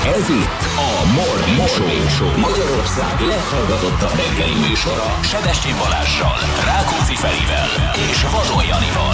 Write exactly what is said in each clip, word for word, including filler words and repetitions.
Ez itt a Morning, Morning Show. Magyarország leghallgatottabb reggeli műsora. Sebestyén Balázssal, Rákóczi Ferivel és Vadon Janival.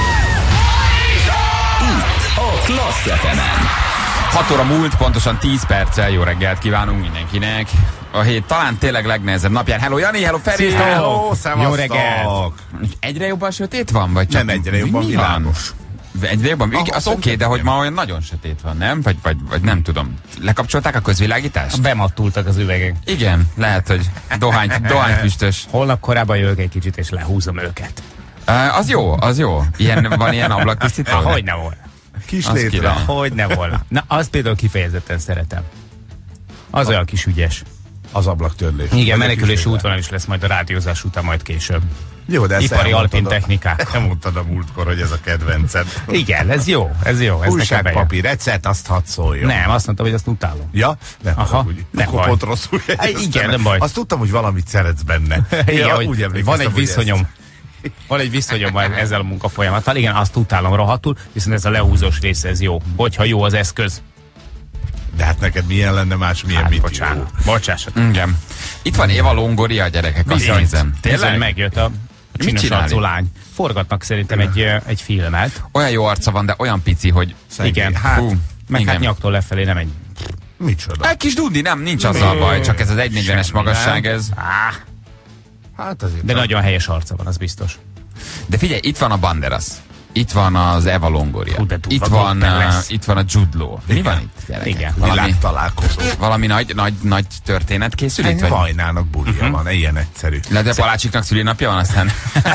Itt a Klassz ef emen. hat óra múlt, pontosan tíz perccel. Jó reggelt kívánunk mindenkinek. A hét talán tényleg legnehezebb napján. Hello Jani, hello Feri! Hello, jó reggelt! Egyre jobban sötét van? Vagy csak nem egyre jobban világos. Egyre jobban? Ah, az oké, okay, de hogy ma olyan nagyon sötét van, nem? Vagy, vagy, vagy nem tudom. Lekapcsolták a közvilágítást? Bemattultak az üvegek. Igen, lehet, hogy dohány, dohányfüstös. Holnap korábban jövök egy kicsit, és lehúzom őket. Uh, az jó, az jó. Ilyen, van ilyen ablaktisztító? Hogy ne volna. Kis létre. Hogy ne volna. Na, azt például kifejezetten szeretem. Az a... olyan kis ügyes. Az ablaktörlés. Igen, menekülési útvonal is lesz majd a rádiózás után, majd később. Jó, de ipari alpin technikák. Nem mondtad a múltkor, hogy ez a kedvenced. Igen, ez jó, ez jó. Ez újságpapír, recept, azt hadd szóljon. Nem, azt mondtam, hogy azt utálom. Ja? Nem, aha, úgy, nem baj. Pont rosszul igen, nem baj. Azt tudtam, hogy valamit szeretsz benne. Igen, ja, hogy úgy van egy viszonyom. Van egy viszonyom ezzel a munkafolyamattal. Igen, azt utálom rohadtul, viszont ez a lehúzós része, ez jó. Hogyha jó az eszköz. De hát neked milyen lenne más, milyen hát, mit bocsánat. Bocsásat. Igen. Itt van Éva Longoria, a gyerekek. Azt nézem. Tényleg megjött a csinos arcú lány. Forgatnak szerintem egy, egy filmet. Olyan jó arca van, de olyan pici, hogy... Igen, hát, Hú, meg igen. Hát nyaktól lefelé nem egy... Micsoda? Egy kis dudi, nem, nincs azzal baj, csak ez az egy negyvenes magasság, ez... Ah. Hát azért de nagyon helyes arca van, az biztos. De figyelj, itt van a Banderas. Itt van az Eva Longoria. Hú, itt, van, uh, itt van a Jude Law. Mi van itt, gyerekek? Igen. Valami, találkozó. valami nagy, nagy, nagy történet készül itt? Egy Vajnának bulia uh-huh. van, ilyen egyszerű. Le, de Palácsiknak szülinapja van, aztán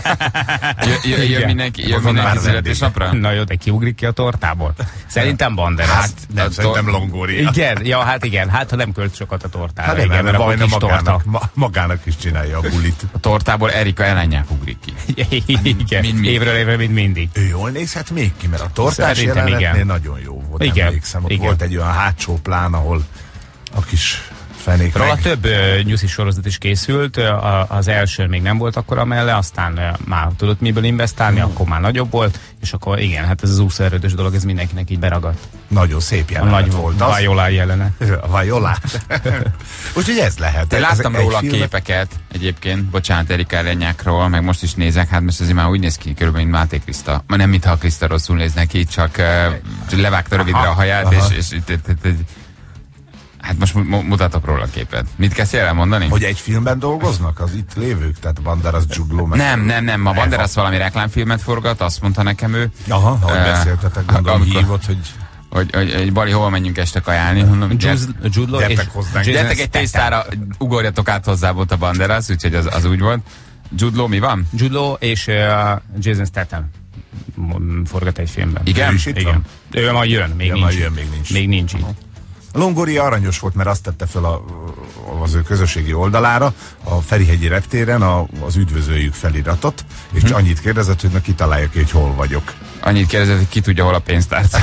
jön, jön mindenki, jön mindenki születésnapra? Na jó, de kiugrik ki a tortából. Szerintem Banderas. Hát, nem, szerintem Longoria. Igen, ja, hát igen, hát ha nem költ sokat a tortára. Hát igen, mert Vajna magának, ma, magának is csinálja a bulit. A tortából Erika Elányák ugrik ki. Igen, mind, mind. Évről évre, mint mindig. Ő jól nézhet még ki, mert a tortás jelenetnél nagyon jó volt. Igen. Emlékszem, ott igen. volt egy olyan hátsó plán, ahol a kis fenék róla meg... több uh, nyuszi sorozat is készült, uh, az első még nem volt akkor amelle, aztán uh, már tudott miből investálni, mm. akkor már nagyobb volt, és akkor igen, hát ez az úszóerődös dolog, ez mindenkinek így beragadt. Nagyon szép jelenet a nagy volt az. Vajolá jelenet. A Vajolá. Úgyhogy ez lehet. Én láttam róla filmet... képeket egyébként, bocsánat, Erika Elányákról, meg most is nézek, hát most azért már úgy néz ki, körülbelül, mint Máté Kriszta. Ma nem, mintha a Kriszta rosszul néz neki, csak uh, levágta rövidre aha, a haját, aha. és, és, és, és, és, és hát most mutatok róla a képet. Mit kezdj el mondani? Hogy egy filmben dolgoznak az itt lévők? Tehát Banderas, Jude Law meg... Nem, nem, nem. A Banderas valami reklámfilmet forgat, azt mondta nekem ő. Aha, ahogy uh, beszéltetek, gondolom amikor, hívott, hogy... Hogy, hogy, hogy Bali, hova menjünk este kajálni? Mondom, Jude Law és... Gyertek egy tésztára, ugorjatok át hozzá, volt a Banderas, úgyhogy az, az úgy volt. Jude Law mi van? Jude Law és uh, Jason Statham forgat egy filmben. Igen? Igen. Ő majd jön, még ja, nincs. Majd jön, még nincs. Még nincs itt. Longoria aranyos volt, mert azt tette fel a, az ő közösségi oldalára, a Ferihegyi reptéren a, az üdvözöljük feliratot, és hmm. annyit kérdezett, hogy na kitalálja ki, hogy hol vagyok. Annyit kérdezett, hogy ki tudja, hol a pénztárca.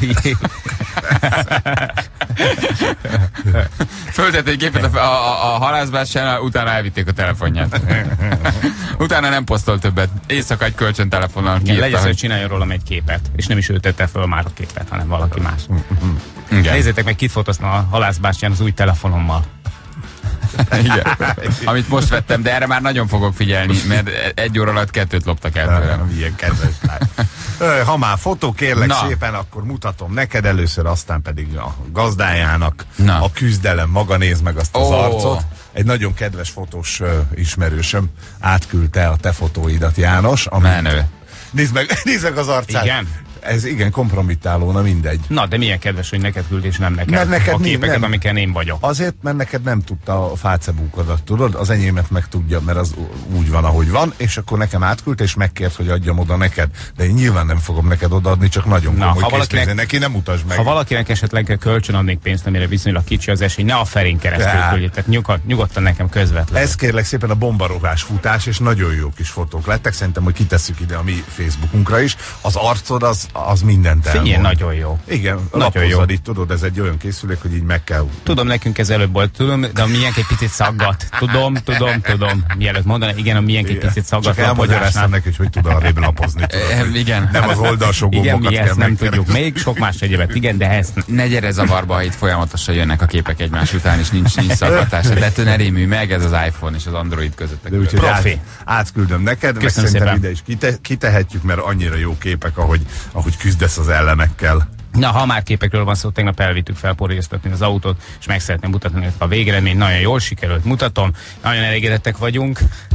Föltett egy képet a, a, a halászbástyánál, utána elvitték a telefonját. Utána nem posztol többet. Éjszaka egy kölcsöntelefonnal kiírta, legyen, hogy... hogy csináljon rólam egy képet. És nem is ő tette föl már a képet, hanem valaki más. Igen. Nézzétek meg, kit fotózna a halászbástyán az új telefonommal. Igen. Amit most vettem, de erre már nagyon fogok figyelni, mert egy óra alatt kettőt loptak el tőlem. Milyen kedves lány. Ha már fotó, kérlek na. szépen, akkor mutatom neked először, aztán pedig a gazdájának na. a küzdelem. Maga nézd meg azt az oh. arcot. Egy nagyon kedves fotós uh, ismerősöm átküldte a te fotóidat, János. Menő. Nézd meg, nézd meg az arcát. Igen. Ez igen kompromittáló, na mindegy. Na, de milyen kedves, hogy neked küld és nem neked. Mert neked a képeket, nem. amiken én vagyok. Azért, mert neked nem tudta a fácebúkodat, tudod? Az enyémet meg tudja, mert az úgy van, ahogy van, és akkor nekem átküldte, és megkért, hogy adjam oda neked. De én nyilván nem fogom neked odaadni, csak nagyon na, komoly ha valakinek, neki nem utasd meg. Ha valakinek esetleg kölcsön adnék pénzt, amire viszonylag kicsi az esély, ne a Ferin keresztül küldjék, tehát nyugod, nyugodtan nekem közvetlenül. Ez kérlek szépen a bombarogás futás, és nagyon jó kis fotók lettek. Szerintem, hogy kitesszük ide a mi Facebookunkra is. Az arcod az az mindent elmond. Figyelj, nagyon jó. Igen, nagyon jó. Így, tudod, ez egy olyan készülék, hogy így meg kell... Tudom, nekünk ez előbb volt, tudom, de a miénk egy picit szaggat. Tudom, tudom, tudom. Mielőtt mondaná, igen, a miénk egy picit szaggat. Csak elmagyaráztam neki, hogy hogy tud arrébb lapozni. Tudod, igen. Nem az oldalsó gombokat igen, mi kell ezt nem megkeresni. tudjuk még, sok más egyébet, igen, de ezt... Ne gyere zavarba, itt folyamatosan jönnek a képek egymás után, és nincs, nincs szaggatás. De ettől ne rémülj meg, ez az iPhone és az Android között. De úgyhogy át, átküldöm neked, meg szerintem szépen. ide is kite, kitehetjük, mert annyira jó képek, ahogy, ahogy küzdesz az elemekkel. Na, ha már képekről van szó, tegnap elvittük felporjáztatni az autót, és meg szeretném mutatni a végeredményt. Nagyon jól sikerült, mutatom. Nagyon elégedettek vagyunk.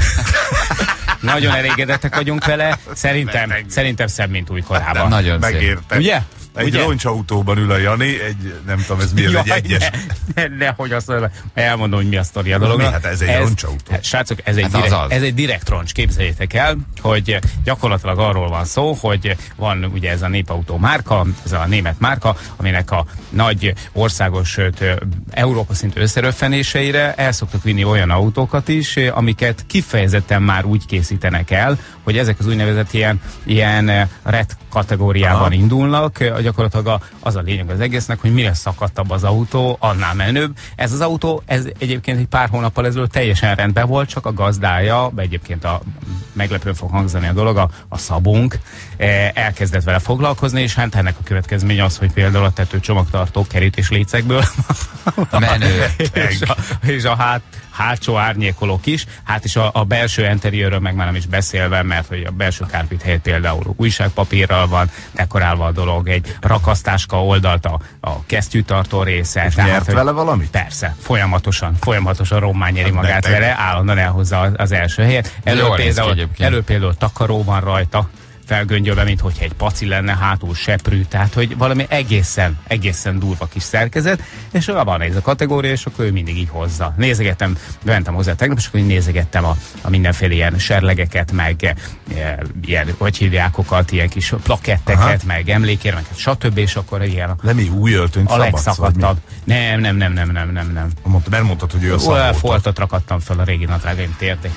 Nagyon elégedettek vagyunk vele. Szerintem, szerintem szebb, mint újkorában. Hát, nagyon megértem. Ugye? Egy Ugye? roncsautóban ül a Jani, egy, nem tudom, ez mi ez, egy egyes. Ne, ne, nehogy azt elmondom, hogy mi a sztori a dolognak. Hát ez egy roncsautó. Hát, srácok, ez egy, Hát direkt, az az. ez egy direkt roncs, képzeljétek el, hogy gyakorlatilag arról van szó, hogy van ugye ez a népautó márka, ez a német márka, aminek a nagy országos, sőt, Európa szintű összeröffenéseire el szoktak vinni olyan autókat is, amiket kifejezetten már úgy készítenek el, hogy ezek az úgynevezett ilyen, ilyen red kategóriában Aha. indulnak. Gyakorlatilag az a lényeg az egésznek, hogy mire szakadtabb az autó, annál menőbb. Ez az autó, ez egyébként egy pár hónappal ezelőtt teljesen rendben volt, csak a gazdája, egyébként a meglepően fog hangzani a dolog, a, a szabunk, elkezdett vele foglalkozni, és hát ennek a következménye az, hogy például a tetőcsomagtartó kerítés lécekből menő. és a, és a hát, hátsó árnyékolók is, hát is a, a belső interiőrről meg már nem is beszélve, mert hogy a belső kárpit helyett például újságpapírral van dekorálva a dolog, egy rakasztáska oldalt a, a kesztyűtartó része. És tehát, nyert vele valamit? Persze, folyamatosan, folyamatosan rommá nyeri Hát magát beteg. vele, állandóan elhozza az, az első helyet. Elő Jól néz ki például, egyébként. elő például takaró van rajta, felgöngyölve, mint hogyha egy paci lenne, hátul seprű, tehát hogy valami egészen, egészen durva kis szerkezet, és van ez a kategória, és akkor ő mindig így hozza. Nézegettem, bementem hozzá tegnap, és akkor így nézegettem a, a mindenféle ilyen serlegeket, meg e, ilyen, hogy hívjákokat, ilyen kis plaketteket, Aha. meg emlékérmeket, stb. És akkor ilyen a, De mi új öltönyt a szabadsz, legszakadtabb. Nem, nem, nem, nem, nem, nem, nem. Mondta, mert mondtad, hogy ő a szaboltat. Foltot rakadtam fel a régi nadrágaim térték.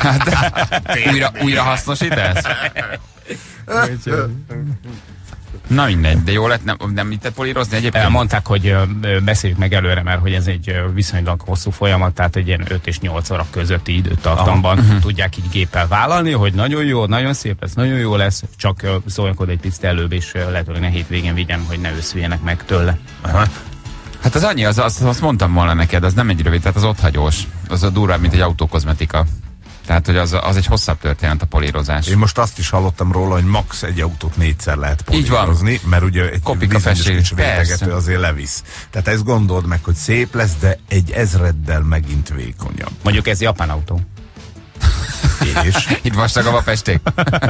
újra, újra hasznosítasz? Na mindegy, de jó lett, nem, nem itt polírozni egyébként? Mondták, hogy ö, beszéljük meg előre, mert hogy ez egy ö, viszonylag hosszú folyamat, tehát egy ilyen öt és nyolc óra közötti időtartamban uh-huh. tudják így géppel vállalni, hogy nagyon jó, nagyon szép lesz, nagyon jó lesz, csak ö, szóljankod egy picit előbb, és ö, lehet, hogy ne hétvégén vigyem, hogy ne őszüljenek meg tőle. Aha. Hát az annyi, az, az, azt mondtam volna neked, az nem egy rövid, tehát az otthagyós, az a durvább, mint egy autókozmetika. Tehát, hogy az, az egy hosszabb történet a polírozás. Én most azt is hallottam róla, hogy max egy autót négyszer lehet polírozni, mert ugye egy Kopika bizonyos réteget azért levisz. Tehát ezt gondold meg, hogy szép lesz, de egy ezreddel megint vékonyabb. Mondjuk ez japán autó. És? Itt vastagabb a festék.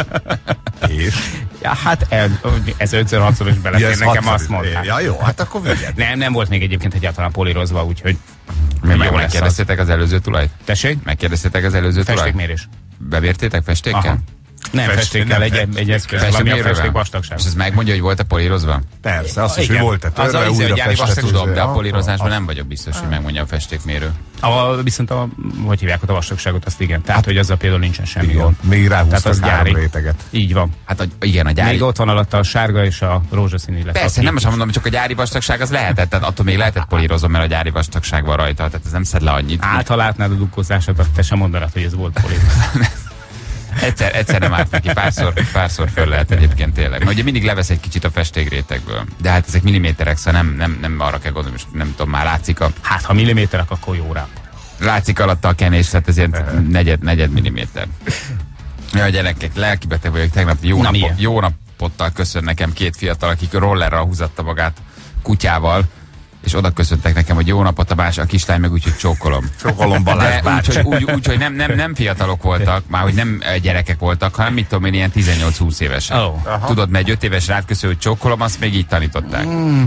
És? Ja, hát ez, ez ötször hatszor is belefér, Ja, nekem azt mondták. Ja, jó, hát akkor vigyed. Nem, nem volt még egyébként egyáltalán polírozva, úgyhogy Mi meg megkérdeztétek az előző tulajt? Tessék? Megkérdeztétek az előző tulajt? Festékmérés. Bevértétek festékkel? Aha. Nem, festékkel, egy, egy eszköz, ami a festék vastagság. És ez megmondja, hogy volt-e polírozva? Persze, azt is, igen. hogy volt-e törve, az újra gyári festett. vastag, de a polírozásban a, nem vagyok biztos, hogy megmondja a festékmérő. A, viszont a, hogy hívják a vastagságot, azt igen. Tehát, hogy azzal például nincsen semmi igen, gond. még Tehát az ráhúztak három gyári. réteget. Így van. Hát a, igen, a gyári... Még ott van alatta a sárga és a rózsaszín, illetve Persze, nem azt mondom, hogy csak a gyári vastagság az lehetett, tehát attól még lehetett polírozom, mert a gyári vastagság van rajta, tehát ez nem szed le annyit. Hát, ha látnád a dukkozását, te sem mondanád, hogy ez volt polírozva. Egyszer, egyszer nem árt neki, párszor, párszor föl lehet egyébként tényleg. Mert ugye mindig levesz egy kicsit a festékrétegből, de hát ezek milliméterek, szóval nem, nem, nem arra kell gondolni, most nem tudom, már látszik a... Hát, ha milliméterek, akkor jó rá. Látszik alatta a kenés, tehát ezért negyed, negyed milliméter. Ja, gyerekek, lelkibeteg vagyok, tegnap jó, Na, napo, jó napottal köszön nekem két fiatal, akik rollerral húzatta magát kutyával, és oda köszöntek nekem, hogy jó napot, a más, a kislány meg úgy, hogy csókolom. Csókolom Balázs De úgy, hogy, úgy, úgy, hogy nem, nem, nem fiatalok voltak, már hogy nem gyerekek voltak, hanem mit tudom én, ilyen tizennyolc-húsz évesen. Oh. Tudod, mert egy öt éves rád köszön, hogy csókolom, azt még így tanították. Mm.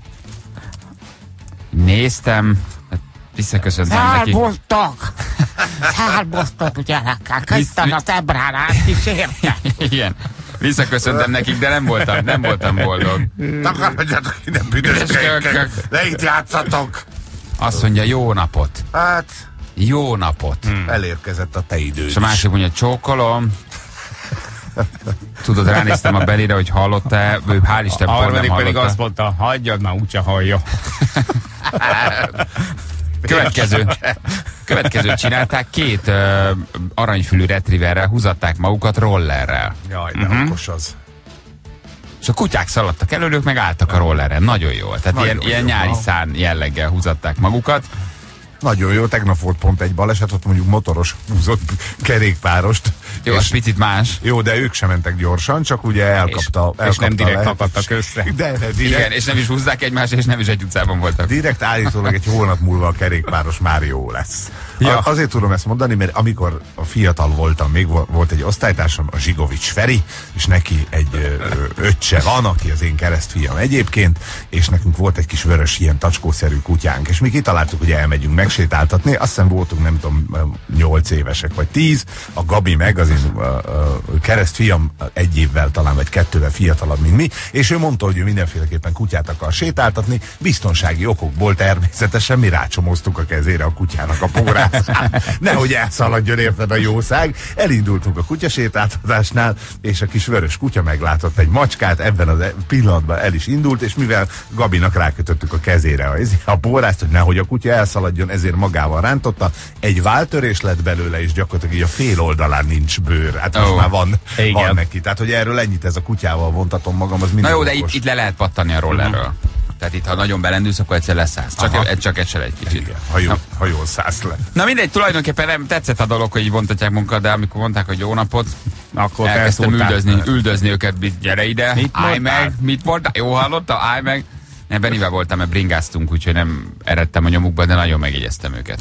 Néztem, visszaköszöntem neki. Szárbosztok! Szárbosztok, gyerekek! Isten az ebránát kísérte! Igen. Visszaköszöntem nekik, de nem voltam, nem voltam boldog. Takarodjatok innen, büdös kölyök! Le itt játszatok! Azt mondja, jó napot. Hát, Jó napot. hmm. elérkezett a te időd És a másik mondja, csókolom. Tudod, ránéztem a Belire, hogy hallotta-e, ő hál' Isten a pont nem harmadik pedig hallotta. azt mondta, hagyjad már, úgyse hallja. Következő. Következőt csinálták, két uh, aranyfülű retrieverrel húzatták magukat rollerrel. Jaj, de uh-huh. okos az. És a kutyák szaladtak előlük, meg álltak a rollerren. Nagyon jól. Tehát Nagyon ilyen, jó, ilyen nyári ha. szán jelleggel húzatták magukat. Nagyon jó, tegnap volt pont egy baleset, ott mondjuk motoros húzott kerékpárost. Jó, az picit más. Jó, de ők sem mentek gyorsan, csak ugye elkapta, elkapta és nem direkt lehet, akadtak össze. De, de direkt, Igen, és nem is húzzák egymást, és nem is egy utcában voltak. direkt állítólag egy hónap múlva a kerékpáros már jó lesz. Ja. A, azért tudom ezt mondani, mert amikor a fiatal voltam, még volt egy osztálytársam, a Zsigovics Feri, és neki egy ö, öccse van, aki az én keresztfiam egyébként, és nekünk volt egy kis vörös ilyen tacskószerű kutyánk, és mi kitaláltuk, hogy elmegyünk megsétáltatni, azt hiszem voltunk, nem tudom, nyolc évesek, vagy tíz, a Gabi meg, az én ö, ö, keresztfiam egy évvel talán, vagy kettővel fiatalabb, mint mi, és ő mondta, hogy ő mindenféleképpen kutyát akar sétáltatni, biztonsági okokból természetesen mi rácsomoztuk a kezére a kutyának a pórát. Nehogy elszaladjon, érted, a jószág. Elindultunk a kutyasétáltatásnál, és a kis vörös kutya meglátott egy macskát, ebben a pillanatban el is indult, és mivel Gabinak rákötöttük a kezére a, a pórázt, hogy nehogy a kutya elszaladjon, ezért magával rántotta, egy váltörés lett belőle, és gyakorlatilag így a fél oldalán nincs bőr. Hát most oh. már van, Igen. van neki. Tehát, hogy erről ennyit ez a kutyával vontatom magam, az minden Na jó, de okos. itt, itt le lehet pattani a rollerről. Uh-huh. Tehát itt, ha nagyon belendülsz, akkor egyszer leszállsz. Csak, egy, csak egyszer egy kicsit. Igen, ha, jó, ha jól szállsz le. Na mindegy, tulajdonképpen nem tetszett a dolog, hogy így vontatják munkat, de amikor mondták, hogy jó napot, Akkor elkezdtem felszóltál. üldözni, üldözni őket, gyere ide, Mit állj mondtál? meg, mit mondtál, jó hallotta, állj meg. Nem, Benivel voltam, mert bringáztunk, úgyhogy nem eredtem a nyomukba, de nagyon megjegyeztem őket.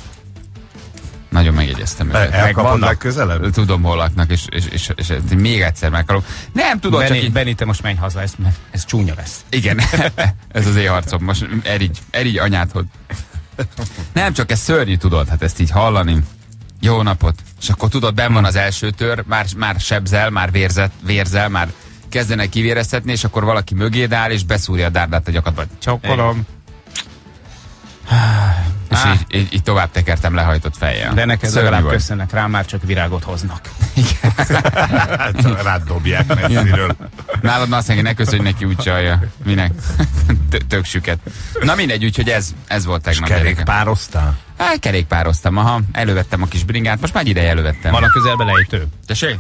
Nagyon megjegyeztem őket. Elkapod legközelebb? Tudom, hol laknak, és, és, és, és, és még egyszer meghalom. Nem tudod, Benni, csak így... Benni, te most menj haza, ez, ez csúnya lesz. Igen, ez az én harcom. Most erigy, erigy anyádhoz. Nem, csak ez szörnyű, tudod, hát ezt így hallani. Jó napot. És akkor tudod, benn van az első tör, már, már sebzel, már vérzet, vérzel, már kezdenek kivéreztetni, és akkor valaki mögéd áll, és beszúrja a dárdát a gyakadba. Csokkolom. És Á. így, így, így tovább tekertem lehajtott fejjel. De neked Szörnyű legalább vagy. köszönnek rá, már csak virágot hoznak. Hát, rád dobják messziről. Nálad azt mondja, ne köszönj neki, úgy csalja. Minek? Tök süket. Na mindegy, úgyhogy ez, ez volt tegnap. Kerékpároztál? Hát kerékpároztam, aha. Elővettem a kis bringát, most már ideje elővettem. Van a közelben lejtő. Tessék?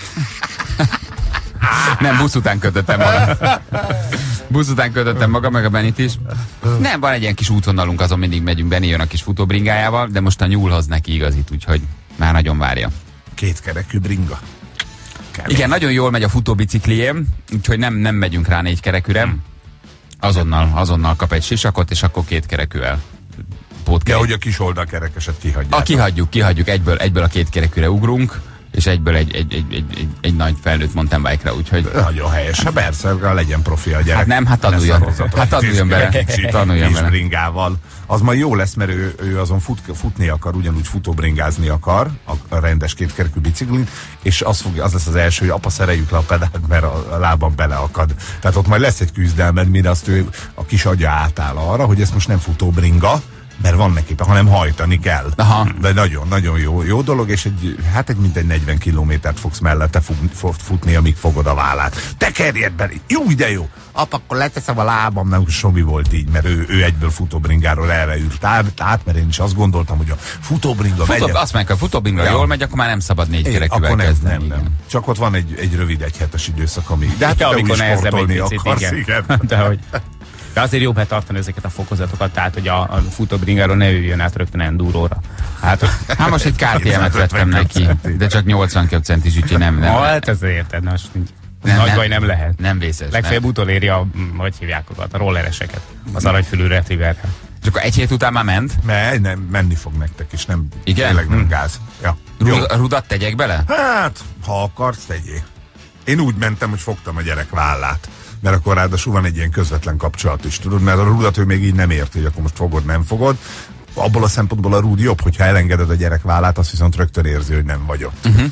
Nem, busz után kötöttem magam. Busz után kötöttem magam, meg a Benit is. Nem, van egy ilyen kis útvonalunk, azon mindig megyünk, Beni jön a kis futóbringájával, de most a nyúlhoz neki igazít, úgyhogy már nagyon várja. Kétkerekű bringa. Kemény. Igen, nagyon jól megy a futóbicikliém, úgyhogy nem, nem megyünk rá négy kerekűre. Azonnal, azonnal kap egy sisakot, és akkor két kerekűvel pótkerék. Ja, hogy a kis oldalkerekeset kihagyják. A kihagyjuk, kihagyjuk, egyből, egyből a két kerekűre ugrunk, és egyből egy, egy, egy, egy, egy, egy nagy felnőtt mountain bike-ra, úgyhogy... Nagyon helyes. Ha persze, legyen profi a gyerek. Hát nem, hát Ne tanuljon. szarozzatok. Hát tanuljon bele. Kicsit Tanuljon kis bele. bringával. Az majd jó lesz, mert ő, ő azon fut, futni akar, ugyanúgy futóbringázni akar, a, a rendes kétkerekű biciklin, és az, fog, az lesz az első, hogy apa, szereljük le a pedált, mert a, a lábam beleakad. Tehát ott majd lesz egy küzdelmed, mire azt ő a kis agya átáll arra, hogy ez most nem futóbringa, mert van neki, hanem hajtani kell. Aha. De nagyon-nagyon jó, jó dolog, és egy, hát egy mintegy negyven kilométert fogsz mellette fut, futni, amíg fogod a vállát. Tekerjed bele! Jó, de jó! Apa, akkor leteszem a lábam, nem Somi volt így, mert ő, ő egyből futóbringáról erre ült át, át, mert én is azt gondoltam, hogy a futóbringa Futó, megy. azt mondják, hogy a futóbringa Ja. jól megy, akkor már nem szabad négy É, kerekűvel akkor nem, kezdeni. nem, igen. nem. Csak ott van egy, egy rövid egyhetes időszak, amíg. De hát Ja, te amikor úgyis nehezebb egy sportolni picit, akarsz, igen. igen. De, hogy, de azért jobb betartani ezeket a fokozatokat, tehát hogy a, a futóbringáról ne üljön át rögtön endúróra. Hát, Hát most egy ká té em-et vettem neki, de csak nyolcvankét centis, úgyhogy nem, nem. hát ez érted, na, most nincs. Nem, Nagy nem. baj nem lehet. Nem vészes. Legfeljebb Nem. utoléri a, mm, hogy hívják azokat, a rollereseket, az aranyfülű retrieverrel. És akkor egy hét után már ment? Mert nem, menni fog nektek, és nem, Igen? tényleg nem Hm. gáz. Ja. Jó. Rud- rudat tegyek bele? Hát, ha akarsz, tegyél. Én úgy mentem, hogy fogtam a gyerek vállát. Mert akkor ráadásul van egy ilyen közvetlen kapcsolat is, tudod? Mert a rudat ő még így nem érti, hogy akkor most fogod, nem fogod. Abból a szempontból a rúd jobb, hogyha elengeded a gyerek vállát, azt viszont rögtön érzi, hogy nem vagy ott. Uh-huh.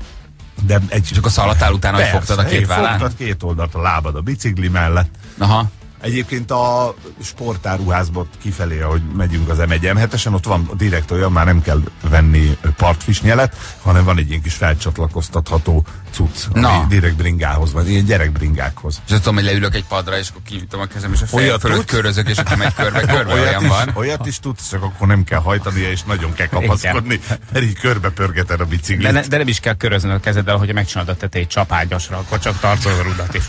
De egy... És akkor szaladtál utána, hogy Persze, fogtad a két én vállát? Fogtad két oldalt a lábad a bicikli mellett. Aha. Egyébként a sportáruházból kifelé, ahogy megyünk az em egy em hetesen, ott van direkt olyan, már nem kell venni partfisnyelet, hanem van egy ilyen kis felcsatlakoztatható cucc, Na. ami direkt bringához van, ilyen gyerekbringákhoz. És azt tudom, hogy leülök egy padra, és akkor kiütöm a kezem, és a fejem Olyat fölött tudsz? körözök, és akkor megy körbe-körbe, Olyat olyan is, van. olyat is tudsz, csak akkor nem kell hajtania, és nagyon kell kapaszkodni, mert így körbe pörgeted a biciklit. De, ne, de nem is kell körözni a kezeddel, hogyha megcsinálod a tetejét csapágyasra, akkor csak tartod a rudat is.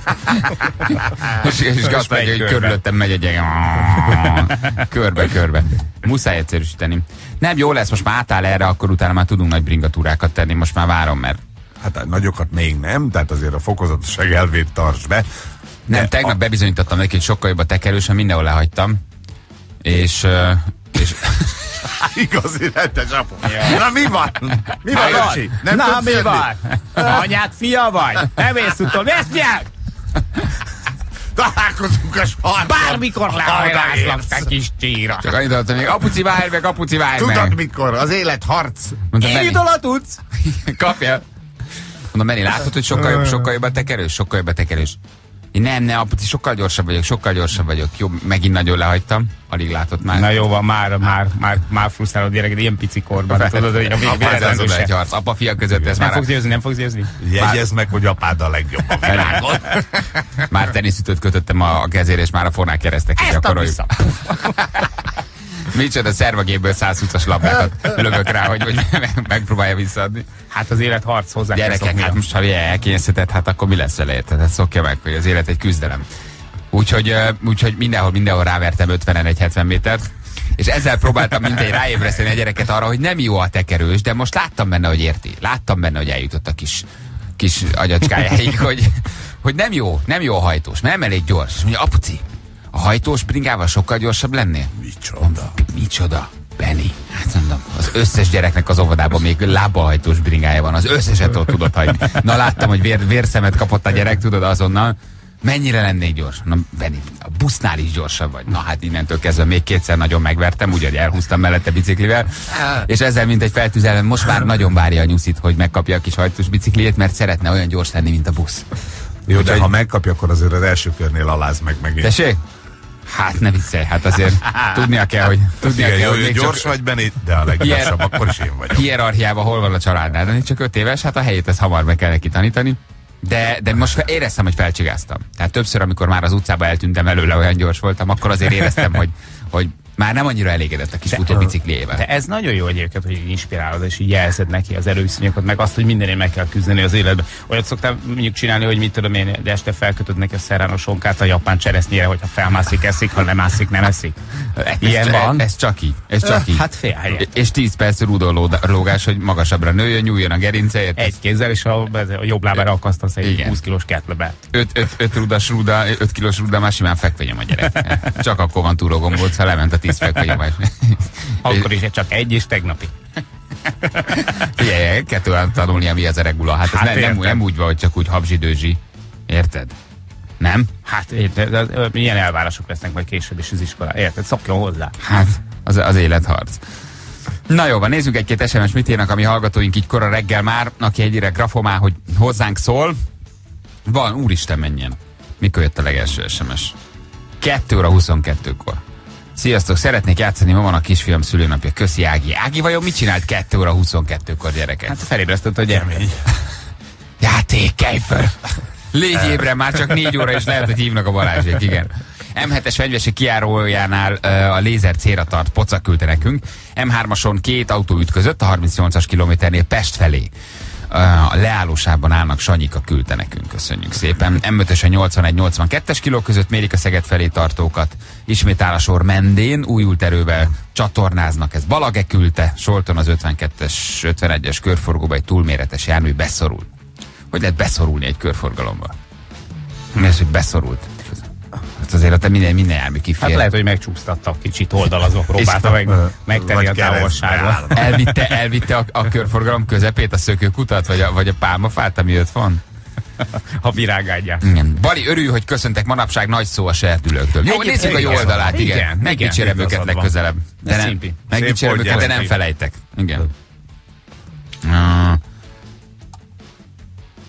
És, és azt mondja, hogy körülöttem megy egy ilyen körbe-körbe. Muszáj egyszerűsíteni. Nem, jó lesz, most már átáll erre, akkor utána már tudunk nagy bringatúrákat tenni, most már várom, mert... Hát nagyokat még nem, tehát azért a fokozatosság elvét tarts be. Nem, tegnap a... bebizonyítottam neki, hogy sokkal jobb a tekerősen, mindenhol lehagytam. És... Uh, és... Igazi rettes apu. Ja. Na mi van? Mi van, Öcsi? Nem Na mi van? Anyád fia vagy? Nem ész utol, ezt nyelv! Találkozunk a sarkon. Bármikor lehajlázlak, te kis csíra. Csak annyit adtam még, apuci várj meg, apuci várj meg. Tudod mikor? Az élet harc. Én a tudsz. Kapja. Mondom, Meni, látod, hogy sokkal jobb, sokkal jobb a tekerős? Sokkal jobb a tekerős. Én nem, nem, apuci, sokkal gyorsabb vagyok, sokkal gyorsabb vagyok. Jó, megint nagyon lehagytam. Alig látott már. Na jó van, már, már, már, már frusztrálod gyerek, ilyen pici korban. Tudod, hogy a végén egy harc. Apa-fia között ez nem már... Nem fogsz győzni, nem fogsz győzni? Jegyezd meg, hogy apád a legjobb a világon. Már teniszütőt kötöttem a, a kezére, és már a fornák keresztek. Ezt a vissza. Micsoda szervagéből százhúszas labdákat lövök rá, hogy, hogy megpróbálja visszaadni. Hát az élet harc hozzá. Gyerekek, hát most ha elkényeztetett, hát akkor mi lesz vele, érted? Hát szokja meg, hogy az élet egy küzdelem. Úgyhogy, úgyhogy mindenhol, mindenhol rávertem ötvenen egy hetven métert, és ezzel próbáltam mindegy ráébreszteni a gyereket arra, hogy nem jó a tekerős, de most láttam benne, hogy érti. Láttam benne, hogy eljutott a kis, kis agyacskájáig, hogy, hogy nem jó, nem jó a hajtós, mert nem elég gyors. És mondja, apuci, a hajtós bringával sokkal gyorsabb lennél? Micsoda? Micsoda? Benni. Hát mondom, az összes gyereknek az óvodában még lábahajtós bringája van, az összeset ott tudod hagyni. Na láttam, hogy vér, vérszemet kapott a gyerek, tudod azonnal. Mennyire lennék gyors? Na, Benni, a busznál is gyorsabb vagy. Na hát innentől kezdve még kétszer nagyon megvertem, úgyhogy elhúztam mellette biciklivel. És ezzel mint egy feltűzelem, most már nagyon várja a nyuszit, hogy megkapja a kis hajtós bicikliét, mert szeretne olyan gyors lenni, mint a busz. Jó, úgy, de hogy... ha megkapja, akkor azért az első körnél aláz meg megint. Tessék? Hát ne viccelj, hát azért tudnia kell, hogy tudnia igen, kell, jó, hogy még gyors csak... vagy Benni, de a leggyorsabb akkor is én vagyok. Hierarchiában hol van a családnál? De csak öt éves, hát a helyét ezt hamar meg kell neki tanítani. De, de most éreztem, hogy felcsigáztam. Tehát többször, amikor már az utcába eltűntem előle, olyan gyors voltam, akkor azért éreztem, hogy, hogy már nem annyira elégedett a kis futóbicikliével. De ez nagyon jó egyébként, hogy így inspirálod, és így jelzed neki az erőviszonyokat, meg azt, hogy mindenért meg kell küzdeni az életben. Olyat szoktál mondjuk csinálni, hogy mit tudom én, de este felkötöd neki a szerrano sonkát a japán cseresznyére, hogyha felmászik, eszik, ha nem mászik, nem eszik. Ilyen ez, van. Ez csak így. Ez csak így. Hát fél helyet. És tíz perc rudológás, hogy magasabbra nőjön, nyúljon a gerinceért. Egy kézzel, és a, a jobb lábára akasztasz egy igen. húsz kilós ketlebe. öt rudas ruda, öt kilós ruda, már simán fekvényem a gyerek. Csak akkor van túrógombóc, ha lement a tíz fekvényem. Akkor is csak egy és tegnapi. Figyelj, kell tőlem tanulnia, mi az a regula. Hát, hát ez nem, nem, nem úgy van, hogy csak úgy habzsidőzsi. Érted? Nem? Hát érted, de, de, milyen elvárások lesznek majd később is az iskolán. Érted? Szokjon hozzá. Hát, az, az életharc. Na jó van, nézzük egy-két es em es, mit írnak a mi hallgatóink így kora reggel már, aki egyre grafomál, hogy hozzánk szól. Van, úristen menjen. Mikor jött a legelső es em es? kettő óra huszonkettőkor. Sziasztok, szeretnék játszani, ma van a kisfiam szülőnapja. Köszi, Ági. Ági, vajon mit csinált kettő óra huszonkettőkor, gyerekek? Hát felébresztett a gyermek. Játék, kelj föl! Légy ébre, már csak négy óra, és lehet, hogy hívnak a Balázsék, igen. em hetes fenyvesi kijárójánál uh, a lézer célra tart, pocak küldte nekünk. em hármason két autó ütközött a harmincnyolcas kilométernél Pest felé. Uh, a leállósában állnak, Sanyika küldte nekünk, köszönjük szépen. em ötösen nyolcvanegy nyolcvankettes kiló között mérik a Szeged felé tartókat. Ismét áll a sor Mendén, újult erővel csatornáznak, ez Balage küldte. Solton az ötvenkettes, ötvenegyes körforgóba egy túlméretes jármű beszorult. Hogy lehet beszorulni egy körforgalomba? Mi az, hogy beszorult? Hát azért te minden, minden jármű kifér. Hát lehet, hogy megcsúsztattak kicsit oldalazva, próbálta meg megtenni a távolságot. Elvitte, elvitte a, a körforgalom közepét, a szökőkutat, vagy a, vagy a pálmafát, ami ott van? A virágágyát. Igen. Bali, örülj, hogy köszöntek, manapság nagy szó a serdülőktől. Jó, nézzük a jó oldalát, igen. igen. Megdicsérem őket legközelebb. De nem, megdicsérem őket, de nem felejtek. Igen. Uh,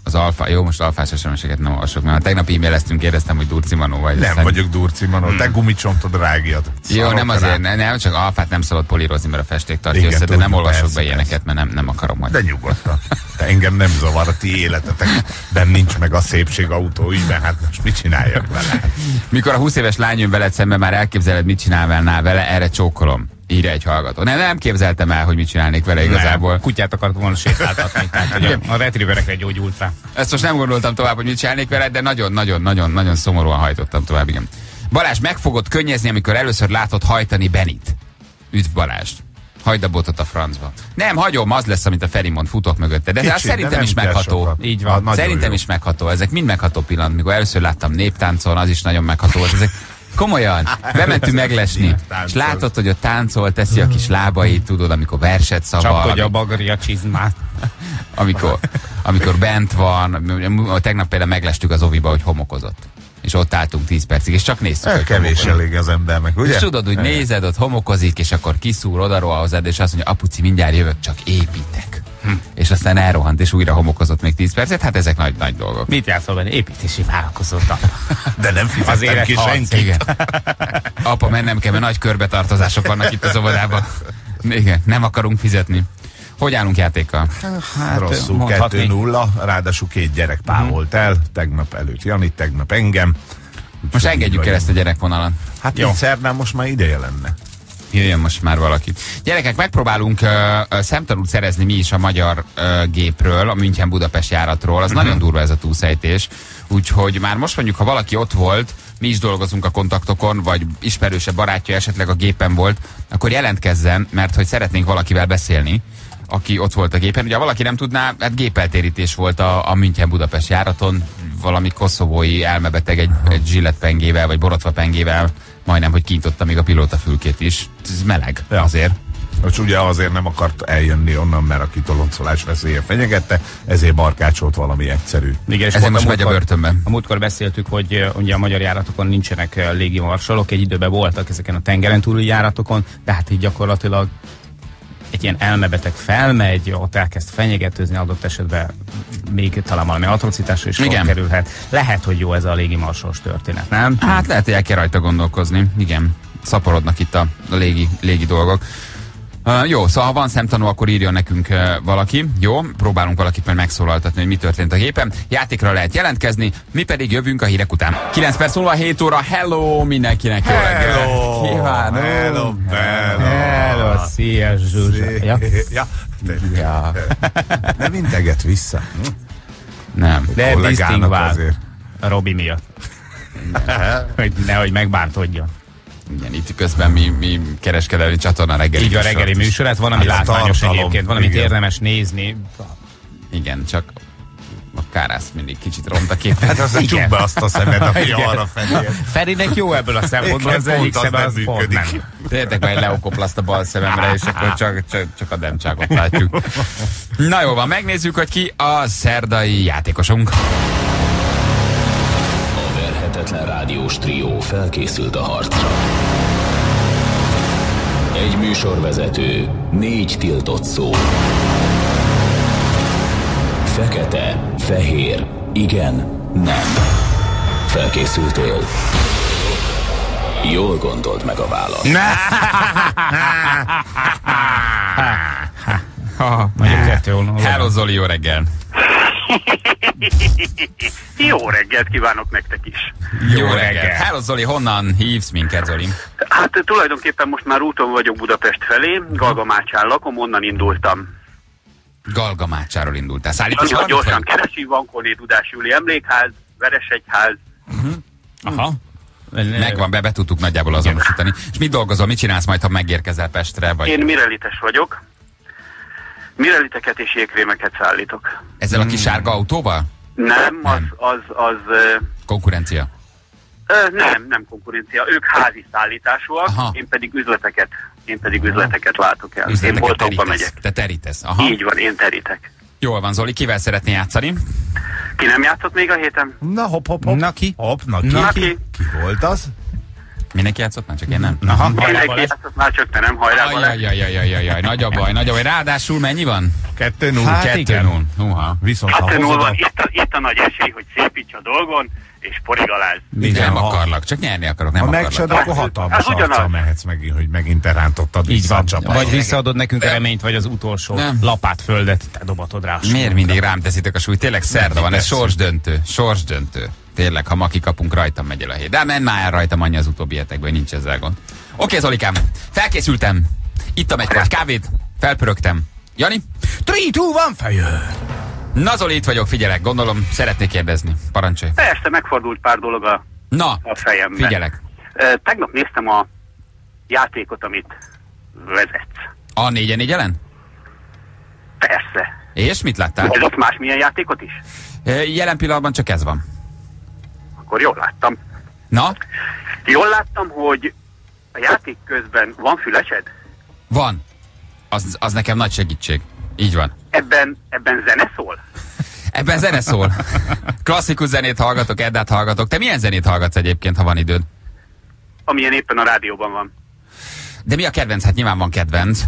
Az alfa, jó, most alfás es em es-eket nem olvasok, mert tegnap e-maileztünk, kérdeztem, hogy Durci Manó vagy. Nem vagyok Durci Manó, hmm. te gumicsontod rágiad. Jó, nem azért, ne, nem, csak alfát nem szabad polírozni, mert a festék tartja össze, de nem olvasok persze, be ilyeneket, mert nem, nem akarom majd. De nyugodtan. De engem nem zavar a ti életetekben, nincs meg a szépség autó ügyben, hát most mit csináljak vele? Mikor a húsz éves lány jön veled szembe, már elképzeled, mit csinálnál vele, erre csókolom. Írja egy hallgató. Nem, nem képzeltem el, hogy mit csinálnék vele igazából. Nem, kutyát akartam volna sétáltatni, tehát hogy a retrieverekre gyógyult rá. Ezt most nem gondoltam tovább, hogy mit csinálnék vele, de nagyon-nagyon-nagyon-nagyon szomorúan hajtottam tovább, igen. Balázs, meg fogod könnyezni, amikor először látod hajtani Benit. Üdv Balázs. Hagyd a botot a francba. Nem, hagyom, az lesz, amit a Feri mond, futok mögötte. De, Kicsit, de szerintem de is megható. Sokat. Így van. Ha, szerintem jó. is megható. Ezek mind megható pillanat. Mikor először láttam néptáncon, az is nagyon megható volt. Ezek komolyan, bementünk meglesni, és látod, hogy a táncol, teszi a kis lábait, tudod, amikor verset szaval. Csak hogy a bagri a csizmát. Amikor, amikor bent van, tegnap például meglestük az oviba, hogy homokozott. És ott álltunk tíz percig, és csak néztük, hogy kevés elég az embernek, ugye? És tudod, hogy nézed, ott homokozik, és akkor kiszúr, odaroha hozzád, és azt mondja, apuci, mindjárt jövök, csak építek. Hm. És aztán elrohant, és újra homokozott még tíz percet, hát ezek nagy, nagy dolgok. Mit játszol benne? Építési vállalkozótak. De nem fizettem ki senkit. Apa, mennem kell, mert nagy körbetartozások vannak itt az óvodában. Igen, nem akarunk fizetni. Hogy állunk játékkal? Hát, rosszul, kettő nulla, ráadásul két gyerek páholt el, tegnap előtt Jani, tegnap engem. Most engedjük el ezt a gyerekvonalat. Hát jó. Szerdán most már ideje lenne. Jöjjön most már valaki. Gyerekek, megpróbálunk uh, uh, szemtanút szerezni mi is a magyar uh, gépről, a München-Budapest járatról. Az uh-huh. nagyon durva ez a túlszejtés. Úgyhogy már most mondjuk, ha valaki ott volt, mi is dolgozunk a kontaktokon, vagy ismerősebb barátja esetleg a gépen volt, akkor jelentkezzen, mert hogy szeretnénk valakivel beszélni, aki ott volt a gépen. Ugye, ha valaki nem tudná, hát gépeltérítés volt a, a München-Budapest járaton, valami koszovói elmebeteg egy, egy zsillettpengével, vagy borotvapengével, majdnem, hogy kintotta még a pilótafülkét is. Ez meleg ja. azért. És ugye azért nem akart eljönni onnan, mert a kitoloncolás veszélye fenyegette, ezért barkácsolt valami egyszerű. Igen, és ezért most megy a börtönben. A múltkor beszéltük, hogy ugye a magyar járatokon nincsenek légimarsalok, egy időben voltak ezeken a tengeren túli járatokon, de hát így gyakorlatilag egy ilyen elmebeteg felmegy, ott elkezd fenyegetőzni, adott esetben még talán valami atrocitásra is sor kerülhet. Lehet, hogy jó ez a légimarsalos történet, nem? Hát lehet, hogy el kell rajta gondolkozni. Igen, szaporodnak itt a, a légi, légi dolgok. Uh, jó, szóval ha van szemtanú, akkor írjon nekünk uh, valaki. Jó, próbálunk valakit majd megszólaltatni, hogy mi történt a gépen. Játékra lehet jelentkezni, mi pedig jövünk a hírek után. kilenc perc múlva, hét óra, hello mindenkinek, jó reggelt! Hello! Hello, hello, hello, hello, szia Zsuzsa! Ja. Ja. Ja. Nem integet vissza. Nem. De disztingvál a Robi miatt. Hogy nehogy megbántódjon. Igen, itt közben mi, mi kereskedelmi csatorna reggeli Így a reggeli műsorát, van, ami hát látványos egyébként, valamit igen. érdemes nézni. Igen, csak a kárász mindig kicsit ront a képet. Hát az csuk be azt a szemed, ami arra felé. Ferinek jó ebből a szempontból, az egyik szeme az pont nem. Tértek meg leokoplaszt a bal szememre, és akkor csak, csak, csak a demcságot látjuk. Na jó van, megnézzük, hogy ki a szerdai játékosunk. Verhetetlen rádiós trió felkészült a harcra. Egy műsorvezető, négy tiltott szó. Fekete, fehér, igen, nem. Felkészültél? Jól gondold meg a választ. Hello Zoli, jó reggel! Jó reggelt kívánok nektek is. Jó, Jó reggelt. reggelt. Hello Zoli, honnan hívsz minket, Zoli? Hát tulajdonképpen most már úton vagyok Budapest felé, Galgamácsán lakom, onnan indultam. Galgamácsáról indultál. Szállítás valamit? Gyorsan keresi, Vankóné Dudás Júli Emlékház, Veresegyház. Uh-huh. Aha. Megvan, be, be tudtuk nagyjából azonosítani. És mit dolgozol, mit csinálsz majd, ha megérkezel Pestre? Vagy... Én mirelites vagyok. Mireliteket és jégkrémeket szállítok. Ezzel a kis sárga autóval? Nem, az... nem. az, az uh, konkurencia? Uh, nem, nem konkurencia. Ők házi szállításúak, aha. én pedig üzleteket, én pedig aha. üzleteket látok el. Üzleteket én boltokba megyek. Te terítesz. Aha. Így van, én terítek. Jól van, Zoli, kivel szeretné játszani? Ki nem játszott még a héten? Na, hopp, hopp, hopp. Na ki? Hopp, na ki? Na ki? Ki volt az? Mindenki játszott már, csak én nem? Aha, mindenki játszott már, csak te nem, hajrá Balázs. Jaj, jaj, jaj, jaj, jaj, nagy a baj, nagy a baj. Ráadásul mennyi van? kettő null. Hát kettő null. Viszont kettő null ha van, itt a, itt a nagy esély, hogy szépíts a dolgon, és porigaláz. Nem ha, akarlak, csak nyerni akarok, nem ha akarlak. megsed, akkor hatalmas arccal mehetsz megint, hogy megint te rántottad így vissza van. a csapat. Vagy visszaadod nekünk a reményt, vagy az utolsó nem. lapát földet, te dobatod rá. Miért mindig rám teszitek a súlyt? Tényleg szerda van, ez sorsdöntő. Sorsdöntő. Tényleg, ha ma kikapunk, rajtam megy el a hét. De menj már rajtam annyi az utóbbi hetekben, nincs ezzel gond. Oké, Zolikám, felkészültem. Ittam egy korty kávét, felpörögtem. Jani? három, kettő, egy, fejő! Na Zoli, itt vagyok, figyelek, gondolom, szeretnék kérdezni. Parancsolj. Persze, megfordult pár dolog a, Na, a fejemben. figyelek. Tegnap néztem a játékot, amit vezetsz. A négyen négy ellen? Persze. És mit láttál? Ez ott másmilyen játékot is? Jelen pillanatban csak ez van. Akkor jól láttam. Na? Jól láttam, hogy a játék közben van fülesed? Van. Az, az nekem nagy segítség. Így van. Ebben, ebben zene szól? Ebben zene szól. Klasszikus zenét hallgatok, Eddát hallgatok. Te milyen zenét hallgatsz egyébként, ha van időd? Amilyen éppen a rádióban van. De mi a kedvenc? Hát nyilván van kedvenc.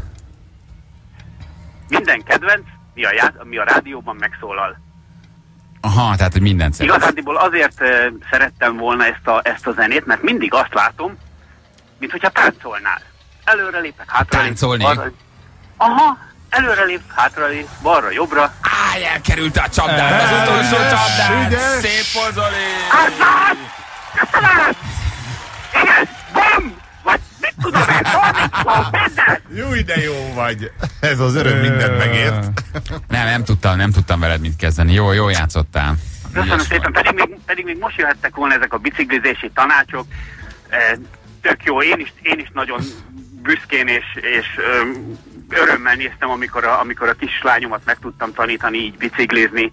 Minden kedvenc, mi a, já- mi a rádióban megszólal. Aha, tehát hogy mindent szeretsz. Igazándiból azért uh, szerettem volna ezt a, ezt a zenét, mert mindig azt látom, mint hogyha táncolnál. Előrelépek, hátralép, Táncolnék? balra. Aha, előrelép, hátralép, balra, jobbra. Áj, elkerülte a csapdát, az utolsó csapdát! Szép volt, Zoli! Aztán! Köszönöm! Igen, bum! Vagy mit tudom én, szólítva, minden! Jó, de jó vagy. Ez az öröm mindent megért. Nem, nem tudtam, nem tudtam veled mit kezdeni. Jó, jó játszottál. Köszönöm Ügyes szépen, pedig még, pedig még most jöhettek volna ezek a biciklizési tanácsok. E, tök jó, én is, én is nagyon büszkén és, és öm, örömmel néztem, amikor a, amikor a kislányomat meg tudtam tanítani így biciklizni.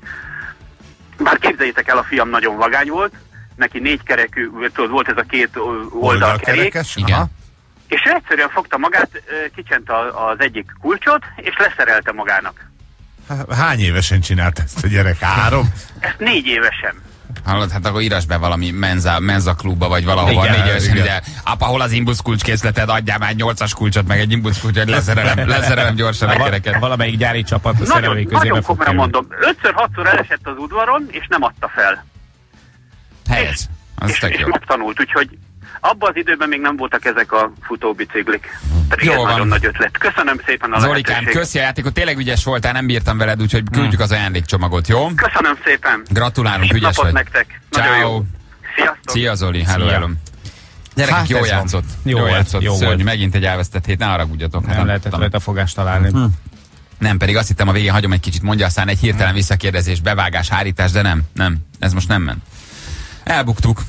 Bár képzeljétek el, a fiam nagyon vagány volt, neki négy kerekű, tudod, volt ez a két oldalkerék. Igen. És ő egyszerűen fogta magát, kicsent az egyik kulcsot, és leszerelte magának. Hány évesen csinált ezt a gyerek? Három? Ezt négy évesen. Hallod, hát akkor írás be valami menza, menza klubba, vagy valahova Igen, négy évesen igen. ide. Apa, hol az imbusz kulcskészleted? Adjál már nyolcas kulcsot, meg egy imbusz kulcsot, leszerelem, leszerelem gyorsan a kereket. Valamelyik gyári csapat a Nagyon, szerelői közébe nagyon fog komolyan kerülni. mondom, ötször-hatszor elesett az udvaron, és nem adta fel. Helyes. Az És, tök és jó. megtanult, úgyhogy abban az időben még nem voltak ezek a futóbiciklik. Pedig Jó ez van. nagyon nagy ötlet. Köszönöm szépen a Zolikám, lehetőséget. köszi a játékot, tényleg ügyes voltál, nem bírtam veled, úgyhogy küldjük az ajándékcsomagot, jó? Köszönöm szépen. Gratulálunk, Szép ügyes napot vagy. nektek. Nagyon Ciao. jó. Sziasztok. Szia Zoli, hello, Szia. hello. Gyerekek, Hát jó ez van. játszott. Jó Jó volt, játszott, jó szörnyű. volt. Megint egy elvesztett hét, ne haragudjatok. hát Nem lehetett tudtam. rajta fogást találni. Hm. Nem, pedig azt hittem a végén hagyom egy kicsit, mondja, aztán egy hirtelen visszakérdezés, bevágás, hárítás, de nem, nem, ez most nem ment. Elbuktuk.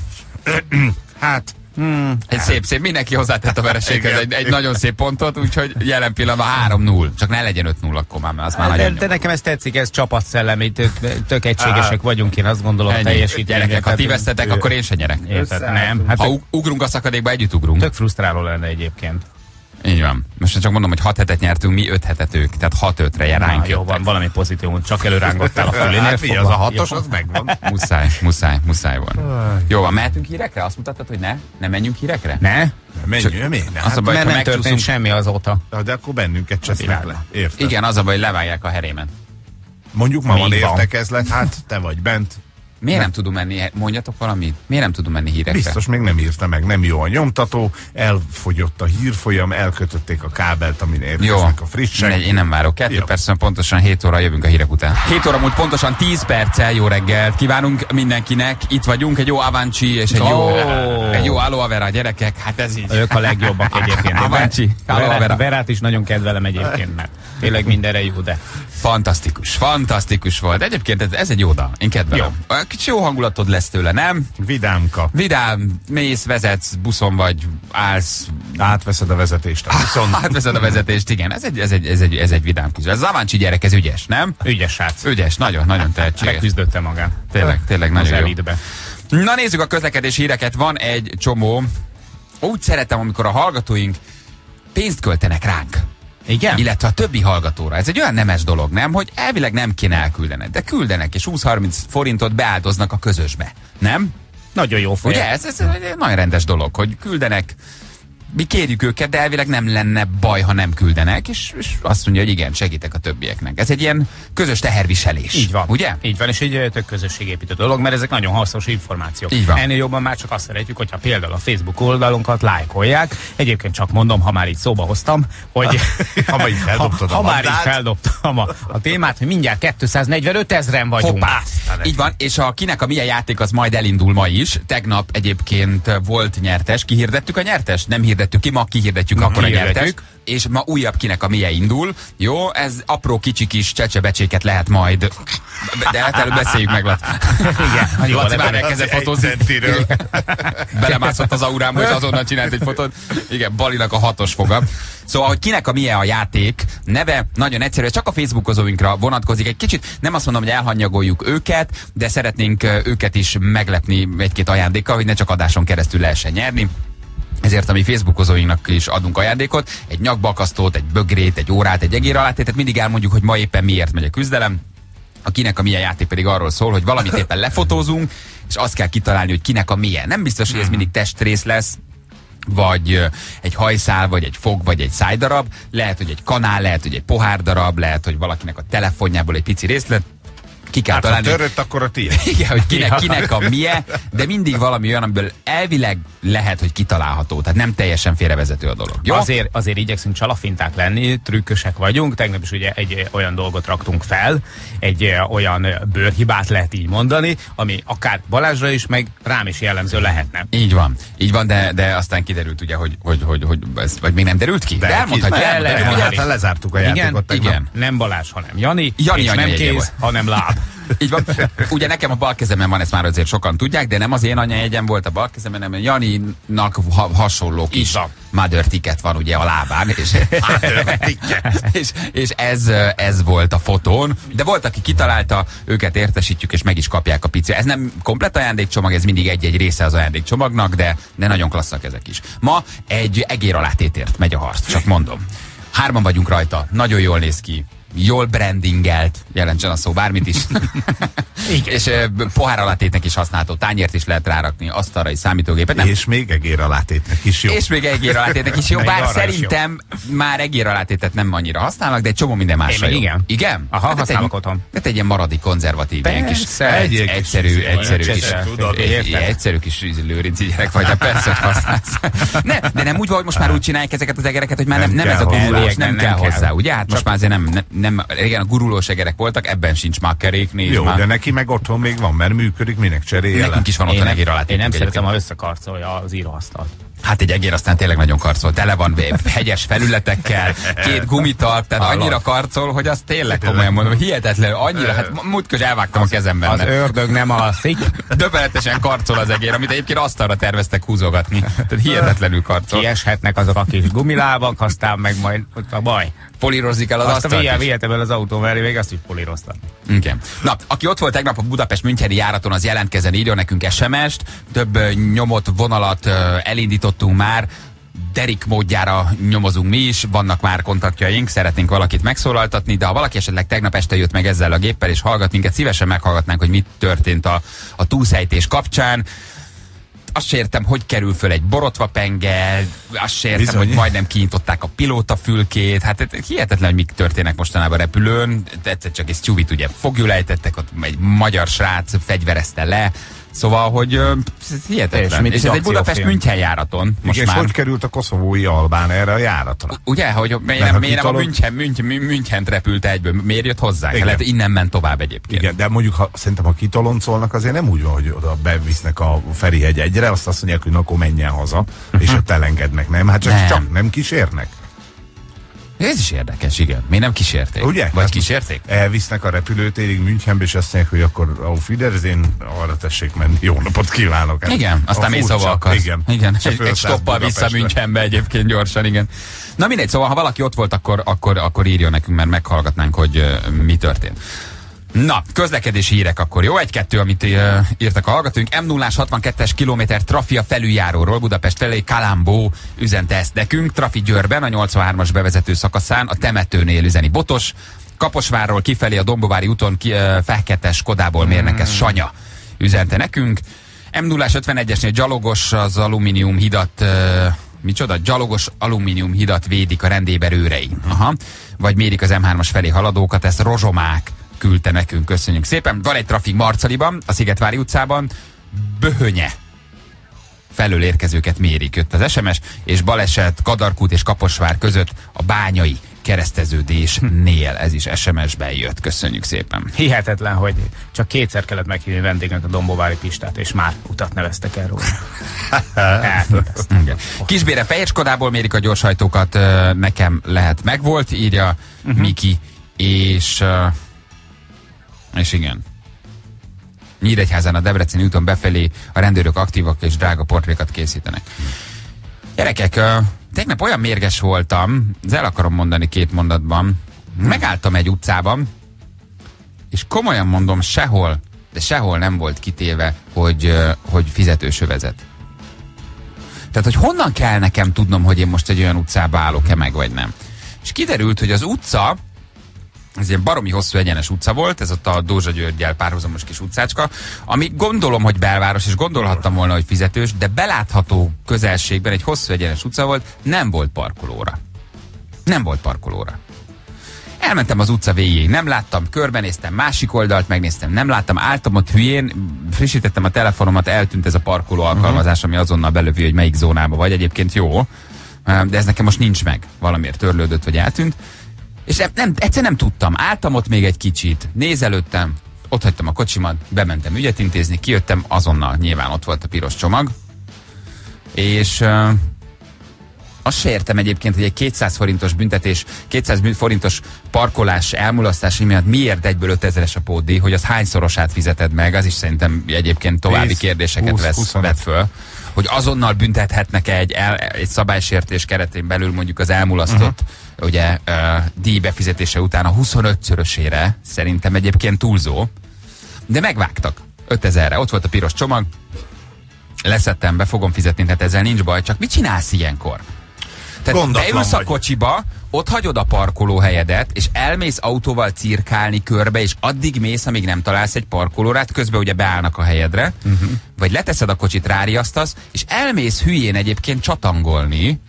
Hát, Hmm. Egy szép, szép, mindenki hozzátett a vereséghez egy, egy nagyon szép pontot, úgyhogy jelen pillanatban három null. Csak ne legyen öt null akkor már, mert az már De, nagyon de jó. nekem ez tetszik, ez csapatszellemi, tök, tök egységesek vagyunk, én azt gondolom, Ennyi. teljesítmények. Gyerekek, ha ti vesztetek, akkor én se nyerek. Érted? Nem, hát Ha tök, ug- ugrunk a szakadékba, együtt ugrunk. tök frusztráló lenne egyébként. Így van. Most csak mondom, hogy hat hetet nyertünk, mi öt hetet ők. Tehát hat ötre jel Na, ránk jó van, valami pozitívum, csak előrángottál a fölénél. hát mi az a hatos, Jó. az megvan. Muszáj, muszáj, muszáj van. Jó van, mehetünk hírekre? Azt mutattad, hogy ne? Nem menjünk hírekre? Ne? Menjünk, miért ne? Az a Hát, baj, Mert ha nem történt megcsúszunk... semmi azóta. de akkor bennünket csesznek le. Érted? Igen, az a baj, hogy levágják a herémen. Mondjuk ma van Még van. értekezlet, hát te vagy bent. Miért nem tudunk menni? Mondjatok valamit. Miért nem tudunk menni hírekre? Biztos még nem írta meg, nem jó a nyomtató, elfogyott a hírfolyam, elkötötték a kábelt, amin Jó, érkeznek a frissek. Mindegy, én nem várok. Kettő Jó. percen pontosan hét óra jövünk a hírek után. hét óra múlt pontosan tíz perccel jó reggelt kívánunk mindenkinek. Itt vagyunk, egy jó Avanci és egy jó, Ó. egy jó Aloe Vera gyerekek. Hát ez így. Ők a legjobbak egyébként. Avanci, Aloe Verát, Vera. Verát is nagyon kedvelem egyébként, mert tényleg mindenre jó, de Fantasztikus, fantasztikus volt. Egyébként ez, ez egy jó dal. Én kedvelem. Jó. Kicsi jó hangulatod lesz tőle, nem? Vidámka. Vidám, mész, vezetsz, buszon vagy, állsz, Átveszed a vezetést. A viszont átveszed a vezetést, igen. Ez egy, ez egy, ez egy, ez egy vidám kis. Ez az Avanci gyerek, ez ügyes, nem? ügyes srác. Ügyes, nagyon, nagyon tehetséges. Megküzdötte magát. Tényleg, tényleg Az nagyon jó. elitbe. Na nézzük a közlekedés híreket. Van egy csomó. Úgy szeretem, amikor a hallgatóink pénzt költenek ránk. Igen? Illetve a többi hallgatóra. Ez egy olyan nemes dolog, nem? Hogy elvileg nem kéne elküldened, de küldenek, és húsz-harminc forintot beáldoznak a közösbe. Nem? Nagyon jó Ugye? feje. Ez, ez egy nagyon rendes dolog, hogy küldenek mi kérjük őket, de elvileg nem lenne baj, ha nem küldenek, és, és azt mondja, hogy igen, segítek a többieknek. Ez egy ilyen közös teherviselés. Így van. Ugye? Így van, és egy tök közösségépítő dolog, mert ezek nagyon hasznos információk. Így van. Ennél jobban már csak azt szeretjük, hogyha például a Facebook oldalunkat lájkolják. Egyébként csak mondom, ha már így szóba hoztam, hogy ha már így feldobtad ha, a ha már így labdát. feldobtam a, a témát, hogy mindjárt kétszáznegyvenöt ezren vagyunk. Hoppá! Így van, és a kinek a milyen játék az majd elindul ma is. Tegnap egyébként volt nyertes. Kihirdettük a nyertes? Nem hirdettük ki, ma kihirdetjük akkor a nyertes. És ma újabb kinek a milyen indul. Jó, ez apró kicsi kis csecsebecséket lehet majd. De hát előbb beszéljük meg, Laci. Igen. Laci már elkezdett fotózni. Belemászott az aurámba, és azonnal csinált egy fotót. Igen, Balinak a hatos foga. Szóval, hogy kinek a milyen a játék neve, nagyon egyszerű, csak a Facebookozóinkra vonatkozik. Egy kicsit nem azt mondom, hogy elhanyagoljuk őket, de szeretnénk őket is meglepni egy-két ajándékkal, hogy ne csak adáson keresztül lehessen nyerni. Ezért a mi Facebookozóinknak is adunk ajándékot, egy nyakbakasztót, egy bögrét, egy órát, egy egéralátétet, mindig elmondjuk, hogy ma éppen miért megy a küzdelem. A kinek a milyen játék pedig arról szól, hogy valamit éppen lefotózunk, és azt kell kitalálni, hogy kinek a milyen. Nem biztos, hogy ez mindig testrész lesz, vagy egy hajszál, vagy egy fog, vagy egy szájdarab. Lehet, hogy egy kanál, lehet, hogy egy pohárdarab, lehet, hogy valakinek a telefonjából egy pici részlet. Ki kell hát, találni. ha törött, akkor a tiéd. Igen, hogy kinek, kinek a milyen, de mindig valami olyan, amiből elvileg lehet, hogy kitalálható. Tehát nem teljesen félrevezető a dolog. Jó? Azért, azért igyekszünk csalafinták lenni, trükkösek vagyunk. Tegnap is ugye egy olyan dolgot raktunk fel, egy olyan bőrhibát lehet így mondani, ami akár Balázsra is, meg rám is jellemző lehetne. Így van, így van, de, de aztán kiderült ugye, hogy, hogy, hogy, hogy ez, vagy még nem derült ki? De, de elmondhatja, el, elmondhatja. el, el, el, lezártuk a játékot. Igen, igen. Nem Balázs, hanem Jani, Jani és nem kéz, volt. hanem láb. Így van. Ugye nekem a bal kezemen van, ezt már azért sokan tudják, de nem az én anyajegyem volt a bal kezemen, hanem Janinak ha hasonló kis mother ticket van ugye a lábán, és, és, és ez, ez volt a fotón. De volt, aki kitalálta, őket értesítjük, és meg is kapják a pici. Ez nem komplett ajándékcsomag, ez mindig egy-egy része az ajándékcsomagnak, de, de nagyon klasszak ezek is. Ma egy egéralátétért megy a harc, csak mondom. Hárman vagyunk rajta, nagyon jól néz ki. Jól brandingelt, jelentsen a szó bármit is. És uh, poháralátétnek is használható, tányért is lehet rárakni, asztalra is, számítógépet. Nem. És még egéralátétnek is jó. És még egéralátétnek is jó, bár szerintem jó. Már egéralátétet nem annyira használnak, de egy csomó minden másra jó. Igen. Igen? Aha, hát használok otthon. Tehát egy ilyen maradi konzervatív, ilyen kis egy, egy, egyszerű, egyszerű kis, egy, egyszerű kis lőrinci gyerek vagy, de persze, hogy használsz. Ne, de nem úgy van, hogy most már úgy csinálják ezeket az egereket, hogy már nem, nem, nem ez a gurulás, nem, nem kell hozzá, ugye? Hát most már azért nem, nem, régen a gurulós egerek voltak, ebben sincs már kerék, nézd jó, már. de neki meg otthon még van, mert működik, minek cserélje. Nekünk is van otthon egéralát. Én nem szeretem, ha összekarcolja az íróasztalt. Hát egy egér aztán tényleg nagyon karcol. Tele van hegyes felületekkel, két gumitalp, tehát annyira karcol, hogy az tényleg komolyan mondom, hihetetlen, annyira, hát múltkor elvágtam a kezemben. Az ördög nem alszik. Döbbenetesen karcol az egér, amit egyébként asztalra terveztek húzogatni. Tehát hihetetlenül karcol. Kieshetnek azok a kis gumilábak, aztán meg majd ott a baj. Polírozik el az azt asztalt. Azt vihetem el az autó mellé, még azt is políroztam. Igen. Na, aki ott volt tegnap a Budapest-Müncheni járaton, az jelentkezzen, írjon nekünk es em est. Több uh, nyomot, vonalat uh, elindítottunk már. Derik módjára nyomozunk mi is, vannak már kontaktjaink, szeretnénk valakit megszólaltatni, de ha valaki esetleg tegnap este jött meg ezzel a géppel és hallgat minket, szívesen meghallgatnánk, hogy mit történt a, a túlszejtés kapcsán. Azt se értem, hogy kerül föl egy borotvapenge, azt se értem, Bizony. hogy majdnem kinyitották a pilótafülkét, hát hihetetlen, hogy mik történnek mostanában a repülőn, egyszer csak egy tyúvit ugye foglyul ejtettek, ott egy magyar srác fegyverezte le, szóval, hogy uh, ez hihetetlen. És, és ez egy Budapest-München járaton. Most igen, már. És hogy került a koszovói albán erre a járatra? Ugye, hogy miért nem, miért nem a München, München, Münchent repült egyből, miért jött hozzá? Lehet, innen ment tovább egyébként. Igen, de mondjuk ha, szerintem, ha kitoloncolnak, azért nem úgy van, hogy oda bevisznek a Ferihegy egyre, azt azt mondják, hogy na, akkor menjen haza, uh-huh. és ott elengednek, nem? Hát csak nem, csak nem kísérnek. Ez is érdekes, igen. Miért nem kísérték? Ugye? Vagy kísérték? Elvisznek a repülőtérig Münchenbe, és azt mondják, hogy akkor auf Wiedersehen, arra tessék menni. Jó napot kívánok! Hát, igen, aztán mész hova akarsz. Igen, igen. Egy, egy stoppal vissza Münchenbe egyébként gyorsan, igen. Na mindegy, szóval ha valaki ott volt, akkor, akkor, akkor írjon nekünk, mert meghallgatnánk, hogy uh, mi történt. Na, közlekedési hírek akkor, jó? Egy-kettő, amit uh, írtak a hallgatóink. em nulla hatvankettes kilométer Trafia felüljáróról Budapest felé Kalambó üzente ezt nekünk. Trafi Győrben, a nyolcvanhármas bevezető szakaszán, a temetőnél üzeni Botos. Kaposvárról kifelé a Dombovári úton ki, uh, Fekete Skodából mérnekes Sanya üzente nekünk. em nulla ötvenegyesnél Gyalogos az alumínium hidat uh, micsoda, gyalogos alumínium hidat védik a rendéber őrei. Aha. Vagy mérik az em hármas felé haladókat, ezt Rozsomák küldte nekünk, köszönjük szépen. Van egy trafik Marcaliban, a Szigetvári utcában, Böhönye felől érkezőket mérik, jött az es em es, és baleset Kadarkút és Kaposvár között a Bányai kereszteződésnél. Ez is es em es-ben jött, köszönjük szépen. Hihetetlen, hogy csak kétszer kellett meghívni vendégnek a Dombovári Pistát, és már utat neveztek el róla. Kisbére Fejérskodából mérik a gyorshajtókat, nekem lehet megvolt, írja uh-huh. Miki, és és igen. Nyíregyházán a Debreceni úton befelé a rendőrök aktívak és drága portrékat készítenek. Gyerekek, uh, tegnap olyan mérges voltam, ezt el akarom mondani két mondatban. Megálltam egy utcában, és komolyan mondom, sehol, de sehol nem volt kitéve, hogy, uh, hogy fizetős övezet. Tehát, hogy honnan kell nekem tudnom, hogy én most egy olyan utcába állok-e meg, vagy nem. És kiderült, hogy az utca, ez egy baromi hosszú egyenes utca volt, ez ott a Dózsa Györgyel párhuzamos kis utcácska, ami gondolom, hogy belváros, és gondolhattam volna, hogy fizetős, de belátható közelségben egy hosszú egyenes utca volt, nem volt parkolóra. Nem volt parkolóra. Elmentem az utca végéig, nem láttam, körbenéztem, másik oldalt megnéztem, nem láttam, álltam ott hülyén, frissítettem a telefonomat, eltűnt ez a parkoló alkalmazás, ami azonnal belövi, hogy melyik zónába vagy, egyébként jó, de ez nekem most nincs meg, valamiért törlődött, vagy eltűnt. És nem, nem, egyszer nem tudtam. Álltam ott még egy kicsit, nézelődtem, ott hagytam a kocsimat, bementem ügyet intézni, kijöttem, azonnal nyilván ott volt a piros csomag. És uh, azt se értem egyébként, hogy egy kétszáz forintos büntetés, kétszáz forintos parkolás elmulasztása miatt miért egyből ötezeres a pótdíj, hogy az hányszorosát fizeted meg, az is szerintem egyébként további tíz, kérdéseket húsz, vesz, vet föl. Hogy azonnal büntethetnek-e egy, el, egy szabálysértés keretén belül mondjuk az elmulasztott uh-huh. ugye, uh, díj befizetése után a huszonötszörösére, szerintem egyébként túlzó, de megvágtak ötezerre, ott volt a piros csomag, leszettem, be fogom fizetni, tehát ezzel nincs baj, csak mit csinálsz ilyenkor? Tehát beülsz a kocsiba, ott hagyod a parkolóhelyedet, és elmész autóval cirkálni körbe, és addig mész, amíg nem találsz egy parkolórát, közben ugye beállnak a helyedre, uh-huh. vagy leteszed a kocsit, ráriasztasz, és elmész hülyén egyébként csatangolni,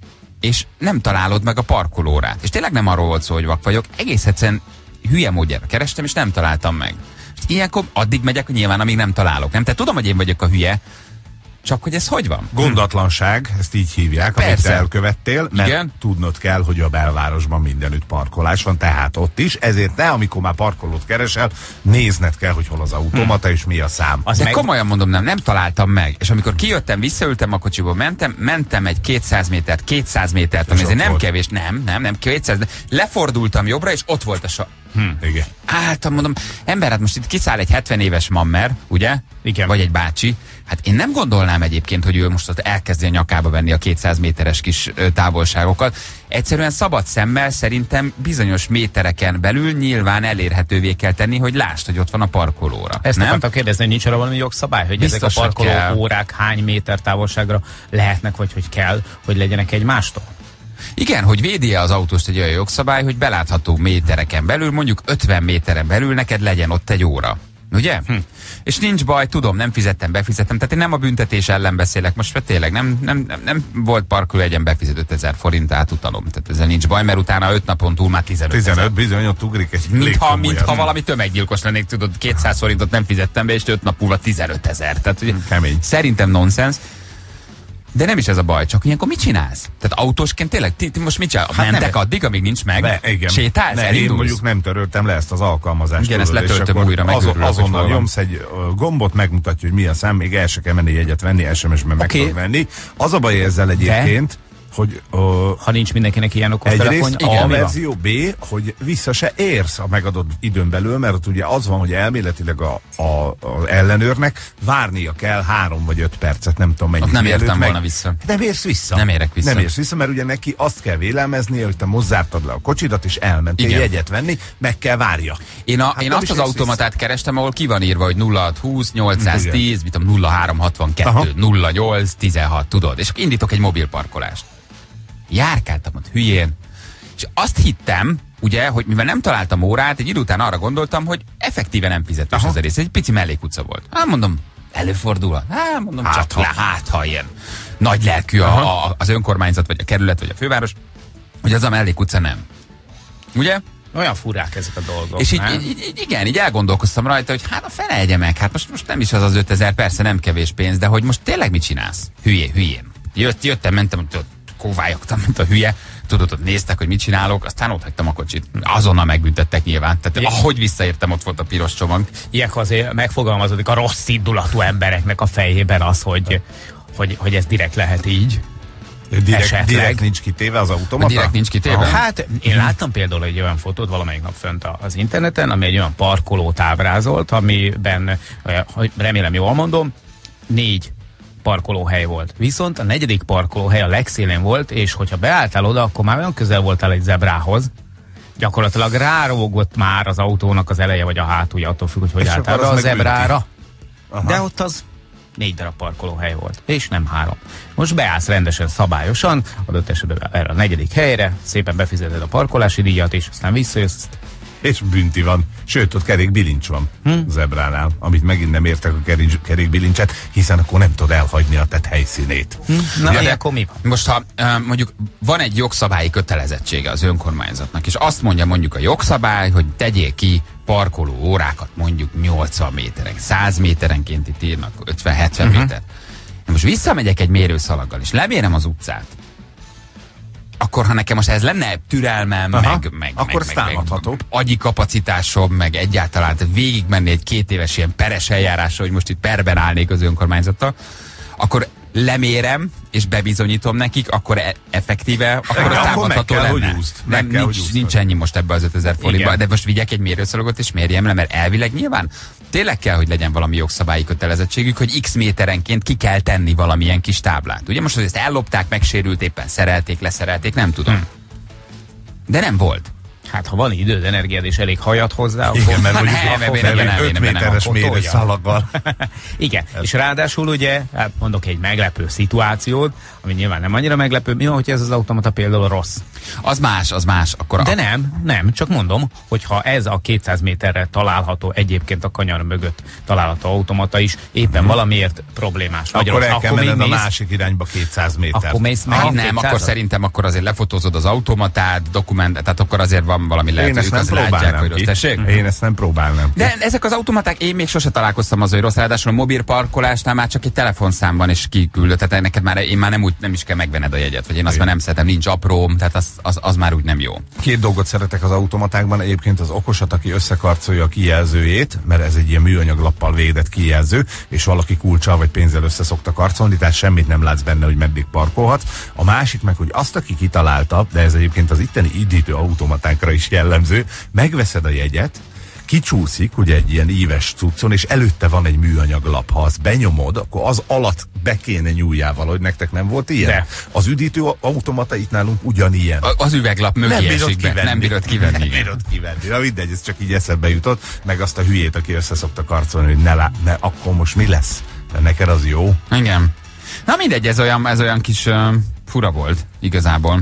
és nem találod meg a parkolórát. És tényleg nem arról volt szó, hogy vak vagyok, egész egyszerűen hülye módjára kerestem, és nem találtam meg. És ilyenkor addig megyek, nyilván, amíg nem találok. Nem? Tehát tudom, hogy én vagyok a hülye, csak hogy ez hogy van? Gondatlanság, ezt így hívják, persze. amit elkövettél, mert igen? tudnod kell, hogy a belvárosban mindenütt parkolás van, tehát ott is, ezért ne, amikor már parkolót keresel, nézned kell, hogy hol az automata hmm. és mi a szám. Az de meg... komolyan mondom, nem, nem találtam meg. És amikor kijöttem, visszaültem a kocsiból, mentem, mentem egy kétszáz métert, kétszáz métert, ami azért nem volt. Kevés, nem, nem, nem, kétszáz, lefordultam jobbra, és ott volt a sa... Hmm. Igen. Álltam, mondom, ember, hát most itt kiszáll egy hetven éves mammer, ugye? Igen. Vagy egy bácsi. Hát én nem gondolnám egyébként, hogy ő most ott elkezdi a nyakába venni a kétszáz méteres kis ö, távolságokat. Egyszerűen szabad szemmel szerintem bizonyos métereken belül nyilván elérhetővé kell tenni, hogy lásd, hogy ott van a parkolóra. Ezt nem akartam kérdezni, hogy nincs arra valami jogszabály, hogy biztos, ezek a parkoló órák hány méter távolságra lehetnek, vagy hogy kell, hogy legyenek egymástól? Igen, hogy védi-e az autóst egy olyan jogszabály, hogy belátható métereken belül, mondjuk ötven méteren belül neked legyen ott egy óra. Ugye? Hm. És nincs baj, tudom, nem fizettem, befizettem, tehát én nem a büntetés ellen beszélek, most tényleg nem, nem, nem, nem volt parkoló, egyen befizet ötezer forint átutalom, tehát ezzel nincs baj, mert utána öt napon túl már tizenöt ezer. tizenöt bizony, ott ugrik egy mintha, mintha valami tömeggyilkos lennék, tudod, kétszáz forintot nem fizettem be, és öt nap múlva tizenöt ezer. Tehát ugye, kemény. Szerintem nonsens. De nem is ez a baj, csak ilyenkor mit csinálsz? Tehát autósként tényleg, ti, ti most mit csinál? Hát mentek nem, addig, amíg nincs meg? Ne, igen. Sétálsz? Ne, én mondjuk nem töröltem le ezt az alkalmazást. Igen, ezt letöltöm újra, azon, azonnal nyomsz egy gombot, megmutatja, hogy mi a szám, még el se kell menni jegyet venni, es em es-ben meg tudod venni. Az a baj ezzel egyébként, de? hogy uh, ha nincs mindenkinek ilyen okostelefon, egyrészt A verzió B, hogy vissza se érsz a megadott időn belül, mert ugye az van, hogy elméletileg a, a, a ellenőrnek várnia kell három vagy öt percet, nem tudom mennyi. Nem értem volna vissza. Nem érsz vissza. Nem érek vissza. Nem érsz vissza, mert ugye neki azt kell vélelmeznie, hogy te mozzártad le a kocsidat, és elmentél igen. jegyet venni, meg kell várja. Én, a, hát én azt az automatát vissza. kerestem, ahol ki van írva, hogy nulla hat húsz nyolcszáztíz, mit tudom, nulla három hatvankettő, aha. nulla nyolc tizenhat, tudod, és indítok egy mobil parkolást. Járkáltam ott hülyén, és azt hittem, ugye, hogy mivel nem találtam órát, egy idő után arra gondoltam, hogy effektíve nem fizetős az a rész, egy pici mellékutca volt. Hát mondom, Előfordul? Hát mondom, hát, csak ha. Le, hát ha ilyen nagy lelkű a, a, az önkormányzat, vagy a kerület, vagy a főváros, hogy az a mellékutca nem. Ugye? Olyan furák ezek a dolgok. És így, így, így, igen, így elgondolkoztam rajta, hogy hát a fene egye meg, hát most, most nem is az az ötezer, persze nem kevés pénz, de hogy most tényleg mit csinálsz? Hülyé, hülyén. Jött, jöttem, mentem, tudod, kóvályogtam, mint a hülye, tudod, ott néztek, hogy mit csinálok, aztán ott hagytam a kocsit. Azonnal megbüntettek nyilván. Tehát igen. Ahogy visszaértem, ott volt a piros csomag. Ilyenkor azért megfogalmazódik a rossz indulatú embereknek a fejében az, hogy, hogy, hogy ez direkt lehet így. Direkt, direkt nincs kitéve az automata? Direkt nincs kitéve? Ah, hát én láttam például egy olyan fotót valamelyik nap fönt az interneten, ami egy olyan parkolót ábrázolt, amiben, remélem jól mondom, négy parkolóhely volt. Viszont a negyedik parkolóhely a legszélén volt, és hogyha beálltál oda, akkor már olyan közel voltál egy zebrához, gyakorlatilag rárógott már az autónak az eleje vagy a hátulja, attól függ, hogy hogy álltál be a zebrára. De ott az négy darab parkolóhely volt, és nem három. Most beállsz rendesen, szabályosan, adott esetben erre a negyedik helyre, szépen befizeted a parkolási díjat, és aztán visszajössz. És bünti van. Sőt, ott kerékbilincs van hm? zebránál, amit megint nem értek a kerékbilincset, hiszen akkor nem tud elhagyni a tett helyszínét. Hm? Na, ja, de akkor mi van? Most, ha uh, mondjuk van egy jogszabályi kötelezettsége az önkormányzatnak, és azt mondja mondjuk a jogszabály, hogy tegyél ki parkoló órákat mondjuk nyolcvan méteren, száz méterenként itt írnak, ötven-hetven uh-huh. méter. Most visszamegyek egy mérőszalaggal, és lemérem az utcát, akkor ha nekem most ez lenne türelmem, Aha, meg, meg, akkor meg, meg, meg agyi kapacitásom, meg egyáltalán végigmenni egy két éves ilyen peres eljárásra, hogy most itt perben állnék az önkormányzattal, akkor lemérem, és bebizonyítom nekik, akkor e effektíve, akkor az támadható lenne. Úszt, nem, kell, nincs, nincs ennyi most ebbe az ötezer forintba, de most vigyek egy mérőszalagot, és mérjem le, mert elvileg nyilván tényleg kell, hogy legyen valami jogszabályi kötelezettségük, hogy x méterenként ki kell tenni valamilyen kis táblát. Ugye most, hogy ezt ellopták, megsérült, éppen szerelték, leszerelték, nem tudom. Hmm. De nem volt. Hát ha van időd, energiád és elég hajat hozzá, akkor... Igen, mert mondjuk öt méteres mérőszalaggal. Igen, és ráadásul ugye, hát mondok egy meglepő szituációt, ami nyilván nem annyira meglepő, mi van, hogy ez az automata például rossz? Az más, az más. Akkor De a... nem, nem, csak mondom, hogyha ez a kétszáz méterre található, egyébként a kanyar mögött található automata is éppen hmm. valamiért problémás. Akkor rossz, el kell menned a másik irányba kétszáz méter. Akkor mész meg ah, nem, akkor szerintem akkor azért lefotózod az automatát, dokument, tehát akkor azért van valami lehetőség, az látják, hogy rossz. Tessék? Én ezt nem próbálnám. De ezek az automaták, én még sose találkoztam az, hogy rossz, ráadásul a mobil parkolásnál már csak egy telefonszám van és kiküldött, tehát neked már, én már nem úgy, nem is kell megvenned a jegyet, vagy én azt már nem szeretem, nincs apróm, tehát az, az, az már úgy nem jó. Két dolgot szeretek az automatákban, egyébként az okosat, aki összekarcolja a kijelzőjét, mert ez egy ilyen műanyaglappal védett kijelző, és valaki kulccsal vagy pénzzel össze szokta karcolni, tehát semmit nem látsz benne, hogy meddig parkolhatsz. A másik meg, hogy azt, aki kitalálta, de ez egyébként az itteni üdítő automatákra is jellemző, megveszed a jegyet, kicsúszik ugye egy ilyen íves cuccon, és előtte van egy műanyag lap. Ha azt benyomod, akkor az alatt be kéne nyúljával, hogy nektek nem volt ilyen? De. Az üdítő automata itt nálunk ugyanilyen. A, az üveglap mögé esik be. Nem bírod kivenni. Nem bírod kivenni. Na mindegy, ez csak így eszedbe jutott, meg azt a hülyét, aki össze szokta karcolni, hogy ne, lá, ne akkor most mi lesz? De neked az jó? Igen. Na mindegy, ez olyan, ez olyan kis uh, fura volt igazából.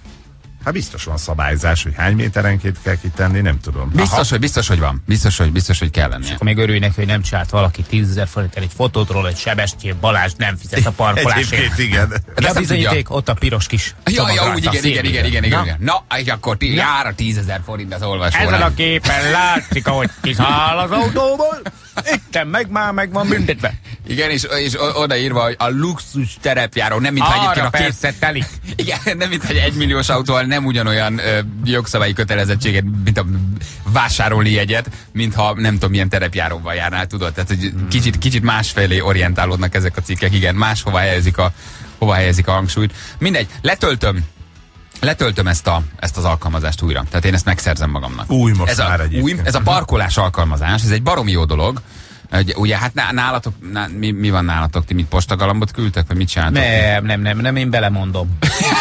Hát biztos van szabályzás, hogy hány méterenként kell kitenni, nem tudom. Biztos, Aha. hogy biztos, hogy van. Biztos, hogy biztos, hogy kell lennie. És akkor még örülj neki, hogy nem csinált valaki tízezer forintért egy fotót róla, hogy Sebestyén Balázs nem fizet a parkolásért. Egyébként igen. De a bizonyíték, ott a piros kis ja, ja, úgy, igen, igen, igen, igen, igen, igen. Na, és akkor tí, jár a tízezer forint az olvasóra. Ezen a képen látszik, ahogy kiszáll az autóból. Itten meg már meg van büntetve. Igen, és, és odaírva, hogy a luxus terepjáró, nem mintha egyébként a persze telik. Igen, nem mintha egy egymilliós autóval nem ugyanolyan ö, jogszabályi kötelezettséget, mint a vásárolni jegyet, mintha nem tudom milyen terepjáróval járnál, tudod? Tehát, hogy hmm. kicsit, kicsit másfelé orientálódnak ezek a cikkek, igen, máshova helyezik a, hova helyezik a hangsúlyt. Mindegy, letöltöm. Letöltöm ezt, a, ezt az alkalmazást újra. Tehát én ezt megszerzem magamnak. Új most ez már a, új, ez a parkolás alkalmazás, ez egy baromi jó dolog. Ugye hát nálatok, ná, mi, mi van nálatok? Ti mit postagalambot küldtek, vagy mit csináltok? Nem, nem, nem, nem, én belemondom.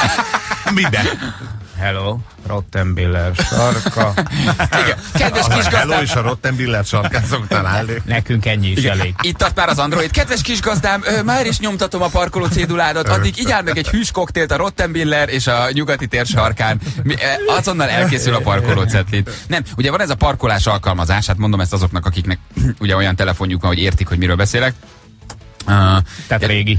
Miben? Hello, Rottenbiller sarka. Igen. Kedves kisgazdám. Hello és a Rottenbiller sarkán szoktál állni. Nekünk ennyi is Igen. elég. Itt tart már az Android. Kedves kisgazdám, ö, már is nyomtatom a parkoló céduládat, addig így áll meg egy hűs koktélt a Rottenbiller és a nyugati tér sarkán. Mi, ö, azonnal elkészül a parkoló cetlit. Nem, ugye van ez a parkolás alkalmazás, hát mondom ezt azoknak, akiknek ugye olyan telefonjuk van, hogy értik, hogy miről beszélek. Uh, Tehát régi.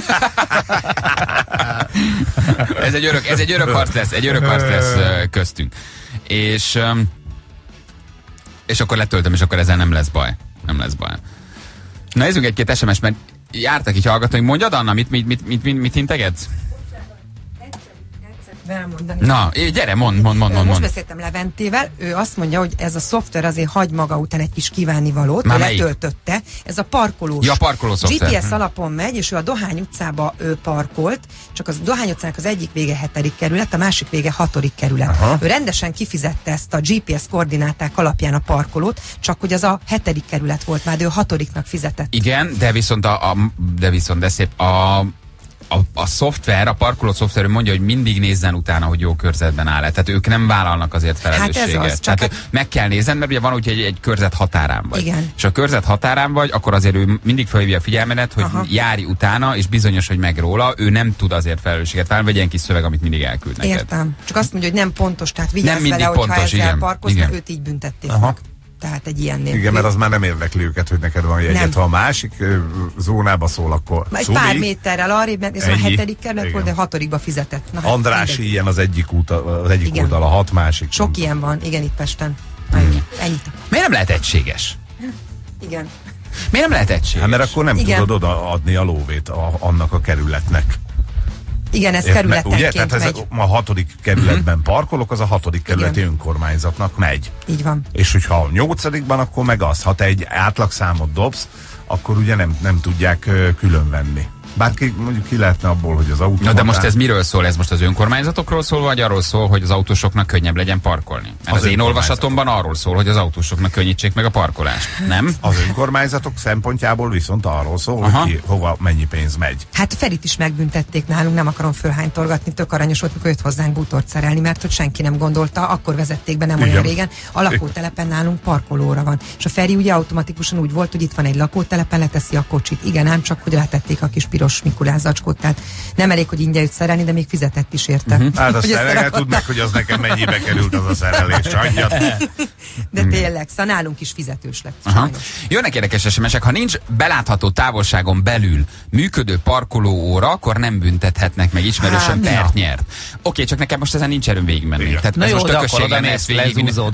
ez, egy örök, ez egy örök harc lesz, egy örök harc lesz uh, köztünk. És, um, és akkor letöltöm, és akkor ezzel nem lesz baj. Nem lesz baj. Na, nézzünk egy-két es em es, mert jártak így hallgatóink. Mondjad, Anna, mit, mit, mit, mit, mit, mit integetsz? Elmondani. Na, gyere, mond, mond, mond, mond. Most beszéltem Leventével, ő azt mondja, hogy ez a szoftver azért hagy maga után egy kis kívánnivalót, ő letöltötte. Ez a parkolós. Ja, parkoló szoftver. gé pé es alapon megy, és ő a Dohány utcába ő parkolt, csak az Dohány utcának az egyik vége hetedik kerület, a másik vége hatodik kerület. Aha. Ő rendesen kifizette ezt a gé pé es koordináták alapján a parkolót, csak hogy az a hetedik kerület volt már, de ő hatodiknak fizetett. Igen, de viszont a, a de viszont de szép a A, a szoftver, a parkoló szoftver mondja, hogy mindig nézzen utána, hogy jó körzetben áll. Tehát ők nem vállalnak azért felelősséget. Hát ez az, csak Tehát egy... meg kell nézni, mert ugye van úgy, hogy egy körzet határán vagy. Igen. És a körzet határán vagy, akkor azért ő mindig felhívja a figyelmedet, hogy Aha. járj utána, és bizonyos, hogy meg róla, ő nem tud azért felelősséget vállalni, vagy ilyen kis szöveg, amit mindig elküld neked. Értem. Csak azt mondja, hogy nem pontos, tehát vigyázz vele, hogyha ezzel parkolsz, mert őt így büntették. Aha. Tehát egy ilyen nélkül. Igen, mert az már nem érdekli őket, hogy neked van jegyet. Ha a másik uh, zónába szól, akkor egy szumi. Pár méterrel arrébb, mert ez a hetedik kerület volt, de hatodikba fizetett. Na, hát Andrássy ilyen az egyik, út, az egyik oldal, a hat másik. Sok ilyen van, igen, itt Pesten. Hmm. Ennyit. Miért nem lehet egységes? Igen. Miért nem lehet egységes? Hát, mert akkor nem igen. tudod odaadni a lóvét a, annak a kerületnek. Igen, ez kerületenként ugye? Tehát ez megy. A hatodik kerületben parkolok, az a hatodik kerületi Igen. önkormányzatnak megy. Így van. És hogyha a nyolcadikban, akkor meg az. Ha te egy átlagszámot dobsz, akkor ugye nem, nem tudják uh, különvenni. Bár ki, mondjuk ki lehetne abból, hogy az autó... Na de most ez miről szól? Ez most az önkormányzatokról szól, vagy arról szól, hogy az autósoknak könnyebb legyen parkolni? Mert az, az én olvasatomban arról szól, hogy az autósoknak könnyítsék meg a parkolást. Nem? Az önkormányzatok szempontjából viszont arról szól, Aha. hogy ki, hova mennyi pénz megy. Hát Ferit is megbüntették nálunk, nem akarom fölhánytorgatni, tök aranyos volt, mikor jött hozzánk bútort szerelni, mert hogy senki nem gondolta, akkor vezették be, nem Igen. olyan régen. A lakótelepen nálunk parkolóra van. És a Feri ugye automatikusan úgy volt, hogy itt van egy lakótelepen, leteszi a kocsit. Igen, ám csak hogy letették a kis piros Mikulás zacskót, tehát nem elég, hogy ingyen jött szerelni, de még fizetett is érte. Uh-huh. Hát azt el tud meg, hogy az nekem mennyibe került az a szerelés, adjad. De tényleg, szóval nálunk is fizetős lett. Jönnek érdekes es em esek, ha nincs belátható távolságon belül működő parkolóóra, akkor nem büntethetnek meg, ismerősen hát, pert nyert. Oké, csak nekem most ezen nincs erőm végigmenni. Tehát na ez jó, most de akkor oda mész, lezúzod.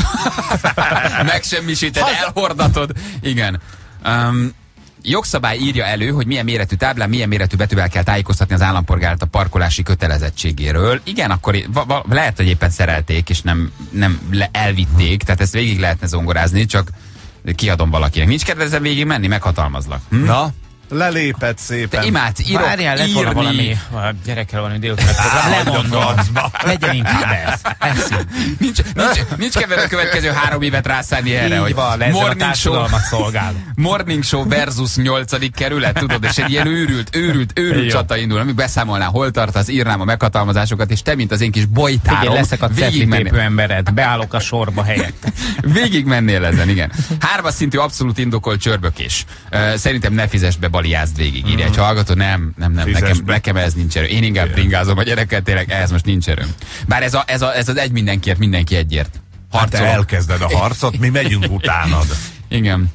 Megsemmisíted, elhordatod. Igen. Um, Jogszabály írja elő, hogy milyen méretű táblán, milyen méretű betűvel kell tájékoztatni az állampolgárt a parkolási kötelezettségéről. Igen, akkor va- va- lehet, hogy éppen szerelték, és nem, nem le- elvitték, tehát ezt végig lehetne zongorázni, csak kiadom valakinek. Nincs kedve ezen végig menni, meghatalmazlak. Hm? Na? Lelépett szépen. Te imádsz írok, Várjál, lett volna valami a gyerekkel valami délután lemondom. Legyen inkább ez. Nincs, nincs, nincs kedved a következő három évet rászállni erre, így hogy van, morning show, szolgál. Morning show versus nyolcadik kerület, tudod, és egy ilyen őrült, őrült, őrült csata indul, ami beszámolná, hol tart, az írnám a meghatalmazásokat, és te, mint az én kis bolytárom, igen, leszek a cetritépő embered, beállok a sorba helyett. Végig mennél ezen, igen. Hármas szintű abszolút indokolt csörbökés. Uh, szerintem ne fizess be, baliázd végig, írja egy hallgató, nem, nem, nem, nekem, nekem ez nincs erő. Én inkább bringázom a gyereket, tényleg ehhez most nincs erőm. Bár ez, a, ez, a, ez az egy mindenkiért, mindenki egyért. Harcolok. Hát elkezded a harcot, mi megyünk utánad. Igen.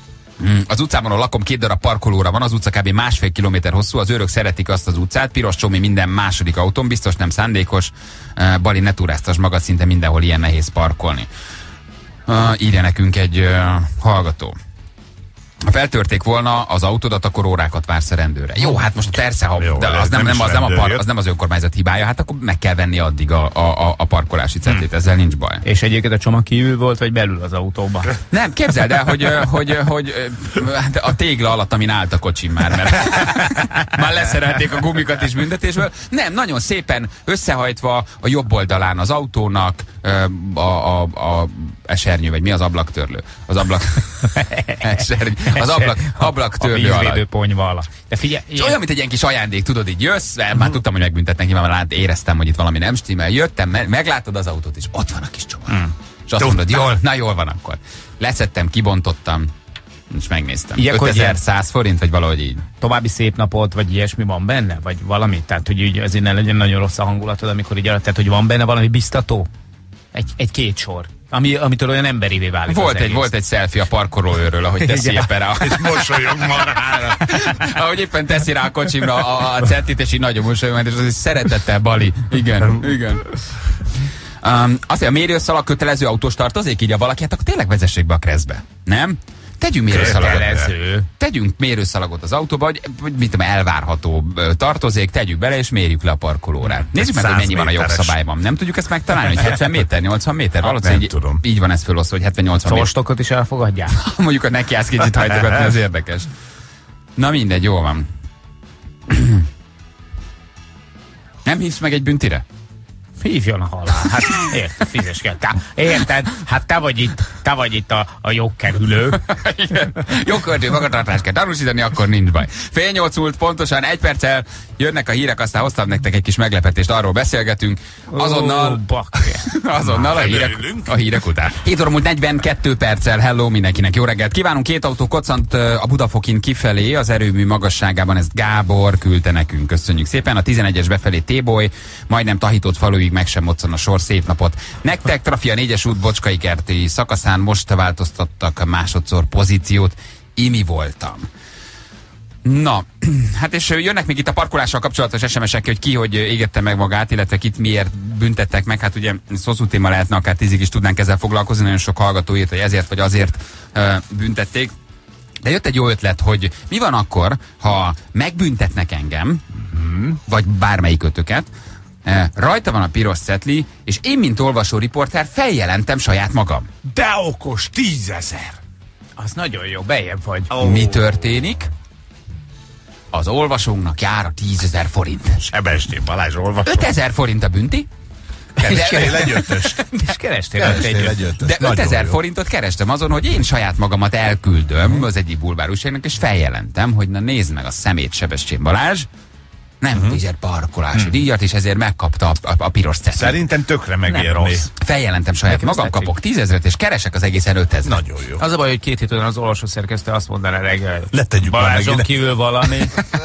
Az utcában, ahol lakom, két darab parkolóra van, az utca kb. Másfél kilométer hosszú, az őrök szeretik azt az utcát, piros csómi minden második autón, biztos nem szándékos. Bali, ne túráztas magad, szinte mindenhol ilyen nehéz parkolni. Írja nekünk egy uh, hallgató. Ha feltörték volna az autódat, akkor órákat vársz a rendőre. Jó, hát most persze, ha, jó, de az, nem, nem, az, nem a par, az nem az önkormányzat hibája, hát akkor meg kell venni addig a, a, a parkolási cetlit, hmm. ezzel nincs baj. És egyébként a csomag kívül volt, vagy belül az autóba? Nem, képzeld el, hogy, hogy, hogy, hogy a tégla alatt, amin állt a kocsim már, mert már leszerelték a gumikat is büntetésből. Nem, nagyon szépen összehajtva a jobb oldalán az autónak a, a, a esernyő, vagy mi az ablaktörlő? Az ablak... esernyő. Az ablak, ablaktörlő alatt. A vízvédő ponyva alatt. De figyelj, ilyen... olyan, mint egy ilyen kis ajándék, tudod, így jössz, már uh-huh. tudtam, hogy megbüntetnek, nyilván éreztem, hogy itt valami nem stimmel. Jöttem, me meglátod az autót, és ott van a kis csomag. Mm. És azt mondod, jól, na jól van akkor. Leszettem, kibontottam, és megnéztem. ötezer-száz forint, vagy valahogy így. További szép napot, vagy ilyesmi van benne? Vagy valami? Tehát, hogy így azért ne legyen nagyon rossz a hangulatod, amikor így alatt, tehát, hogy van benne valami biztató? Egy, egy két sor. Ami, amitől olyan emberivé válik. Volt egy, volt egy selfie a parkolóőről, ahogy teszi éppen rá. És mosolyog marhára. Ahogy éppen teszi rá a kocsimra a, a centit, és így nagyon mosolyog, és az is szeretettel Bali. Igen, igen. Um, azért a mérőszalag kötelező autós tartozék, így a valaki, hát akkor tényleg vezessék be a kreszbe. Nem? Tegyünk mérőszalagot. Tegyünk mérőszalagot az autóba, hogy mit tudom, elvárható tartozék, tegyük bele, és mérjük le a parkolórát. Nézzük meg, hogy mennyi van a jogszabályban. Nem tudjuk ezt megtalálni, hogy hetven méter, nyolcvan méter? Valószínűleg így, tudom. Így van ez fölosztva, hogy hetven-nyolcvan méter. Forstokot is elfogadják? Mondjuk, hogy neki állsz kicsit hajtogatni, az érdekes. Na mindegy, jó van. Nem hívsz meg egy büntire? Hívjon a halál. Hát érted, fizes kell. Te, érted? Hát te vagy itt, te vagy itt a, a jogkerülő. Jogköltő magatartást kell tanúsítani, akkor nincs baj. Fél nyolc múlt pontosan, egy perccel jönnek a hírek, aztán hoztam nektek egy kis meglepetést, arról beszélgetünk. Azonnal, oh, azonnal a hírek, a hírek után. hét óra múlt negyvenkét perccel, hello mindenkinek, jó reggelt kívánunk. Két autó koccant a Budafokin kifelé, az erőmű magasságában, ezt Gábor küldte nekünk, köszönjük szépen. A tizenegyes befelé T-boly, majdnem Tahitót faluig meg sem moccan a sor, szép napot. Nektek Trafi a négyes út Bocskai kerti szakaszán most változtattak másodszor pozíciót, imi voltam. Na, hát és jönnek még itt a parkolással kapcsolatos es em es-ek, hogy ki hogy égette meg magát, illetve kit miért büntettek meg. Hát ugye hosszú téma lehetne, akár tízig is tudnánk ezzel foglalkozni, nagyon sok hallgató írt, hogy ezért vagy azért uh, büntették. De jött egy jó ötlet, hogy mi van akkor, ha megbüntetnek engem, uh-huh. vagy bármelyik ötöket, uh, rajta van a piros cetli, és én, mint olvasó riporter, feljelentem saját magam. De okos, tízezer! Az nagyon jó, bejebb vagy. Oh. Mi történik? Az olvasónknak jár a tízezer forint. Sebestyén Balázs olvasó. ötezer forint a bünti. Kerestél egy ötöst. És kerestél egy ötöst. De ötezer forintot kerestem azon, hogy én saját magamat elküldöm az egyik bulvárúságnak, és feljelentem, hogy na nézd meg a szemét Sebestyén Balázs, nem uh-huh. fizet parkolási uh-huh. díjat, és ezért megkapta a, a, a piros cetlit. Szerintem tökre megérni. Feljelentem saját Nekem magam, kapok tízezret, és keresek az egészen ötezer. Nagyon jó. Az a baj, hogy két hét után az olvasószerkesztő azt mondaná reggel, Balázson kívül valami.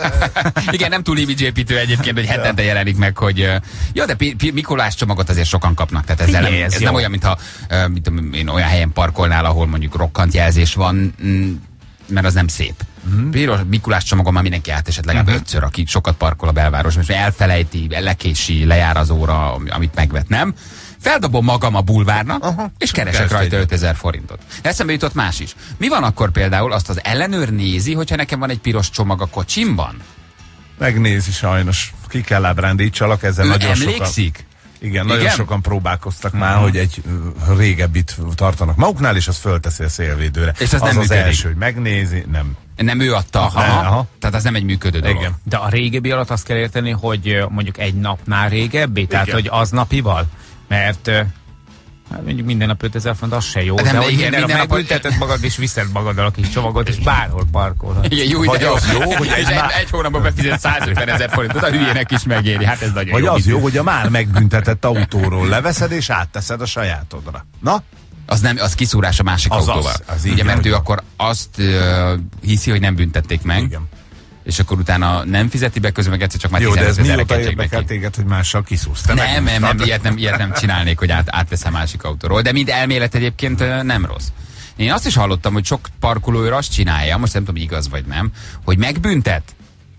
Igen, nem túl image-építő egyébként, hogy hetente jelenik meg, hogy jó, de P- P- Mikolás csomagot azért sokan kapnak, tehát ezzel nem, ez, ez nem olyan, mintha mint tudom, én olyan helyen parkolnál, ahol mondjuk rokkant jelzés van, mert az nem szép. Uh-huh. Piros Mikulás csomagon már mindenki átesett legalább uh-huh. ötször, aki sokat parkol a belváros, és elfelejti, lekési, lejár az óra, amit megvet, nem? Feldobom magam a bulvárnak, uh-huh. és keresek rajta ötezer forintot. Eszembe jutott más is. Mi van akkor például, azt az ellenőr nézi, hogyha nekem van egy piros csomag a kocsimban? Megnézi sajnos. Ki kell ábrándítsalak, ezzel ő nagyon emlékszik? sokan... Igen, nagyon Igen? sokan próbálkoztak uh-huh. már, hogy egy régebbit tartanak maguknál, és az fölteszi a szélvédőre. És az, az nem az első, hogy megnézi, nem. Nem ő adta, aha, aha. Aha. Tehát az nem egy működő dolog. Igen. De a régebbi alatt azt kell érteni, hogy mondjuk egy napnál régebbi, tehát Igen. hogy aznapival, mert hát mondjuk minden nap ötezer font, az se jó, de, de hogy igen, minden, minden nap megbünteted nap... magad, és viszed magaddal a kis csomagot, és bárhol parkolhat. Igen, jó, vagy az jó, hogy egy, egy, egy hónapban befizet százötven ezer forintot, a hülyének is megéri. Hát ez nagyon vagy jó. Vagy az jó, hogy a már megbüntetett autóról leveszed, és átteszed a sajátodra. Na? Az nem, az kiszúrás a másik az autóval. Az, az ugye, mert ő van. akkor azt uh, hiszi, hogy nem büntették meg. Igen. És akkor utána nem fizeti be, közben meg egyszer csak már tizenöt ezerre. Jó, de ez mióta érdekel téged, hogy mással kiszúrsz? Te nem, nem, nem, ilyet nem, ilyet nem csinálnék, hogy át, átveszem másik autóról. De mind elmélet egyébként nem rossz. Én azt is hallottam, hogy sok parkolóőr azt csinálja, most nem tudom, igaz vagy nem, hogy megbüntet,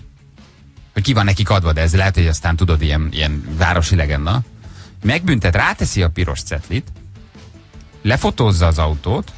hogy ki van nekik adva, de ez lehet, hogy aztán tudod, ilyen, ilyen városi legenda. Megbüntet, ráteszi a piros cetlit, lefotózza az autót,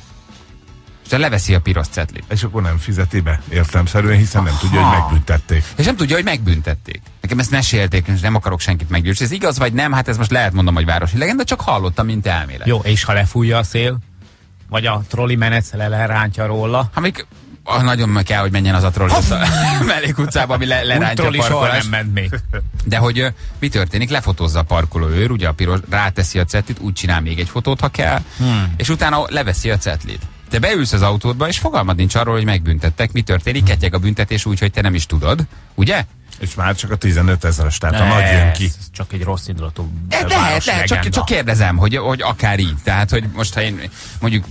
és leveszi a piros cetlit. És akkor nem fizeti be, értelemszerűen, hiszen nem Aha. tudja, hogy megbüntették. És nem tudja, hogy megbüntették. Nekem ezt mesélték, és nem akarok senkit meggyőzni. Ez igaz vagy nem? Hát ez most lehet mondom, hogy városi legenda, csak hallottam, mint elmélet. Jó, és ha lefújja a szél? Vagy a trolli menet le lerántja róla? Ha még ah, nagyon meg kell, hogy menjen az a trolli a Mellék utcába, ami le, lerántja a parkolást. Nem ment még. De hogy mi történik? Lefotózza a parkolóőr, ugye a piros, ráteszi a cetlit, úgy csinál még egy fotót, ha kell, hmm. és utána leveszi a cetlit. Te beülsz az autódba, és fogalmad nincs arról, hogy megbüntettek. Mi történik? Ketyeg a büntetés úgy, hogy te nem is tudod. Ugye? És már csak a tizenöt ezeres, tehát ne, a nagy jön ki. Csak egy rossz indulatú de, lehet, lehet, csak, csak kérdezem, hogy, hogy akár így. Tehát, hogy most ha én mondjuk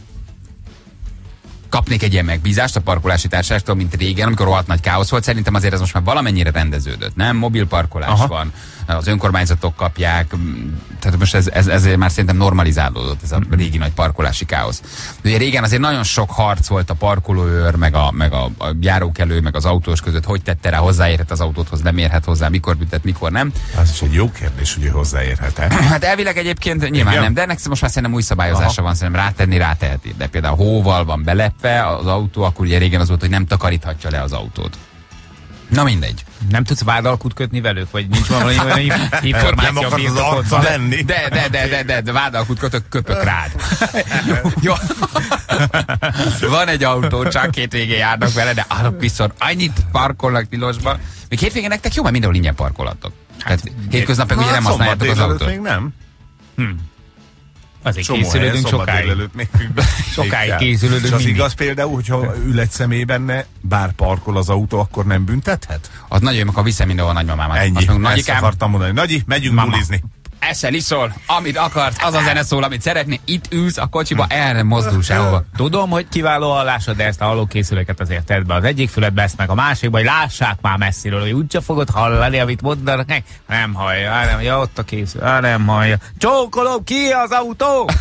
kapnék egy ilyen megbízást a parkolási társaságtól, mint régen, amikor rohadt nagy káosz volt, szerintem azért ez most már valamennyire rendeződött, nem? Mobil parkolás Aha. van, az önkormányzatok kapják, hát most ez, ez, ezért már szerintem normalizálódott ez a régi nagy parkolási káosz. Ugye régen azért nagyon sok harc volt a parkolóőr, meg a, meg a, a járókelő, meg az autós között, hogy tette rá, hozzáérhet az autóthoz, nem érhet hozzá, mikor büntet, mikor nem. Az is egy jó kérdés, hogy hozzáérhet-e. Hát elvileg egyébként nyilván igen. nem, de ennek most már szerintem új szabályozása Aha. van, szerintem rátenni, ráteheti. De például hóval van belepve az autó, akkor ugye régen az volt, hogy nem takaríthatja le az autót. Na mindegy. Nem tudsz vádalkut kötni velük? Vagy nincs valami olyan információ? Nem akarsz az arca lenni? De, de, de, de, de, de vádalkut kötök, köpök rád. Jó. Van egy autó, csak két végén járnak vele, de arra viszont annyit parkolnak tilosba. Még hétvégén nektek jó, mert mindenhol ingyen parkolhatok. Hát, hétköznap meg ugye nem használjátok az autót. Még nem. Hm. Azért Csomó készülődünk sokáig. Még, sokáig készülődünk. És az mindig. Igaz például, hogyha ül egy személy benne, bár parkol az autó, akkor nem büntethet? Az nagyon jó, amikor viszem mindenhol nagymamámat. Ennyi, azt mondom, ezt akartam mondani. Nagyi, megyünk Mama. bulizni. Eszel, iszol, amit akarsz, az a zene szól, amit szeretné, itt ülsz a kocsiba, el nem mozdul sehova. Tudom, hogy kiváló hallásod, de ezt a hallókészüléket azért tedd be az egyik füledbe, ezt meg a másikba, hogy lássák már messziről, hogy úgyse fogod hallani, amit mondanak neki. Nem hallja, á, nem, ja, ott a készül, á, nem hallja. Csókolom, ki az autó?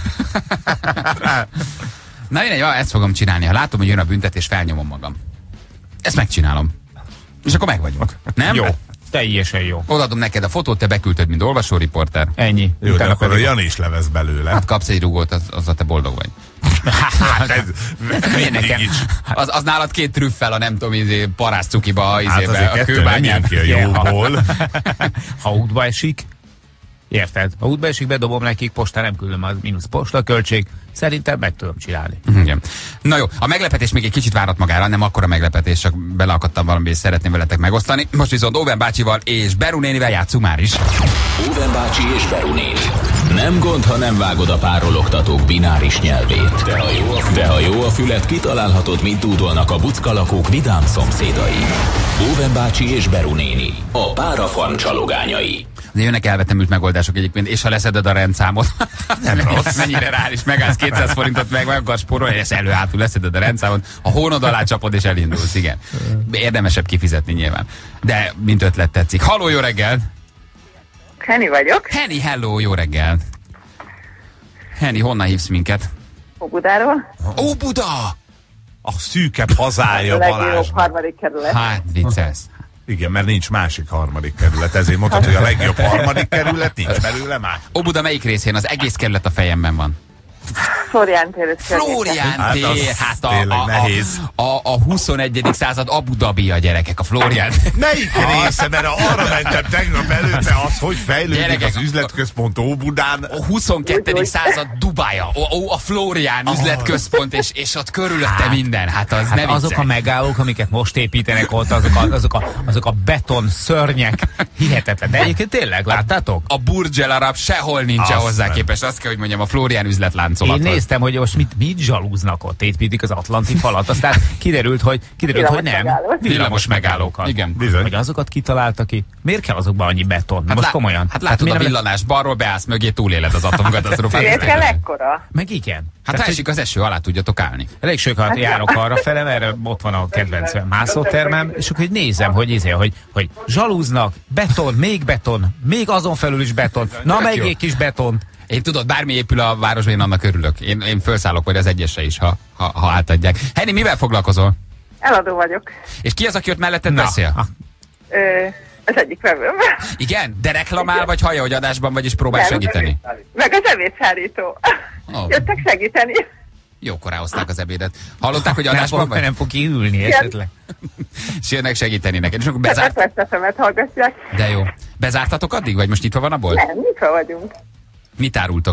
Na én ezt fogom csinálni, ha látom, hogy jön a büntetés, felnyomom magam. Ezt megcsinálom. És akkor meg vagyunk. Nem? Jó. Teljesen jó. Odaadom neked a fotót, te beküldted, mint olvasóriporter. Ennyi. Jó, de akkor a Jani is levesz belőle. Hát kapsz egy rugót, az, azzal te boldog vagy. Hát ez, ez nekem. Az, az nálad két trüffel a nem tudom, izé, parászcukiba, izébe, hát a kőbányán. Ki a jóból. Ha útba esik, érted? Ha útba esik, bedobom nekik, postán nem küldöm, az mínusz posta költség. Szerintem meg tudom csinálni. Igen. Na jó, a meglepetés még egy kicsit várat magára, nem akkora meglepetés, csak beleakadtam valami, és szeretném veletek megosztani. Most viszont Óven bácsival és Beru nénivel játszunk már is. Óven bácsi és Beru néni. Nem gond, ha nem vágod a párologtatók bináris nyelvét. De ha jó a, de ha jó a fület, kitalálhatod, mint dúdolnak a buckalakók vidám szomszédai. Óven bácsi és Beru néni. A párafarm csalogányai. De jönnek elvetemült megoldások egyébként, és ha leszeded a rendszámot, nem rossz. Mennyire rá is megállsz kétszáz forintot meg, meg akarsz spórolni, és elő-hátul leszeded a rendszámot, a hónod alá csapod, és elindulsz, igen. Érdemesebb kifizetni nyilván. De mint ötlet tetszik. Halló, jó reggel! Henny vagyok. Henny, hello, jó reggel! Henny, honnan hívsz minket? Óbudáról. Óbuda! A szűkebb hazája Balázs. A legjobb harmadik kerület. Hát, vicces. Igen, mert nincs másik harmadik kerület, ezért mondtad, hogy a legjobb harmadik kerület, nincs belőle más. Óbuda melyik részén? Az egész kerület a fejemben van. Flórián tér. Flórián tér, hát, hát a, a, nehéz. A, a, a huszonegyedik század Abu Dhabi a gyerekek, a Flórián. Melyik része, mert arra mentem tegnap előtte az, hogy fejlődik gyerekek, az üzletközpont Óbudán. A huszonkettedik század Dubája, a, a Flórián üzletközpont, és, és ott körülötte hát, minden. Hát, az hát azok a megállók, amiket most építenek ott, azok a, azok a, azok a beton szörnyek, hihetetlen. De egyébként tényleg, láttátok? A Burj Al Arab sehol nincs hozzá képest. Azt kell, hogy mondjam, a Flórián üzletláncolat. Én néztem, hogy most mit, mit zsalúznak ott, építik az Atlanti falat, aztán kiderült, hogy, kiderült, hogy nem. Villamos megállókat. Igen. Bizony. Hogy azokat kitalálta ki. Miért kell azokban annyi beton? Hát most lá komolyan. Hát látod hát, a villanás, balról beállsz mögé, túléled az atomkatasztrófát. Miért kell ekkora? Meg igen. Hát ha esik az eső, alá tudjatok állni. Elég sokat hát járok arra fele, mert ott van a kedvenc mászótermem, és akkor nézem, hogy, izé, hogy, hogy zsalúznak, beton, még beton, még azon felül is beton. Na, meg egy kis beton. Én tudod, bármi épül a városban, én annak örülök. Én, én felszállok vagy az egyesre is, ha, ha, ha átadják. Henny, mivel foglalkozol? Eladó vagyok. És ki az, aki ott melletted beszél? A, ö, az egyik vevőm. Igen? De reklamál, igen. Vagy hallja, hogy adásban vagy, és próbál nem, segíteni? Meg az ebédszállító. Oh. Jöttek segíteni. Jókor hozták az ebédet. Hallották, hogy adásban vagy? Nem fog kiülni esetleg. És jönnek segíteni neked. És akkor bezárt... Hát hallgatják. De jó. Bezártatok addig, vagy most nyitva van a bolt? Nem, nyitva vagyunk. Mit árultok?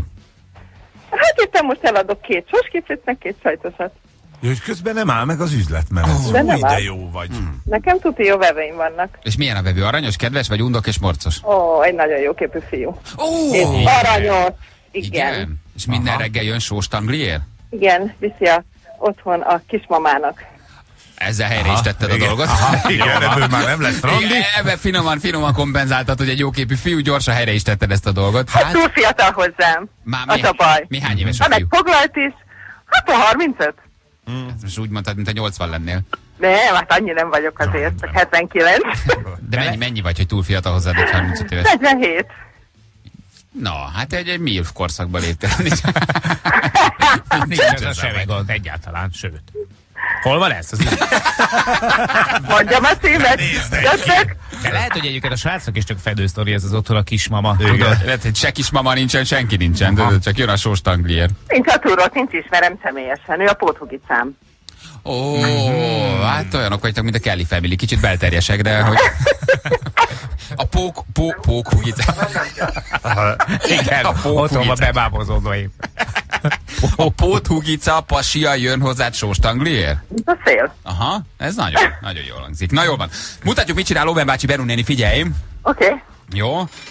Hát éppen most eladok két soskicsit, meg két sajtosat. Jó, hogy közben nem áll meg az üzletmenet. Oh, de nem de jó vagy. Hmm. Nekem tuti jó vevőim vannak. És milyen a vevő? Aranyos, kedves, vagy undok és morcos? Ó, egy nagyon jó képű fiú. Ó, és aranyos. Igen. Igen. És minden Aha. reggel jön sós tanglier? Igen, viszi a, otthon a kismamának. Ezzel helyre Aha, is tetted igen. a dolgot. Aha, igen, ebből már nem lesz randi. Ebben finoman, finoman kompenzáltad, hogy egy jóképű fiú, gyorsan helyre is tetted ezt a dolgot. Hát, hát túl fiatal hozzám. Már az mi, a baj. Mi hány éves a fiú? Meg foglalt is. Hát a harmincöt. Hmm. Most úgy mondtad, mint a nyolcvan lennél. Nem, hát annyi nem vagyok azért, csak hetvenkilenc. De mennyi, mennyi vagy, hogy túl fiatal hozzád egy harmincöt éves? negyvenhét. Na, hát egy, egy MILF korszakba léptél. Nincs ez a semmi gond egyáltalán, sőt. Hol van ez? Mondjam a címet. Jöttök? De lehet, hogy egyébként a srácnak is csak fedősztori ez az otthon a kismama. Tudod? Lehet, hogy se kismama nincsen, senki nincsen, tudod, csak jön a sóstanglier. Nincs a túrót, nincs ismerem személyesen. Ő a póthugicám. Ó, mm. hát olyanok vagytok, mint a Kelly Family. Kicsit belterjesek, de hogy... A pók, pók, pók hugica. Igen, a otthon van bebábozódva épp. A póthugica pasia jön hozzád sóstanglier? A szél. Aha, ez nagyon, nagyon jól hangzik. Na jól van. Mutatjuk, mit csinál Owen bácsi, Beru néni, figyelj. Oké. Okay. Jó.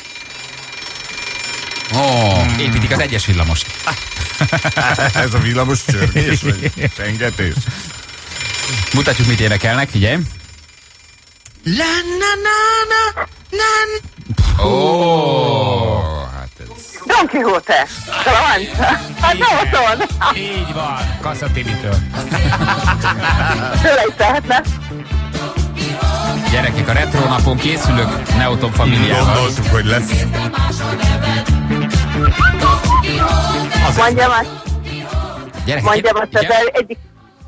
Ó, oh, építik az egyes villamost. Ez a villamos csörgés, vagy csengetés? Mutatjuk, mit énekelnek, figyelj. La na na na na. Ó, hát ez... Don Quixote. Galanta. Hát Nóton. Így van. Kassa Tibitől. Tőle is lehetne. Gyerekek, a retro napon készülök Neoton familiával. Gondoltuk, hogy lesz. Mondjam azt. Gyerekek, Mondjam azt, az egyik...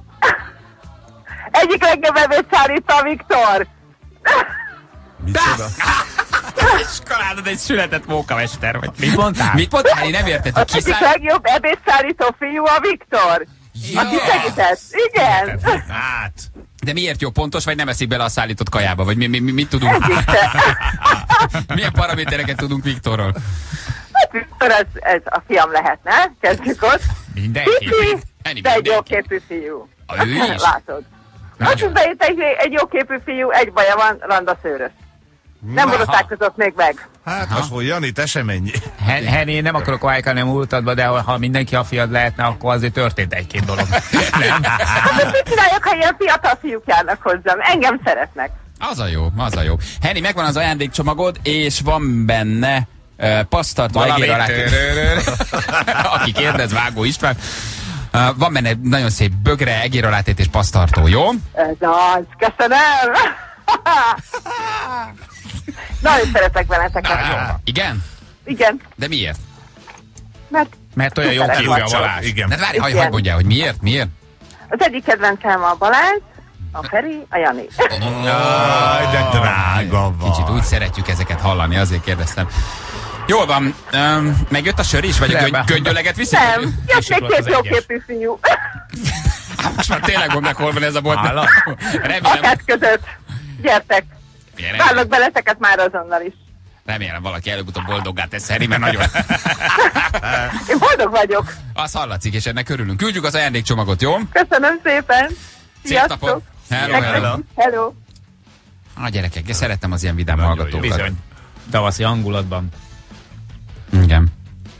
Egyik legjobb evét szállít a Viktor. Micsoda? Iskoládod egy született mókamester, vagy mit mondtál? Mit mondtál? Én nem érted, hogy Az egyik kiszáll... legjobb ebédszállító fiú a Viktor. Ja. Aki segített. Igen. Hát. De miért jó, pontos, vagy nem eszik bele a szállított kajába? Vagy mi, mi, mi, mit tudunk? Milyen paramétereket tudunk Viktorról? Hát Viktor, ez, ez a fiam lehetne. Kezdjük ott. Mindenki. Kicsi, de egy jóképű fiú. Ő is? Látod. Most is beít egy, egy jóképű fiú, egy baja van, randaszőrös. Nem borotálkozott még meg. Hát most, hogy Jani, te sem menj. Henny, én nem akarok vájkálni a múltadba, de ha mindenki a fiad lehetne, akkor azért történt egy-két dolog. Nem? Hát mit csináljak, ha ilyen fiatal fiúk járnak hozzám? Engem szeretnek. Az a jó, az a jó. Henny, megvan az ajándékcsomagod, és van benne uh, pasztartó egér alá. Aki kérdez, Vágó István. Uh, van benne nagyon szép bögre, egér alátét és pasztartó, jó? Ez az, köszönöm! Nagyon szeretek benneteket. Igen? Igen. De miért? Mert, Mert olyan jó képű a Balázs. Igen. De várj, hagyd hagyd mondjál, hogy miért? Miért? Az egyik kedvencem a Balázs, a Feri, a Jani. Jaj, de drága vagy. Kicsit úgy szeretjük ezeket hallani, azért kérdeztem. Jól van, um, megjött a sör is, vagy a göngy, göngyöleget viszik? Nem, jött még két jóképű fiú. Most már tényleg mondják, hol van ez a bolt. Remélem. Akár között. Gyertek. Várlak beleteket már azonnal is. Remélem valaki előbb-utóbb boldoggá tesz, Harry, mert nagyon... Én boldog vagyok. Az hallatszik, és ennek örülünk. Küldjük az ajándékcsomagot, jó? Köszönöm szépen. Szép napot. Hello, hello. Hello. A gyerekek, én szerettem az ilyen vidám hallgatókat. Bizony. Tavaszi hangulatban. Igen.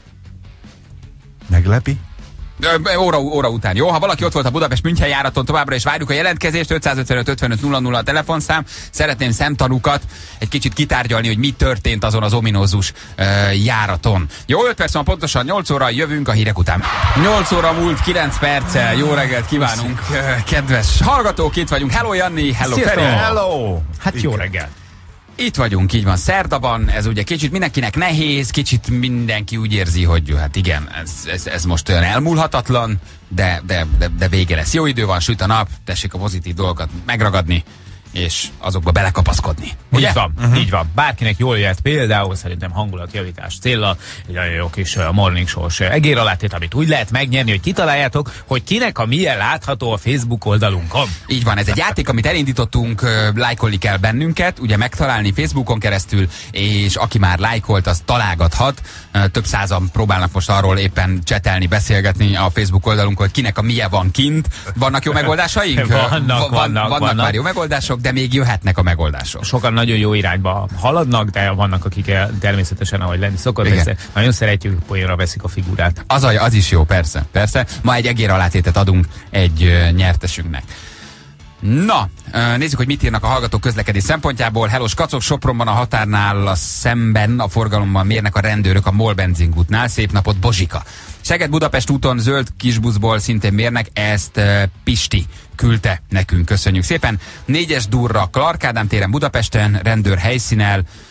Meglepi? Óra, óra után, jó? Ha valaki ott volt a Budapest-München járaton, továbbra is várjuk a jelentkezést, ötszázötvenöt ötvenöt nulla nulla a telefonszám. Szeretném szemtanúkat egy kicsit kitárgyalni, hogy mi történt azon az ominózus uh, járaton. Jó, öt perc van pontosan, nyolc óra, jövünk a hírek után. nyolc óra múlt, kilenc perccel, jó reggelt kívánunk, uh, kedves hallgatók, itt vagyunk. Hello, Janni, hello, Feri. Hello! Hát jó reggel. Itt vagyunk, így van, szerda van, ez ugye kicsit mindenkinek nehéz, kicsit mindenki úgy érzi, hogy hát igen, ez, ez, ez most olyan elmúlhatatlan, de, de, de, de vége lesz. Jó idő van, süt a nap, tessék a pozitív dolgokat megragadni, és azokba belekapaszkodni. Ugye? Így van, uh-huh. így van. Bárkinek jól jött, például szerintem hangulatjavítás céllal, egy nagyon jó kis uh, morning show-s egér alátét, amit úgy lehet megnyerni, hogy kitaláljátok, hogy kinek a milyen látható a Facebook oldalunkon. Így van, ez egy játék, amit elindítottunk, uh, lájkolni kell bennünket, ugye megtalálni Facebookon keresztül, és aki már lájkolt, az találgathat. Uh, több százan próbálnak most arról éppen csetelni, beszélgetni a Facebook oldalunkon, hogy kinek a milyen van kint. Vannak jó megoldásaink? Vannak, Van, vannak, vannak, vannak már jó megoldások, de még jöhetnek a megoldások. Sokan nagyon jó irányba haladnak, de vannak, akik természetesen, ahogy lenni szokott, persze, nagyon szeretjük, poénra veszik a figurát. Az, az is jó, persze, persze. Ma egy egér alátétet adunk egy uh, nyertesünknek. Na, uh, nézzük, hogy mit írnak a hallgatók közlekedés szempontjából. Hello, Kacok, Sopronban a határnál a szemben a forgalomban mérnek a rendőrök a MOL benzinkútnál. Szép napot, Bozsika. Szeged-Budapest úton zöld kisbuszból szintén mérnek, ezt uh, Pisti küldte nekünk, köszönjük szépen. Négyes durra Clark Ádám téren Budapesten, rendőr helyszínel,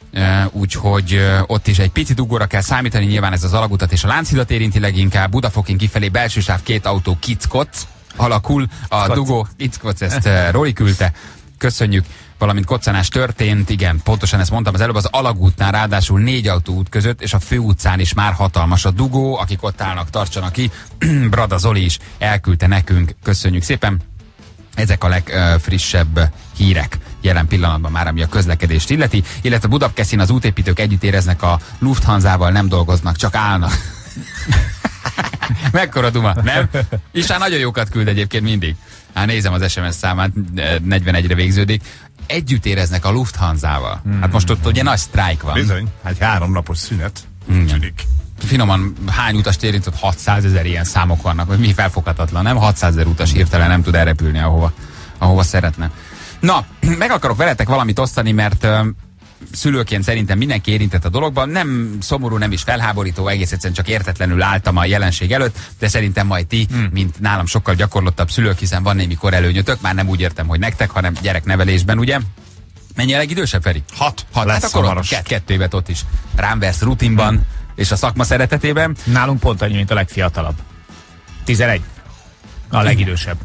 úgyhogy ott is egy pici dugóra kell számítani, nyilván ez az alagutat és a Lánchidat érinti leginkább, Budafokén kifelé belső sáv két autó kickoc alakul, a Kocz. dugó kickoc, ezt Roli küldte, köszönjük, valamint koccanás történt, igen, pontosan ezt mondtam az előbb, az alagútnál ráadásul négy autóút között, és a főutcán is már hatalmas a dugó, akik ott állnak, tartsanak ki, Brada Zoli is elküldte nekünk, köszönjük szépen. Ezek a legfrissebb hírek jelen pillanatban már, ami a közlekedést illeti, illetve Budapeszin az útépítők együtt éreznek a Lufthansa-val, nem dolgoznak, csak állnak. Mekkora duma, nem? És hát nagyon jókat küld egyébként mindig. Hát nézem az es em es számát, negyvenegyre végződik. Együtt éreznek a Lufthansa-val. Hmm. Hát most ott ugye nagy sztrájk van. Bizony, hát három napos szünet. Tűnik. Finoman hány utast érintett? hatszázezer ilyen számok vannak, vagy mi felfoghatatlan, nem? hatszázezer utas hirtelen nem tud elrepülni, ahova, ahova szeretne. Na, meg akarok veletek valamit osztani, mert uh, szülőként szerintem mindenki érintett a dologban, nem szomorú, nem is felháborító, egész egyszerűen csak értetlenül álltam a jelenség előtt, de szerintem majd ti, hmm. mint nálam sokkal gyakorlottabb szülők, hiszen van némi korelőnyötök, már nem úgy értem, hogy nektek, hanem gyereknevelésben, ugye? Mennyi a legidősebb, Feri? Hat. Hat. Hát akkor ott, kett, kettő évet ott is rám versz rutinban, hmm. és a szakma szeretetében. Nálunk pont annyi, mint a legfiatalabb. tizenegy. A legidősebb.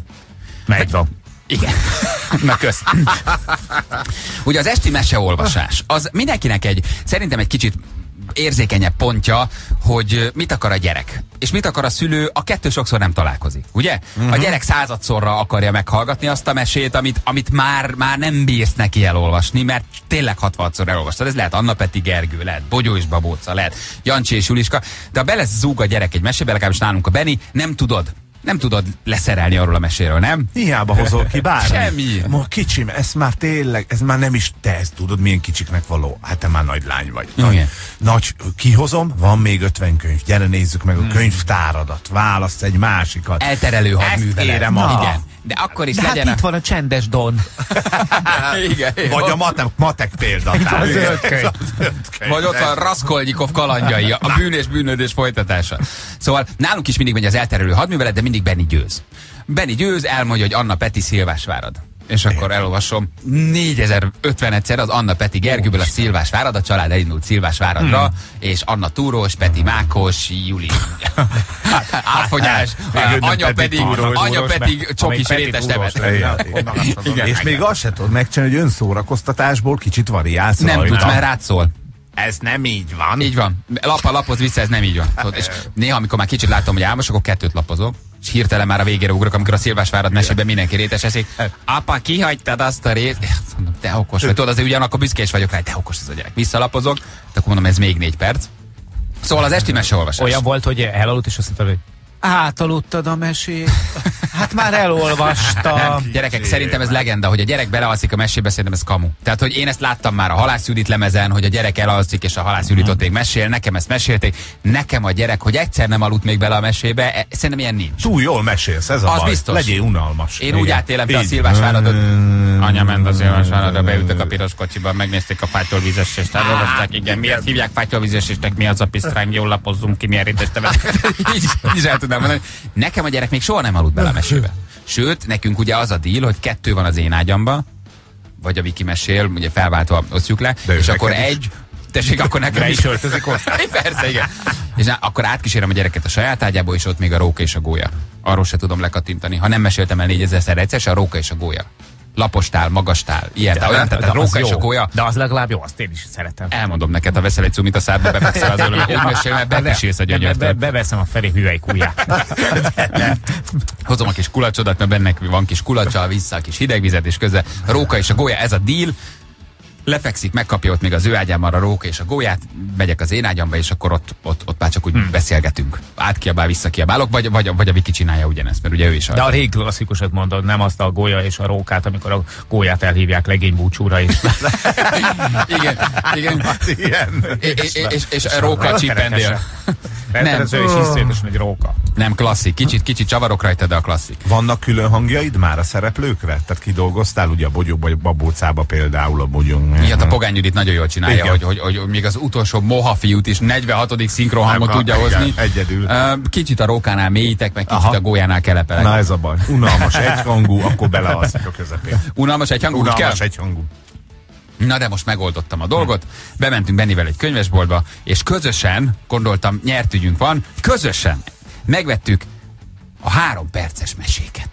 Megy van. Igen. Na kösz. Ugye az esti meseolvasás, az mindenkinek egy, szerintem egy kicsit érzékenyebb pontja, hogy mit akar a gyerek. És mit akar a szülő, a kettő sokszor nem találkozik, ugye? Uh-huh. A gyerek századszorra akarja meghallgatni azt a mesét, amit, amit már, már nem bírsz neki elolvasni, mert tényleg hatvanszor elolvastad. Ez lehet Anna Peti Gergő, lehet Bogyó és Babóca, lehet Jancsi és Juliska, de ha belezúg a gyerek egy mesébe, legalábbis nálunk a Beni, nem tudod. Nem tudod leszerelni arról a meséről, nem? Hiába hozol ki bármi. Semmi. Ma kicsim, ez már tényleg, ez már nem is te, ezt tudod, milyen kicsiknek való. Hát te már nagy lány vagy. Nagy, nagy, kihozom, van még ötven könyv. Gyere nézzük meg a hmm. könyvtáradat. Választ egy másikat. Elterelő hadművelet. Kérem, igen. De akkor is de legyen. Hát itt van a csendes Don. Igen, vagy a matek, matek példatár. Vagy ott van Raskolnikov kalandjai, a bűn és bűnödés folytatása. Szóval nálunk is mindig megy az elterelő hadművelet, de mindig Benni győz. Benni győz, elmondja, hogy Anna Peti Szilvásvárad. És akkor elolvasom négyezer-ötven egyszer az Anna Peti Gergőből a Szilvásvárad, a család elindult Szilvásváradra, hmm. és Anna Túrós, Peti Mákos, Juli átfogyás, anya pedig, anya pedig csokis rétes nevet. És még azt se tudod megcsinálni, hogy önszórakoztatásból kicsit variálsz. Nem tudsz, mert rád szól. Ez nem így van. Így van. Lapa lapoz vissza, ez nem így van. Tudod, és néha, amikor már kicsit látom, hogy álmos, akkor kettőt lapozok. És hirtelen már a végére ugrok, amikor a Szilvásvárad mesében mindenki rétes eszik. Apa, kihagytad azt a rét? Mondom, te okos vagy. Tudod, azért ugyanakkor büszkés vagyok rá, te okos ez a gyerek. Visszalapozok, de akkor mondom, ez még négy perc. Szóval az esti meseolvasás. Olyan volt, hogy elaludt, és azt mondta, hogy átaludtad a mesét. Hát már elolvastam. Gyerekek, szerintem ez legenda, hogy a gyerek belealszik a mesébe, szerintem ez kamu. Tehát, hogy én ezt láttam már a Halász Judit lemezen, hogy a gyerek elalszik, és a Halász Judit ott még mesél, nekem ezt mesélték. Nekem a gyerek, hogy egyszer nem aludt még bele a mesébe, szerintem ilyen nincs. Túl jól mesélsz, ez a az baj. Biztos. Legyél unalmas. Én úgy átélem, te a Szilvásváradot. Anya ment a Szilvásváradra, beültek a piros kocsiban, megnézték a fájtól vízesést, elolvasták, igen, miért hívják fájtól vízesésnek, mi az a pisztráng, jól lapozzunk ki, milyen rétes tevet. Így el tudnám mondani. Nekem a gyerek még soha nem aludt bele a mesébe. Sőt, nekünk ugye az a deal, hogy kettő van az én ágyamba, vagy a Viki mesél, ugye felváltva osztjuk le, de és akkor egy, is. tessék, akkor nekem is öltözik hozzá. Persze, igen. És na, akkor átkísérem a gyereket a saját ágyába, és ott még a róka és a gólya. Arról se tudom lekattintani. Ha nem meséltem el négyezerszer egyszer, se a róka és a gólya. Lapostál, magastál, ilyen, de, olyan, tehát a róka és a gólya. De az legalább jó, azt én is szeretem. Elmondom neked, ha veszel egy cumit a szádba, befekszel az ölöm, úgy mesél, mert bepisélsz a gyönyörtől. Beveszem a Feri hüvely kujját. Hozom a kis kulacsodat, mert benne van kis kulacsa, vissza a kis hidegvizet, és közben a róka és a gólya, ez a deal. Lefekszik, megkapja ott még az ő ágyában a róka és a gólyát, megyek az én ágyamba, és akkor ott, ott, ott már csak úgy hmm. beszélgetünk. Átkiabál, visszakiabálok, vagy, vagy, vagy a Viki csinálja ugyanezt, mert ugye ő is. De a régi klasszikusat mondod, nem azt a gólya és a rókát, amikor a gólyát elhívják legénybúcsúra is. Igen, igen. igen. És, és, és a róka csipendél. Nem, és iszonyatosan egy róka. Nem, klasszik. Kicsit, kicsit csavarok rajta, de a klasszik. Vannak külön hangjaid már a szereplőkre? Tehát kidolgoztál ugye a Bogyó vagy Babócába például a Bogyó. Igen, a Pogány Judit nagyon jól csinálja, hogy, hogy, hogy, hogy még az utolsó moha fiút is negyvenhatodik szinkron hangot tudja igen, hozni. Egyedül. Uh, kicsit a rókánál mélyítek, meg kicsit Aha. a gólyánál kelepelek. Na ez a baj. Unalmas egyhangú, akkor belealszik a közepén. Unalmas egyhangú? Unalmas egyhangú. Na de most megoldottam a dolgot, bementünk Bennivel egy könyvesboltba, és közösen, gondoltam, nyert ügyünk van, közösen megvettük a három perces meséket.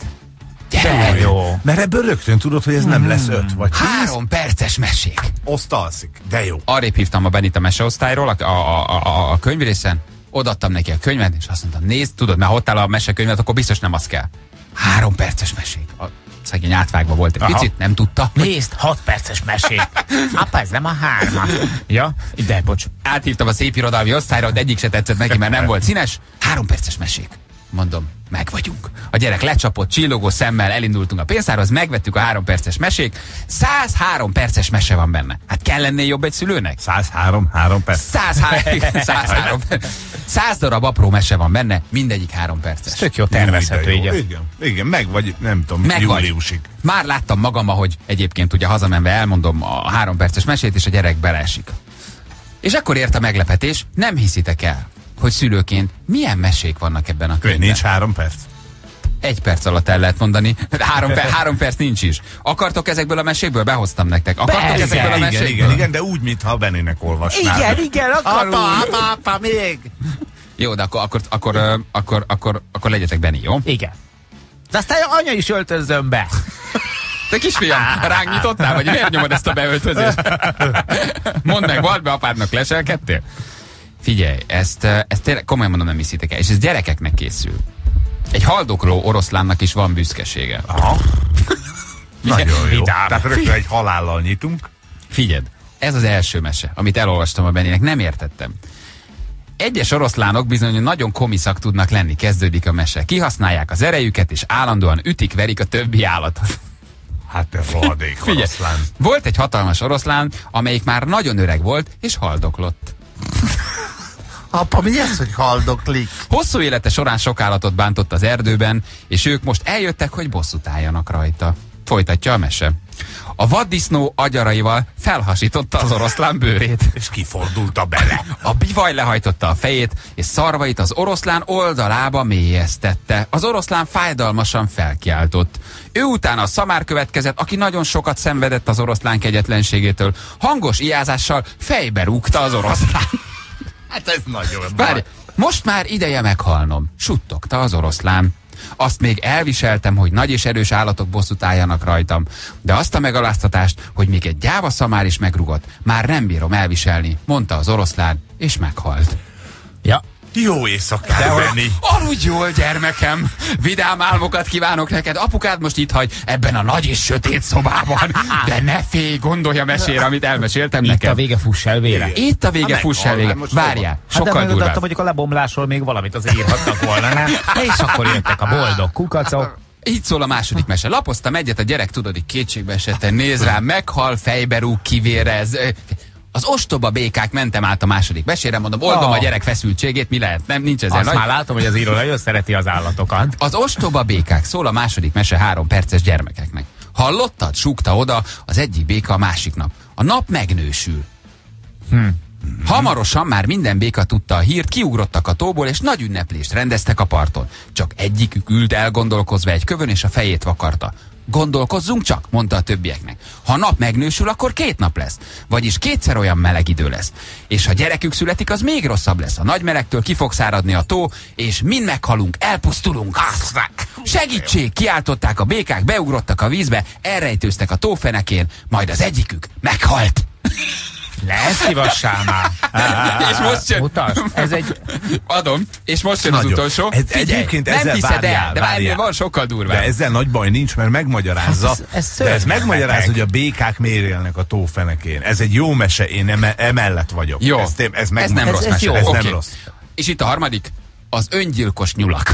De jó. Mert ebből rögtön tudod, hogy ez nem lesz öt vagy tíz. Három perces mesék. Azt alszik, de jó. Arrébb hívtam a Benit a meseosztályról, a, a, a, a, a könyvrészen, odaadtam neki a könyvet, és azt mondtam, nézd, tudod, mert ha ott áll a mesekönyvet, akkor biztos nem az kell. Három perces mesék. A szegény átvágva volt egy Aha. picit, nem tudta. Nézd, hat perces mesék. Apa, ez nem a hármas. Ja, de bocs. Áthívtam a szép irodalmi osztályra, de egyik se tetszett neki, mert nem volt színes. Három perces mesék. Mondom, meg vagyunk. A gyerek lecsapott, csillogó szemmel elindultunk a pénztárhoz, megvettük a három perces mesék. száz három perces mese van benne. Hát kell lennél jobb egy szülőnek? száz három, három perc. száz három, száz darab apró mese van benne, mindegyik három perces. Ez tök jó tervezhető, így. Igen, igen, meg vagy, nem tudom, meg júliusig. Vagy. Már láttam magam, ahogy egyébként ugye hazamenve elmondom a három perces mesét, és a gyerek beleesik. És akkor ért a meglepetés, nem hiszitek el, hogy szülőként milyen mesék vannak ebben a könyvben. Nincs három perc? Egy perc alatt el lehet mondani. Három, per, három perc nincs is. Akartok ezekből a mesékből? Behoztam nektek. Akartok Persze, ezekből a mesékből? Igen, igen, igen, de úgy, mintha a Bennének olvasnál. Igen, igen, akarunk. Apa, apa, apa, még. Jó, de akkor, akkor, akkor, akkor, akkor, akkor, akkor legyetek Benni, jó? Igen. De aztán anya is öltözzön be. Te kisfiam, ránk nyitottál, vagy miért nyomod ezt a beöltözést? Mondd meg, vald be apádnak, leselkedtél? Figyelj, ezt, ezt tényleg komolyan mondom, nem hiszitek el, és ez gyerekeknek készül. Egy haldokló oroszlánnak is van büszkesége. Aha. Nagyon jó. Tehát rögtön egy halállal nyitunk. Figyeld, ez az első mese, amit elolvastam a Benninek, nem értettem. Egyes oroszlánok bizony nagyon komiszak tudnak lenni, kezdődik a mese. Kihasználják az erejüket, és állandóan ütik-verik a többi állatot. Hát te rohadék oroszlán. Volt egy hatalmas oroszlán, amelyik már nagyon öreg volt, és haldoklott. Apa, mi ez, hogy haldoklik? Hosszú élete során sok állatot bántott az erdőben, és ők most eljöttek, hogy bosszút álljanak rajta. Folytatja a mese. A vaddisznó agyaraival felhasította az oroszlán bőrét. És kifordulta bele. A bivaj lehajtotta a fejét, és szarvait az oroszlán oldalába mélyeztette. Az oroszlán fájdalmasan felkiáltott. Ő utána a szamár következett, aki nagyon sokat szenvedett az oroszlán kegyetlenségétől. Hangos ijázással fejbe rúgta az oroszlán. Hát ez nagyon Várj, most már ideje meghalnom, suttogta az oroszlán. Azt még elviseltem, hogy nagy és erős állatok bosszút álljanak rajtam, de azt a megaláztatást, hogy még egy gyáva szamár is megrugott, már nem bírom elviselni, mondta az oroszlán, és meghalt. Ja. Jó éjszakát, Benni! Aludj jól, gyermekem! Vidám álmokat kívánok neked! Apukád most itt hagy ebben a nagy és sötét szobában. De ne félj, gondolj a mesére, amit elmeséltem itt neked. Itt a vége, fuss el vére. Itt a vége, fuss el vége. Várjál, sokkal hát durvább. mondjuk a lebomlásról még valamit az írhatnak volna, nem? És akkor jöttek a boldog kukacok. Így szól a második mese. Lapoztam egyet, a gyerek tudod, így kétségbe esetten néz rá, meghal, fejbe rúg, kivérez. Az ostoba békák, mentem át a második mesére, mondom, oldom oh. a gyerek feszültségét, mi lehet? Nem, nincs ezzel Azt nagy... már látom, hogy az író nagyon szereti az állatokat. Az ostoba békák, szól a második mese három perces gyermekeknek. Hallottad? Súgta oda az egyik béka a másiknak. A nap megnősül. Hm. Hamarosan már minden béka tudta a hírt, kiugrottak a tóból, és nagy ünneplést rendeztek a parton. Csak egyikük ült elgondolkozva egy kövön, és a fejét vakarta. Gondolkozzunk csak, mondta a többieknek. Ha a nap megnősül, akkor két nap lesz. Vagyis kétszer olyan meleg idő lesz. És ha gyerekük születik, az még rosszabb lesz. A nagy melegtől ki fog száradni a tó, és mind meghalunk, elpusztulunk. Segítség! Kiáltották a békák, beugrottak a vízbe, elrejtőztek a tófenekén, majd az egyikük meghalt. Ne szívassál már! És most jön... Mutasd, ez egy... Adom, és most jön Nagyon. az utolsó. Ez, egyébként nem ezzel hiszed várjál, el, de várjál, van sokkal durvább. De ezzel nagy baj nincs, mert megmagyarázza. Hát ez, ez de ez megmagyarázza, hogy a békák miért élnek a tófenekén. Ez egy jó mese, én eme, emellett vagyok. Jó, ez, ez, meg, ez nem ez, rossz ez mese. Jó. Ez okay. nem rossz. És itt a harmadik, az öngyilkos nyulak.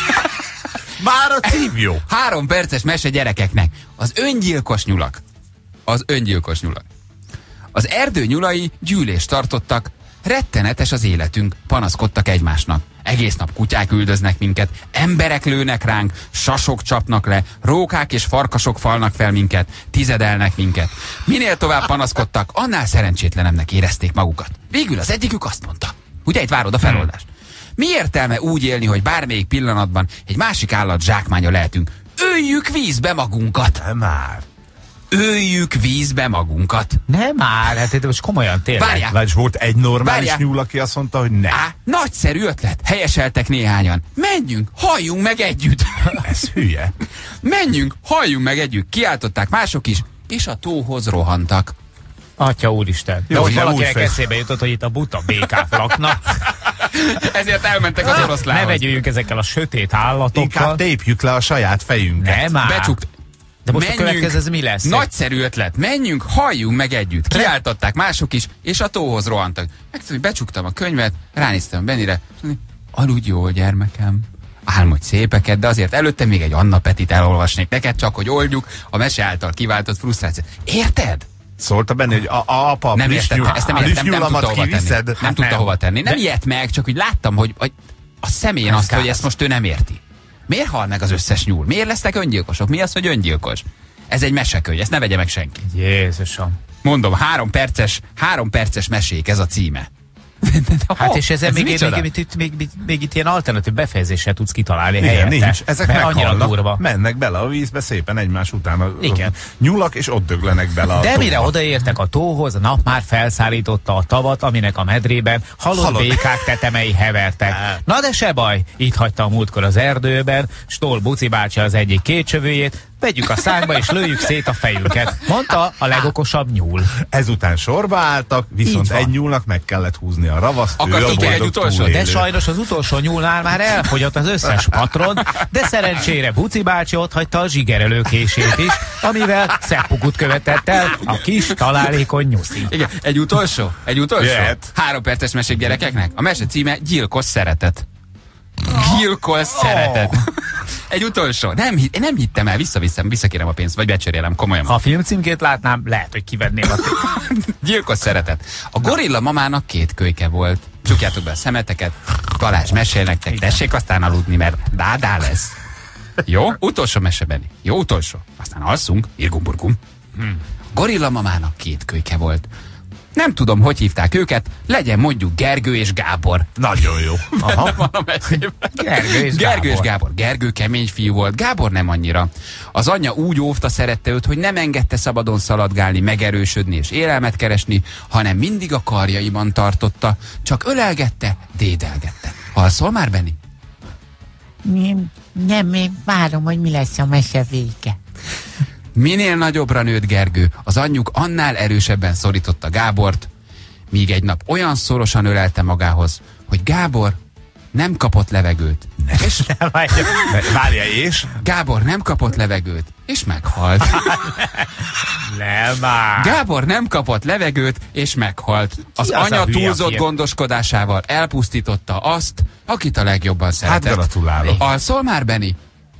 Már a cím jó. Három perces mese gyerekeknek. Az öngyilkos nyulak. Az öngyilkos nyulak. Az erdő nyulai gyűlést tartottak. Rettenetes az életünk, panaszkodtak egymásnak. Egész nap kutyák üldöznek minket, emberek lőnek ránk, sasok csapnak le, rókák és farkasok falnak fel minket, tizedelnek minket. Minél tovább panaszkodtak, annál szerencsétlenebbnek érezték magukat. Végül az egyikük azt mondta. Ugye itt várod a feloldást. Mi értelme úgy élni, hogy bármelyik pillanatban egy másik állat zsákmánya lehetünk? Öljük vízbe magunkat! Nem már. öljük vízbe magunkat. Nem már, hát most komolyan tényleg. Várjál. Lács, volt egy normális Várjál. nyúl, aki azt mondta, hogy ne. Á, nagyszerű ötlet, helyeseltek néhányan. Menjünk, halljunk meg együtt. Ez hülye. Menjünk, halljunk meg együtt. Kiáltották mások is, és a tóhoz rohantak. Atya úristen. De Jó, hogy nem valakinek úgy eszébe jutott, hogy itt a buta békák laknak. Ezért elmentek az oroszlánhoz. Ne vegyüljünk ezekkel a sötét állatokkal. Inkább tépjük le a saját fejünket. Nem már. Becsukt. De most Menjünk. a következő ez mi lesz? Nagyszerű ötlet. Menjünk, halljunk meg együtt. Kiáltották mások is, és a tóhoz rohantak. Megtudom, hogy becsuktam a könyvet, ránéztem Benire, és mondani, aludj jól, gyermekem. Álmodj szépeket, de azért előtte még egy Anna Petit elolvasnék neked, csak hogy oldjuk a mese által kiváltott frusztrációt. Érted? Szólta benne, hogy a, a apa, Nem értem, ezt nem értem, nem tudta hova tenni. kiviszed? Nem Hát tudta nem. hova tenni. Nem ijedt meg, csak hogy láttam, hogy, hogy a szemén azt, hogy ezt most ő nem érti. Miért hal meg az összes nyúl? Miért lesznek öngyilkosok? Mi az, hogy öngyilkos? Ez egy mesekönyv, ezt ne vegye meg senki. Jézusom. Mondom, három perces, három perces mesék, ez a címe. Hát és ezzel ez még, még, micsoda? még, még, még, még, még itt ilyen alternatív befejezéssel tudsz kitalálni Igen, helyette. nincs. Ezek Mert annyira meghalnak, durva. mennek bele a vízbe szépen egymás után. A, Igen. A nyulak, és ott döglenek bele a De tóba. mire odaértek a tóhoz, a nap már felszállította a tavat, aminek a medrében halott Halott. békák tetemei hevertek. Na de se baj, itt hagyta a múltkor az erdőben, Stoll Buci bácsi az egyik kétcsövőjét, vegyük a szánkba és lőjük szét a fejünket, mondta a legokosabb nyúl. Ezután sorba álltak, viszont Így van. egy nyúlnak meg kellett húzni a ravaszt. ő Akartok a egy boldog utolsót? túlélő. De sajnos az utolsó nyúlnál már elfogyott az összes patron, de szerencsére Buci bácsi ott hagyta a zsigerelőkését is, amivel szeppukut követett el a kis találékony nyuszi. Igen, egy utolsó? Egy utolsó? Jöhet. Három perces mesék gyerekeknek? A mese címe Gyilkos szeretet. Gyilkos szeretet. Egy utolsó. Nem, hitt, nem hittem el, visszaviszem, visszakérem a pénzt, vagy becserélem, komolyan. Ha a filmcímkét látnám, lehet, hogy kivenném a Gyilkos szeretet. A gorilla mamának két kölyke volt. Csukjátok be a szemeteket, Balázs mesél nektek, tessék aztán aludni, mert dádá lesz. Jó? Utolsó mese, Benni. Jó, utolsó. Aztán alszunk, irgumburgum. Hmm. Gorilla mamának két kölyke volt. Nem tudom, hogy hívták őket, legyen mondjuk Gergő és Gábor. Nagyon jó. Aha. Van a mesében. Gergő és Gergő és Gábor. Gábor. Gergő kemény fiú volt, Gábor nem annyira. Az anyja úgy óvta, szerette őt, hogy nem engedte szabadon szaladgálni, megerősödni és élelmet keresni, hanem mindig a karjaiban tartotta, csak ölelgette, dédelgette. Alszol már, Benni? Nem, nem, én várom, hogy mi lesz a mese vége. Minél nagyobbra nőtt Gergő, az anyjuk annál erősebben szorította Gábort, míg egy nap olyan szorosan ölelte magához, hogy Gábor nem kapott levegőt. És Várja, és? Gábor nem kapott levegőt, és meghalt. Nem már. Gábor nem kapott levegőt, és meghalt. Az Ki az anya a hülye, túlzott aki- gondoskodásával elpusztította azt, akit a legjobban szeretett. gratulálok. Alszol már, Benni?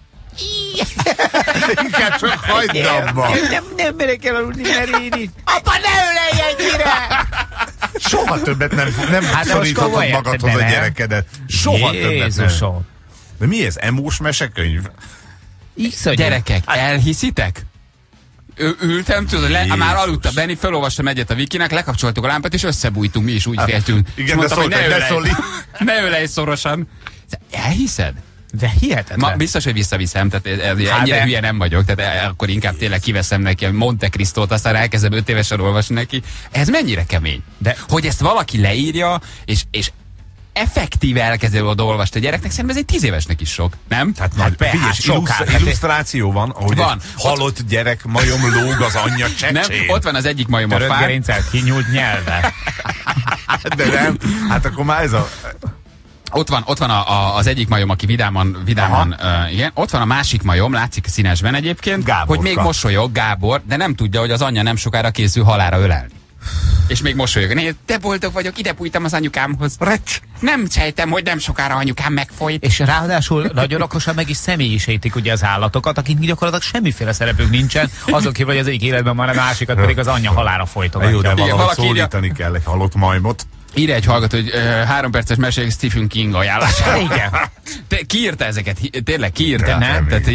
Inkább csak hagyd abba. Nem, nem merek elaludni, mert én így. Apa, ne ölelj ennyire! Soha többet nem, nem Hát most szoríthatod komolyan, magadhoz de a nem. gyerekedet. Soha többet nem. Jézusom. De mi ez? Emós mesekönyv? Iszonyú. Gyerekek, elhiszitek? Ő, ültem, tudod, le, Jézus. már aludta Benni, felolvastam egyet a Wikinek, lekapcsoltuk a lámpát, és összebújtunk, mi is úgy féltünk. igen, És de mondtam, hogy ne szóltak, ne ölelj, szólj. ne ölelj szorosan. Elhiszed? De hihetetlen. Ma biztos, hogy visszaviszem, tehát ez, ez, Hát ennyire de- hülye nem vagyok, tehát e- akkor inkább tényleg kiveszem neki a Monte Cristót, aztán elkezdem öt évesen olvasni neki. Ez mennyire kemény? De- hogy ezt valaki leírja, és, és effektíve elkezdő oda olvast a gyereknek, szerintem ez egy tíz évesnek is sok, nem? Tehát Nagy, be, figyelj, hát és soká, illusztr- hát- illusztráció van, ahogy Van. egy halott gyerek majom lóg az anyja nem? csecsén. Ott van az egyik majom a Törött fán. gerincel, kinyúlt nyelve. De nem, hát akkor már ez a... Ott van, ott van a, a, az egyik majom, aki vidáman, vidáman uh, igen. Ott van a másik majom, látszik színesben egyébként, Gáborka. hogy még mosolyog, Gábor, de nem tudja, hogy az anyja nem sokára készül halálra ölelni. És még mosolyog. Né, de boldog vagyok, ide bújtam az anyukámhoz. Recs! Nem sejtem, hogy nem sokára anyukám megfolyt. És ráadásul nagyon okosan meg is személyisítik ugye az állatokat, akik gyakorlatilag semmiféle szerepük nincsen, azok kívül, hogy az egyik életben van, a másikat pedig az anyja halára folytogatja. Jó, de Igen, valahogy valaki írja- szólítani kell egy halott majmot. Írja egy hallgató, hogy uh, három perces mesék Stephen King ajánlása. Igen. Te, ki írta ezeket? Hi- Tényleg ki írta? De nem. Tehát így,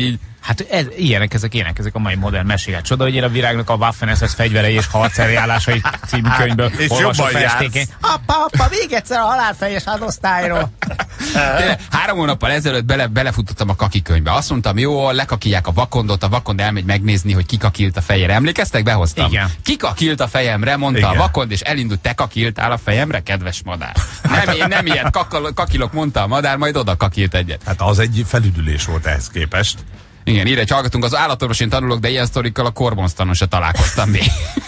Hát ez, ilyenek ezek, ilyenek ezek a mai modern meséket. Csoda, hogy én a Virágnak a Waffen-es es es fegyverei és harcszerjálásai című könyvből olvasom festékén. Apa, apa, még egyszer a halálfejes hadosztályról. Három hónappal ezelőtt bele, belefutottam a kaki könyvbe. Azt mondtam, jó, lekakilják a vakondot, a vakond elmegy megnézni, hogy kikakilt a fejére. Emlékeztek? Behoztam. Igen. Kikakilt a fejemre, mondta igen. A vakond, és elindult, te kakiltál a fejemre, kedves madár. Nem, én nem ilyet kakal, kakilok, mondta a madár, majd oda kakilt egyet. Hát az egy felüdülés volt ehhez képest. Igen, írja, hogy hallgatunk, az állatorvosin tanulok, de ilyen sztorikkal a korbonztanon se találkoztam még.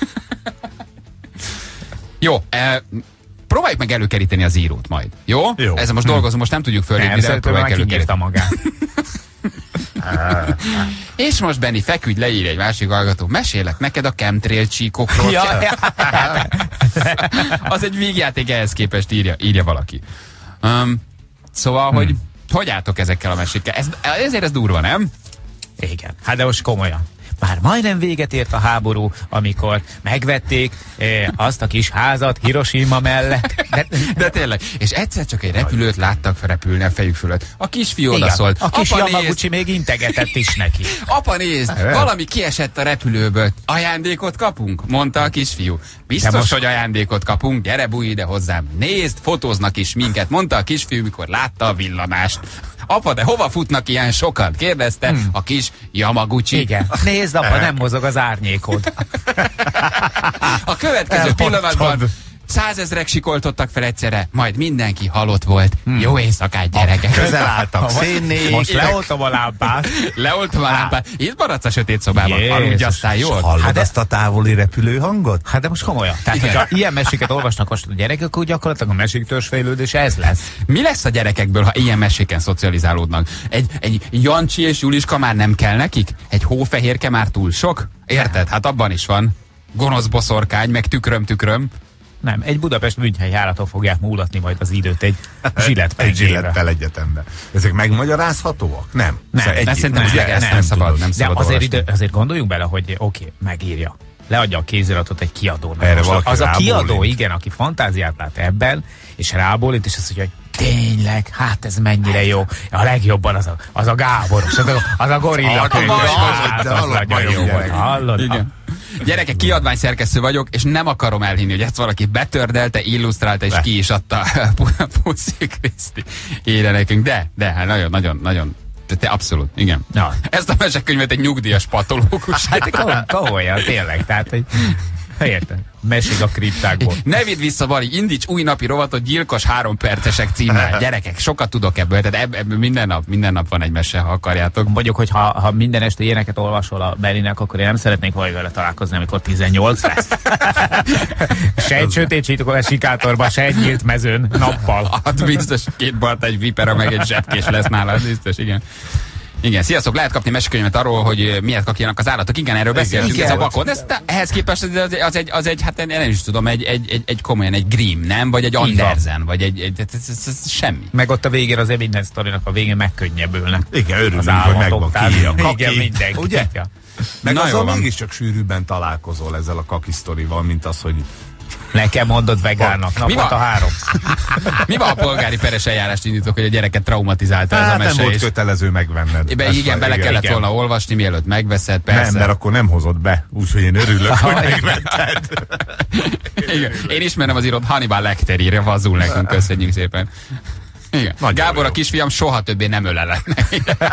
Jó, e, próbáljuk meg előkeríteni az írót majd. Jó? Jó. Ezzel most hm. dolgozom, most nem tudjuk fölépni, de próbáljuk előkeríteni. Magát. És most Benni, feküdj, leír egy másik hallgató. Mesélek neked a chemtrail csíkokról. Ja, az egy vígjáték, ehhez képest írja, írja valaki. Um, szóval, hmm. hogy hogy álltok ezekkel a mesékkel? Ez, ezért ez durva, nem? Igen. Hát de most komolyan. Már majdnem véget ért a háború, amikor megvették eh, azt a kis házat Hiroshima mellett. De, de tényleg. És egyszer csak egy repülőt láttak felrepülni a fejük fölött. A kisfiú odaszólt. A kis Yamaguchi még integetett is neki. Apa, nézd, valami kiesett a repülőből. Ajándékot kapunk? Mondta a kisfiú. Biztos, most... hogy ajándékot kapunk, gyere, bújj ide hozzám. Nézd, fotóznak is minket, mondta a kisfiú, mikor látta a villanást. Apa, de hova futnak ilyen sokan? Kérdezte hmm. a kis Yamaguchi. Igen. Nézd, apa, nem mozog az árnyékod. A következő pillanatban százezrek sikoltottak fel egyszerre, majd mindenki halott volt. Hmm. Jó éjszakát, gyerekek! Közel álltak szénné. Most leoltom a lámpát. Leoltom a lámpát. Itt maradsz a sötét szobában. Aludj aztán jól. Hallod hát azt a távoli repülő hangot? Hát de most komolyan. Tehát, hogyha ilyen meséket olvasnak most a gyerekek, akkor gyakorlatilag a meséktörzsfejlődés ez lesz. Mi lesz a gyerekekből, ha ilyen meséken szocializálódnak? Egy, egy Jancsi és Juliska már nem kell nekik? Egy hófehérke már túl sok? Érted? Hát abban is van. Gonosz boszorkány, meg tükröm, tükröm. Nem, egy Budapest München járaton fogják múlatni majd az időt egy zsillettel. Egy zsillettel egyetemben. Ezek megmagyarázhatóak? Nem. Nem, szóval egy, nem, nem, nem, nem szabad, nem szabad. De azért, idő, azért gondoljunk bele, hogy oké, okay, megírja. Leadja a kéziratot egy kiadónak. Erre az a kiadó, igen, aki fantáziát lát ebben, és rábólint, és azt mondja, hogy tényleg, hát ez mennyire jó. A legjobban az a, az a Gáboros, az a, az a gorilla könyv. Hát, az nagyon jó volt. Hallod? Igen. Gyerekek, kiadványszerkesztő vagyok, és nem akarom elhinni, hogy ezt valaki betördelte, illusztrálta, és Le. ki is adta Puszi Kriszti írja nekünk. De, de, hát nagyon, nagyon, nagyon, te abszolút, igen. Ja. Ezt a mesekönyvet egy nyugdíjas patológus. Hát komolyan, tényleg, tehát, hogy érted? Mesék a kriptákból. Ne vidd vissza, Bali, indíts új napi rovatot, gyilkos három percesek címmel. Gyerekek, sokat tudok ebből, tehát ebb, ebből minden nap, minden nap van egy mese, ha akarjátok. Mondjuk, hogy ha, ha minden este ilyeneket olvasol a Berinek, akkor én nem szeretnék valahogy vele találkozni, amikor tizennyolc lesz. Se egy sötét sítokolás sikátorban, se egy nyílt mezőn, nappal. Hát biztos két bart, egy vipera, meg egy zsebkés lesz nála, biztos, igen. Igen, sziasztok, lehet kapni mesekönyvet arról, hogy miért kakilnak az állatok. Igen, erről beszéltünk, ez a vakond. Ez, ehhez képest az, az, egy, az egy, hát én nem is tudom, egy, egy, egy, egy komolyan, egy Grimm, nem? Vagy egy Andersen, vagy egy, egy ez, ez, ez semmi. Meg ott a végén azért minden sztorinak a végén megkönnyebbülnek. Igen, örülünk, hogy megvan ki a kaki. Igen, mindenki. Ugye? Meg azon mégiscsak sűrűbben találkozol ezzel a kaki sztorival, mint az, hogy nekem mondod vegánnak. Mi van a három? Mi van, a polgári peres eljárást indítok, hogy a gyereket traumatizálta hát, ez a mese? Nem volt kötelező megvenned. Be, igen, bele kellett igen. volna olvasni, mielőtt megveszed, persze. Nem, mert akkor nem hozod be. Úgyhogy én örülök, hogy megvetted. Igen. Én ismerem az írott Hannibal Lecter írja, vazul nekünk, köszönjük szépen. Igen. Gábor, jó. A kisfiam soha többé nem ölelett.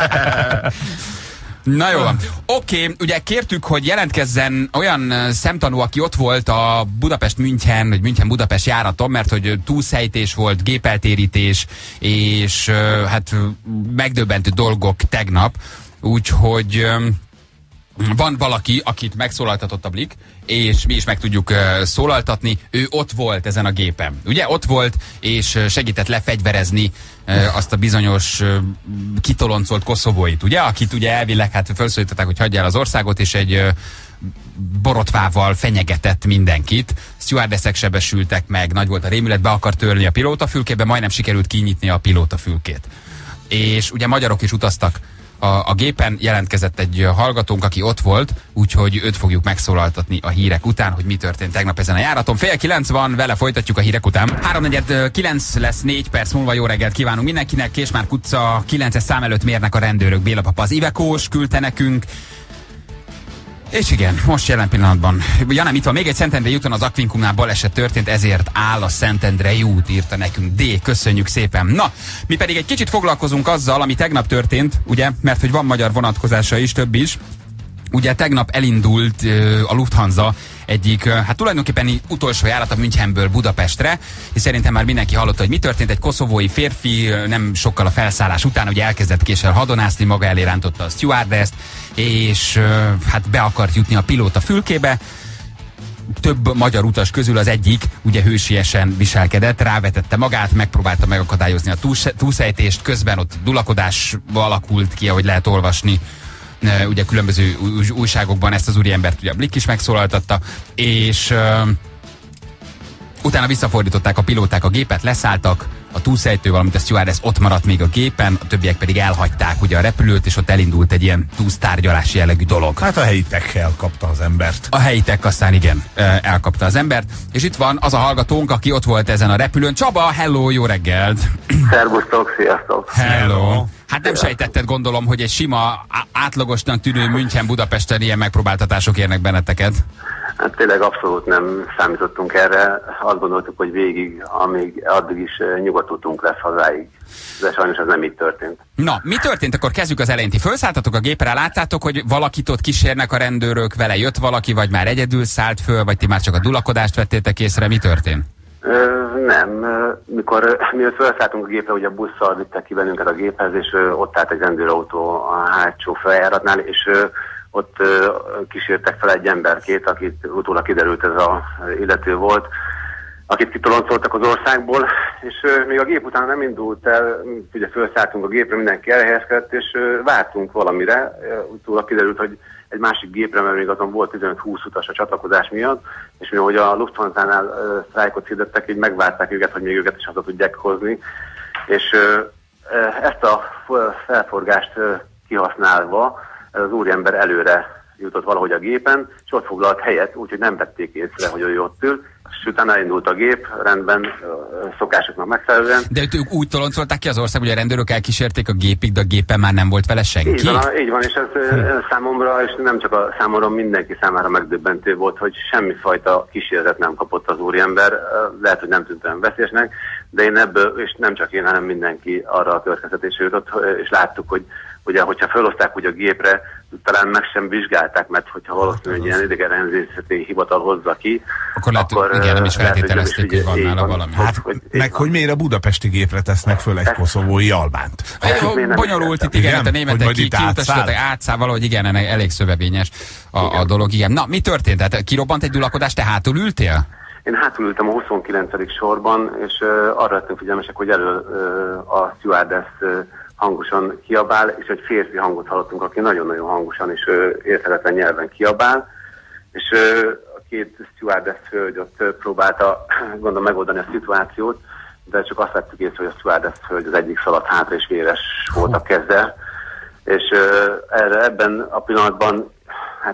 Na jó van. Oké, okay, ugye kértük, hogy jelentkezzen olyan szemtanú, aki ott volt a Budapest-München, vagy München-Budapest járaton, mert hogy túlszejtés volt, gépeltérítés, és hát megdöbbentő dolgok tegnap. Úgyhogy van valaki, akit megszólaltatott a Blik, és mi is meg tudjuk uh, szólaltatni. Ő ott volt ezen a gépen. Ugye? Ott volt, és segített lefegyverezni uh, azt a bizonyos uh, kitoloncolt koszovóit, ugye? Akit ugye elvileg hát felszólították, hogy hagyja el az országot, és egy uh, borotvával fenyegetett mindenkit. Stewardessek sebesültek meg, nagy volt a rémület, be akart törni a pilótafülkébe, majdnem sikerült kinyitni a pilótafülkét. És ugye magyarok is utaztak a, a gépen jelentkezett egy hallgatónk, aki ott volt, úgyhogy őt fogjuk megszólaltatni a hírek után, hogy mi történt tegnap ezen a járaton. Fél kilenc van, vele folytatjuk a hírek után. háromnegyed kilenc lesz, négy perc múlva. Jó reggelt kívánunk mindenkinek. Késmárk utca kilences szám előtt mérnek a rendőrök. Béla papa az Ivekós küldte nekünk. És igen, most jelen pillanatban. Ja nem, itt van még egy Szentendrei úton, az Aquincumnál baleset történt, ezért áll a Szentendrei út, írta nekünk D. Köszönjük szépen. Na, mi pedig egy kicsit foglalkozunk azzal, ami tegnap történt, ugye, mert hogy van magyar vonatkozása is, több is. Ugye tegnap elindult uh, a Lufthansa egyik, uh, hát tulajdonképpen utolsó járata Münchenből Budapestre, és szerintem már mindenki hallotta, hogy mi történt. Egy koszovói férfi uh, nem sokkal a felszállás után ugye elkezdett késsel hadonászni, maga elé rántotta a stewardesst, és uh, hát be akart jutni a pilóta fülkébe. Több magyar utas közül az egyik ugye hősiesen viselkedett, rávetette magát, megpróbálta megakadályozni a túlszejtést, közben ott dulakodás alakult ki, ahogy lehet olvasni. Ugye különböző újságokban ezt az úriembert ugye a Blick is megszólaltatta, és uh, utána visszafordították a pilóták a gépet, leszálltak, a túlszejtő, valamint a stewardess ott maradt még a gépen, a többiek pedig elhagyták ugye a repülőt, és ott elindult egy ilyen túlsztárgyalási jellegű dolog. Hát a helyi tech elkapta az embert. A helyi tech aztán igen, elkapta az embert, és itt van az a hallgatónk, aki ott volt ezen a repülőn. Csaba, hello, jó reggelt! Szervusztok, sziasztok! Hello! Hát nem sejtetted, gondolom, hogy egy sima, átlagosnak tűnő München-Budapesten ilyen megpróbáltatások érnek benneteket? Hát tényleg abszolút nem számítottunk erre. Azt gondoltuk, hogy végig, amíg addig is nyugodtutunk lesz hazáig. De sajnos ez nem így történt. Na, mi történt? Akkor kezdjük az elején. Ti felszálltatok a gépre, láttátok, hogy valakit ott kísérnek a rendőrök, vele jött valaki, vagy már egyedül szállt föl, vagy ti már csak a dulakodást vettétek észre? Mi történt? Ö, nem. Mikor mi felszálltunk a gépre, ugye a busszal vittek ki bennünket a géphez, és ö, ott állt egy rendőrautó a hátsó feljáratnál, és ö, ott ö, kísértek fel egy emberkét, akit utólag kiderült ez az illető volt, akit kitoloncoltak az országból, és ö, még a gép után nem indult el, ugye felszálltunk a gépre, mindenki elhelyezkedett, és ö, vártunk valamire, utólag kiderült, hogy egy másik gépre, mert még azon volt tizenöt-húsz utas a csatlakozás miatt, és mihogy a Lufthansa-nál uh, sztrájkot hirdettek, így megvárták őket, hogy még őket is haza tudják hozni. És uh, ezt a felforgást uh, kihasználva ez az úriember előre jutott valahogy a gépen, és ott foglalt helyet, úgyhogy nem vették észre, hogy ő ott ül. És utána elindult a gép, rendben, szokásoknak megfelelően. De ők úgy toloncolták ki az ország, hogy a rendőrök elkísérték a gépig, de a gépen már nem volt vele senki? Így van, így van, és ez hm. számomra, és nem csak a számomra, mindenki számára megdöbbentő volt, hogy semmifajta kísérletet nem kapott az úriember. Lehet, hogy nem tűnt olyan veszélyesnek, de én ebből, és nem csak én, hanem mindenki arra a következtetésre jutott, és láttuk, hogy ugye, hogyha felhozták úgy a gépre, talán meg sem vizsgálták, mert hogyha valószínűleg ilyen idegenrendészeti hivatal hozza ki, akkor, lehet, akkor igen, nem is feltételezték, hogy van nála valami. Hát, hogy, meg hogy miért a budapesti gépre tesznek föl egy koszovói albánt? Bonyolult itt, igen, a németek kiutasítottak, átszáll valahogy, igen, ennek elég szövevényes a, a dolog, igen. Na, mi történt? Tehát kirobbant egy dulakodás, te hátul ültél? Én hátul ültem a huszonkilencedik sorban, és uh, arra lettünk figyelmesek, hogy elő uh, a stewardess uh, hangosan kiabál, és egy férfi hangot hallottunk, aki nagyon-nagyon hangosan és uh, érthetetlen nyelven kiabál, és uh, a két stewardess hölgy ott uh, próbálta, gondolom, megoldani a szituációt, de csak azt vettük észre, hogy a stewardess hölgy az egyik szaladt hátra, és véres volt a keze, és uh, erre, ebben a pillanatban hát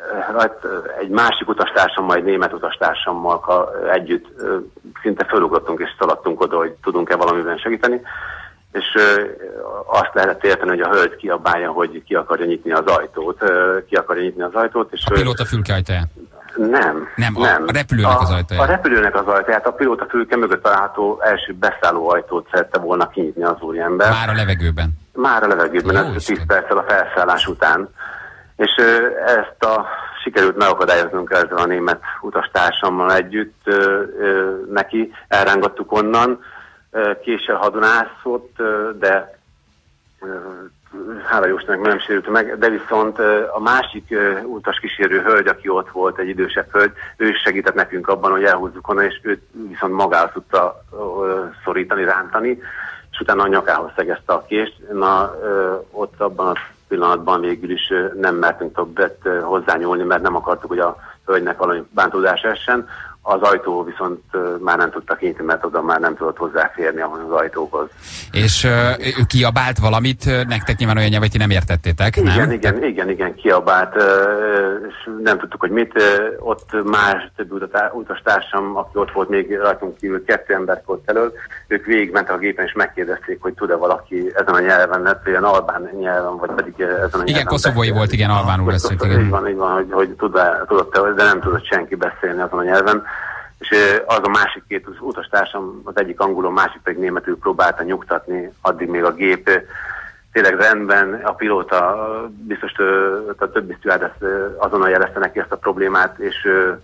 egy másik utastársammal, egy német utastársammal együtt szinte fölugrottunk és szaladtunk oda, hogy tudunk-e valamiben segíteni, és azt lehetett érteni, hogy a hölgy kiabálja, hogy ki akarja nyitni az ajtót. Ki akarja nyitni az ajtót. És a pilóta fülke ajtaját? Nem. Nem, a, nem. a repülőnek a, az ajtaját. A repülőnek az ajtaját, a pilóta fülke mögött található első beszálló ajtót szerette volna kinyitni az úriember. Már a levegőben? Már a levegőben, ez tíz perccel a felszállás után. És ezt a sikerült megakadályoznunk ezzel a német utastársammal együtt ö, ö, neki, elrángattuk onnan, ö, késsel hadonászott, ö, de ö, hála Jósnak nem sérült meg, de viszont ö, a másik ö, utaskísérő hölgy, aki ott volt, egy idősebb hölgy, ő is segített nekünk abban, hogy elhúzzuk onnan, és őt viszont magához tudta ö, szorítani, rántani, és utána a nyakához szegezte a kést. Na, ö, ott abban a pillanatban végül is nem mertünk többet hozzányúlni, mert nem akartuk, hogy a hölgynek valami bántódás essen. Az ajtó viszont már nem tudta kinyitni, mert oda már nem tudott hozzáférni az ajtóhoz. És uh, ő kiabált valamit, nektek nyilván olyan nyelv, hogy ti nem értettétek, igen, nem? Igen, Te... igen, igen, kiabált, és nem tudtuk, hogy mit. Ott más többi utastársam, aki ott volt még rajtunk kívül, kettő ember volt elől, ők végigmentek a gépen, és megkérdezték, hogy tud-e valaki ezen a nyelven, mert olyan albán nyelven, vagy pedig ezen a nyelven. Igen, koszovói volt, igen, albánul beszélt. Így van, így van, hogy, hogy tudott, de nem tudott senki beszélni azon a nyelven. És az a másik két utastársam, az egyik angolul, a másik pedig németül próbálta nyugtatni, addig még a gép tényleg rendben, a pilóta, biztos a többi stewardess azonnal jelezte neki ezt a problémát, és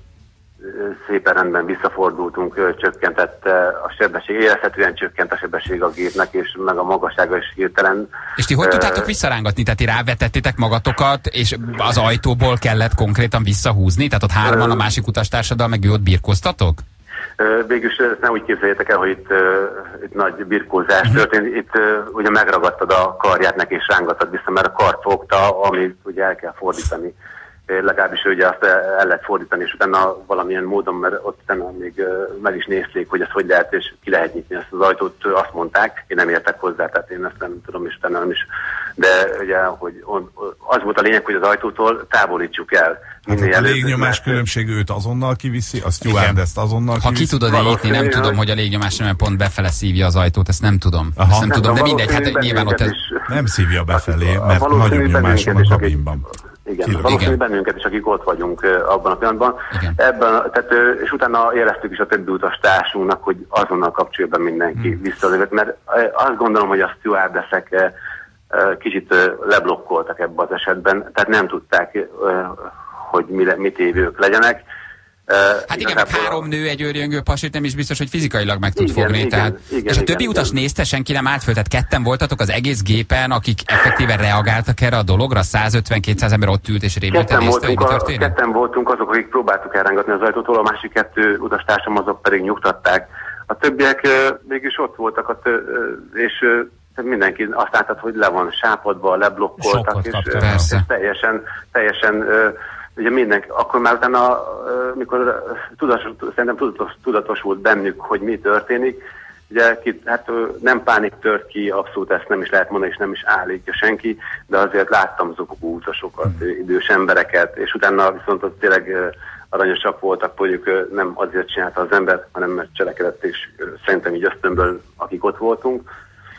szépen rendben visszafordultunk, csökkentett a sebesség, érezhetően csökkent a sebesség a gépnek, és meg a magassága is hirtelen. És ti hogy tudtátok visszarángatni? Tehát ti rávetettétek magatokat, és az ajtóból kellett konkrétan visszahúzni? Tehát ott hárman a másik utastársaddal, meg ő ott birkoztatok? Végülis ezt nem úgy képzeljétek el, hogy itt, uh, itt nagy birkózás uh-huh. történt. Itt uh, ugye megragadtad a karját neki, és rángattad vissza, mert a kart fogta, amit ugye el kell fordítani. Legalábbis ugye azt el lehet fordítani, és utána valamilyen módon, mert ott utána még uh, meg is nézték, hogy ezt hogy lehet, és ki lehet nyitni ezt az ajtót, azt mondták, én nem értek hozzá, tehát én ezt nem tudom, és utána nem is. De ugye, hogy on, az volt a lényeg, hogy az ajtótól távolítsuk el. Hát a légnyomás különbség őt azonnal kiviszi, a stewardess azonnal ha kiviszi. Ha ki tudod nyitni, nem tudom, hogy a légnyomás nem pont befele szívja az ajtót, ezt nem tudom. Ezt nem, nem tudom, de mindegy, hát nyilván ott ez... Nem szívja befelé, mert nagyobb nyomás van a kabinban. Igen, valószínűleg bennünket is, akik ott vagyunk uh, abban a pillanatban. Ebben, tehát, uh, és utána jeleztük is a többi utastársunknak, hogy azonnal kapcsolja be mindenki hmm. vissza, mert uh, azt gondolom, hogy a stewardessek uh, uh, kicsit uh, leblokkoltak ebben az esetben, tehát nem tudták, uh, hogy mi, mit évők legyenek. Uh, hát igen, meg három nő, egy őrjöngő pasit nem is biztos, hogy fizikailag meg tud igen, fogni. Igen, tehát, igen, és a többi igen, utas igen. nézte, senki nem állt föl, tehát ketten voltatok az egész gépen, akik effektíve reagáltak erre a dologra, százötven-kétszáz ember ott ült és rémülten nézte, hogy mi történik? Ketten voltunk azok, akik próbáltuk elrángatni az ajtótól, a másik kettő utastársam azok pedig nyugtatták. A többiek uh, mégis ott voltak, ott, uh, és uh, mindenki azt láttad, hogy le van sápadva, leblokkoltak, és, uh, és teljesen, teljesen uh, ugye mindenki, akkor már utána, mikor tudatos, szerintem tudatos, tudatosult bennük, hogy mi történik, ugye hát nem pánik tört ki, abszolút ezt nem is lehet mondani, és nem is állítja senki, de azért láttam zokogó utasokat, idős embereket, és utána viszont ott tényleg aranyosak voltak, mondjuk nem azért csinálta az ember, hanem mert cselekedett, és szerintem így ösztönből, akik ott voltunk,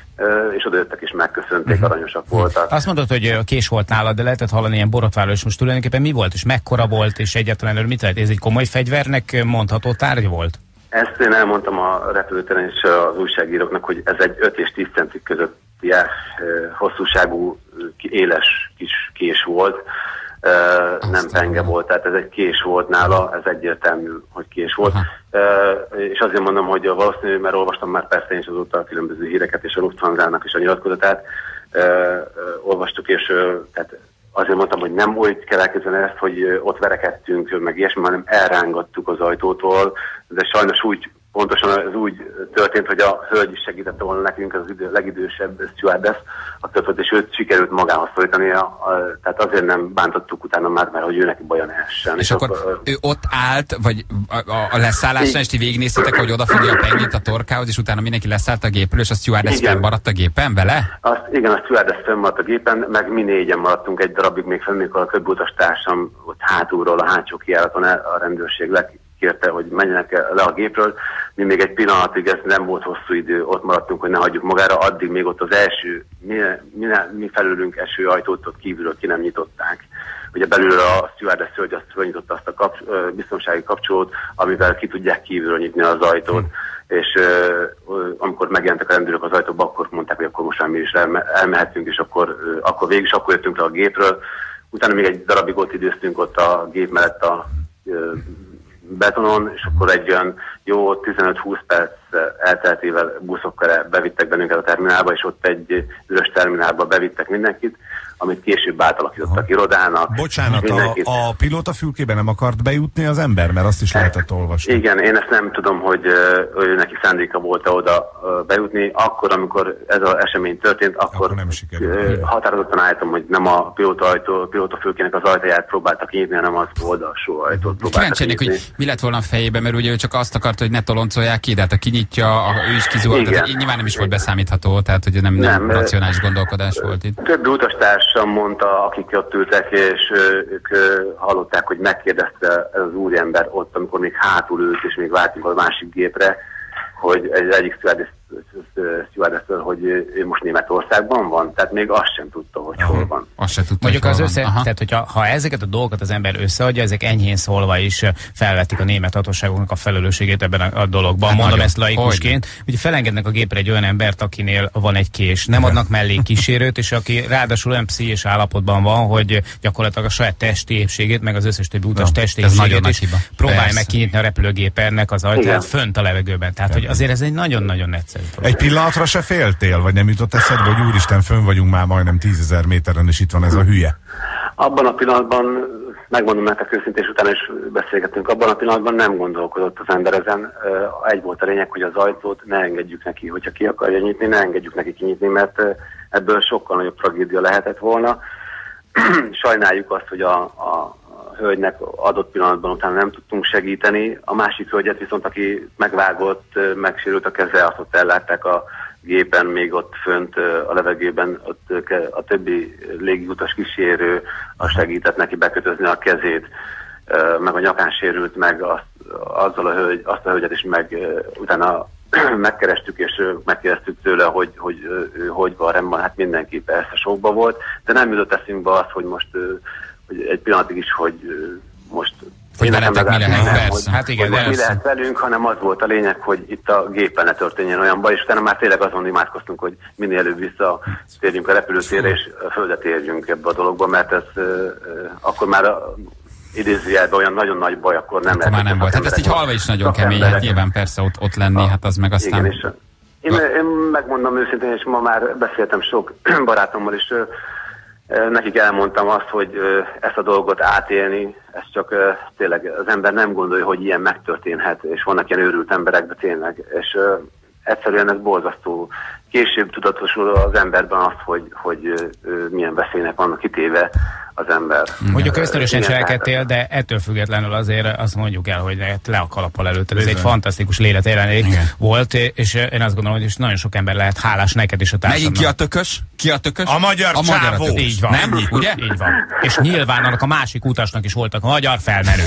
és odajöttek és megköszönték, uh-huh. aranyosak voltak. Azt mondod, hogy a kés volt nálad, de lehetett hallani ilyen borotváló, és most tulajdonképpen mi volt, és mekkora volt, és egyáltalán mit lehet? Ez egy komoly fegyvernek mondható tárgy volt? Ezt én elmondtam a repülőtéren és az újságíróknak, hogy ez egy öt és tíz centik közötti eh, hosszúságú, éles kis kés volt. Uh, nem penge volt, tehát ez egy kés volt nála, ez egyértelmű, hogy kés volt. Uh, és azért mondom, hogy valószínű, mert olvastam már persze én is azóta a különböző híreket, és a Lufthansa-nak is a nyilatkozatát uh, uh, olvastuk, és uh, tehát azért mondtam, hogy nem úgy kell elképzelni ezt, hogy uh, ott verekedtünk, meg ilyesmi, hanem elrángattuk az ajtótól, de sajnos úgy pontosan ez úgy történt, hogy a hölgy is segítette volna nekünk, az idő, legidősebb stewardess, a többet, és őt sikerült magához szorítani, a, a, tehát azért nem bántottuk utána már, mert hogy ő neki baja ne essen. És, és akkor a, ő ott állt, vagy a, a, a leszállásnál, és ti végignéztetek, hogy odafogja a pengét a torkához, és utána mindenki leszállt a gépről, és a stewardess fennmaradt a gépen vele? Azt, igen, a stewardess fennmaradt a gépen, meg mi négyen maradtunk egy darabig még fenn, mikor a többi utastársam ott hátulról, a hátsó kijáraton a rendőrség kérte, hogy menjenek le a gépről. Mi még egy pillanatig, ez nem volt hosszú idő, ott maradtunk, hogy ne hagyjuk magára, addig még ott az első, mi, mi, mi felülünk eső ajtót ott kívülről ki nem nyitották. Ugye belülről a stewardess hölgy azt felnyitotta azt a kapcs biztonsági kapcsolót, amivel ki tudják kívülről nyitni az ajtót. Hmm. És uh, amikor megjelentek a rendőrök az ajtóba, akkor mondták, hogy akkor most már mi is elme elmehetünk, és akkor, uh, akkor végig is akkor jöttünk le a gépről. Utána még egy darabig ott időztünk ott a gép mellett a uh, betonon, és akkor egy olyan jó tizenöt-húsz perc elteltével buszokkal bevittek bennünket a terminálba, és ott egy üres terminálba bevittek mindenkit. amit később átalakítottak irodának. Bocsánat, a, a pilótafülkébe nem akart bejutni az ember, mert azt is lehetett olvasni. Igen, én ezt nem tudom, hogy ő neki szándéka volt-e oda bejutni. Akkor, amikor ez az esemény történt, akkor, akkor nem sikerült. Határozottan állítom, hogy nem a pilótafülkének az ajtaját próbáltak kinyitni, hanem az oldalsó ajtót próbáltak kinyitni. Hogy mi lett volna a fejében, mert ugye ő csak azt akart, hogy ne toloncolják ki, de hát a kinyitja, a, ő is kizuhalt, tehát nyilván nem is volt beszámítható, tehát hogy nem, nem, nem racionális gondolkodás volt itt. Több utastársam mondta, akik ott ültek, és ők hallották, hogy megkérdezte ez az úriember ott, amikor még hátul ült, és még vártunk a másik gépre, hogy egy egyik stewardess-től, hogy ő most Németországban van, tehát még azt sem tudta, hogy Aha. hol van. Azt se tudta, mondjuk az össze, tehát hogyha ha ezeket a dolgokat az ember összeadja, ezek enyhén szólva is felvetik a német hatóságoknak a felelősségét ebben a, a dologban. Hát mondom ezt laikusként, hogy felengednek a gépre egy olyan embert, akinél van egy kés, nem adnak mellé kísérőt, és aki ráadásul olyan pszichés állapotban van, hogy gyakorlatilag a saját testi épségét, meg az összes többi utas testi épségét is próbálja meg kinyitni a repülőgépernek az ajtaját fönt a levegőben. Tehát, hogy azért ez egy nagyon-nagyon egyszerű dolog. Egy pillanatra se féltél, vagy nem jutott eszedbe, hogy úristen, fönn vagyunk már majdnem tízezer méteren, és itt van ez a hülye? Abban a pillanatban, megmondom nektek őszintén, és utána is beszélgetünk, abban a pillanatban nem gondolkodott az ember ezen. Egy volt a lényeg, hogy az ajtót ne engedjük neki, hogyha ki akarja nyitni, ne engedjük neki kinyitni, mert ebből sokkal nagyobb tragédia lehetett volna. Sajnáljuk azt, hogy a, a hölgynek adott pillanatban utána nem tudtunk segíteni. A másik hölgyet viszont, aki megvágott, megsérült a keze, azt ott ellátták a gépen, még ott fönt a levegőben, ott a többi légiutas kísérő az segített neki bekötözni a kezét, meg a nyakán sérült meg azt, azzal a hölgy, azt a hölgyet is meg utána megkerestük, és megkérdeztük tőle, hogy, hogy ő hogy van, rendben, hát mindenki persze sokba volt, de nem jutott eszünkbe az, hogy most hogy egy pillanatig is, hogy most hogy veletek mi lehet, nem, persze. Hogy, hát igen, hogy mi lehet velünk, hanem az volt a lényeg, hogy itt a gépen ne történjen olyan baj, és utána már tényleg azon imádkoztunk, hogy minél előbb visszatérjünk a repülőtérre, és földet érjünk ebbe a dologba, mert ez uh, akkor már a idézőjelben olyan nagyon nagy baj, akkor nem akkor lehet. Már nem volt. Hát ezt így halva is nagyon kemény, hát nyilván persze ott, ott lenni, a, hát az meg aztán... Igen, és én, én megmondom őszintén, és ma már beszéltem sok barátommal is, nekik elmondtam azt, hogy ezt a dolgot átélni, ez csak tényleg az ember nem gondolja, hogy ilyen megtörténhet, és vannak ilyen őrült emberek, de tényleg, és egyszerűen ez borzasztó. Később tudatosul az emberben azt, hogy, hogy milyen veszélynek vannak kitéve az ember. Mondjuk ösztönösen cselekedtél, de ettől függetlenül azért azt mondjuk el, hogy le a kalappal előtted. Ez egy fantasztikus léletjelenék volt, és én azt gondolom, hogy nagyon sok ember lehet hálás neked is a társadalomnak. Melyik ki a tökös? Ki a tökös? A magyar a csávó. Magyar így van. Nem? Ugye? Így van. És nyilván annak a másik utasnak is voltak a magyar felmerő.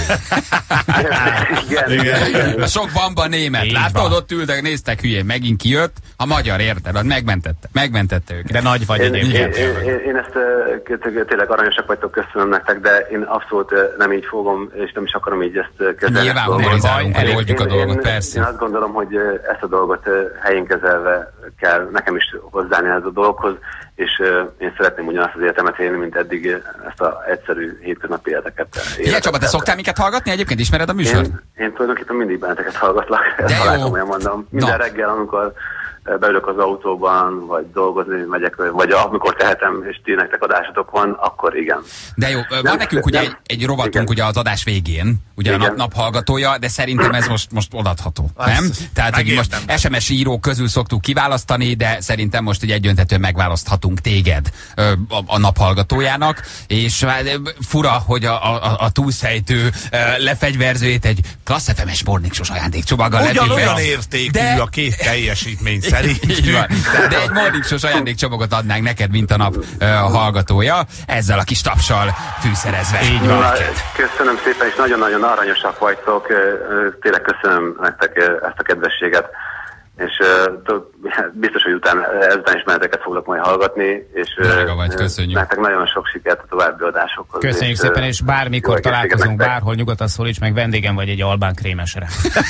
igen, igen, igen. Sok bamba német. Így Látod, van. Ott ültek, néztek hülyén, megint kijött. A magyar, érted? Megmentette. Megmentette őket. De nagy vagy egyébként. Én, én, én ezt tényleg aranyosak vagytok, köszönöm nektek, de én abszolút nem így fogom, és nem is akarom így ezt kezelni. Nyilván humorizálunk, eloldjuk a dolgot, én, persze. Én azt gondolom, hogy ezt a dolgot helyén kezelve kell nekem is hozzáállni ez a dologhoz, és én szeretném ugyanazt az életemet élni, mint eddig ezt az egyszerű hétköznapi életeket. Ilyen Csaba, te szoktál minket hallgatni? Egyébként ismered a műsort? Én, én tulajdonképpen mindig benneteket hallgatlak. De jó. Komolyan mondom. Minden Na. reggel, amikor beülök az autóban, vagy dolgozni megyek, vagy amikor tehetem, és ti nektek adásotok van, akkor igen. De jó, van nem, nekünk ugye egy, egy rovatunk igen. ugye az adás végén, ugye igen. a nap, naphallgatója, de szerintem ez most, most odaadható, nem? Tehát, hogy most es em es írók közül szoktuk kiválasztani, de szerintem most egy egyöntetően megválaszthatunk téged a, a naphallgatójának, és fura, hogy a, a, a túlszejtő lefegyverzőjét egy Klassz ef em-es Morning Show ajándékcsomaggal lett. Ugyanolyan értékű de... a két teljesítmény szerint. Így van. De egy Morning Show ajándékcsomagot adnánk neked, mint a nap uh, a hallgatója, ezzel a kis tapsal fűszerezve. Így van. Köszönöm szépen, és nagyon-nagyon aranyosak vagytok. Tényleg köszönöm nektek ezt a kedvességet. És uh, biztos, hogy után, ezután is meneteket foglak majd hallgatni, és Drága vagy, köszönjük. Nektek nagyon sok sikert a további adásokhoz. Köszönjük és, szépen, és bármikor találkozunk, bárhol nyugodtan szólíts meg, vendégem vagy egy albán krémesre.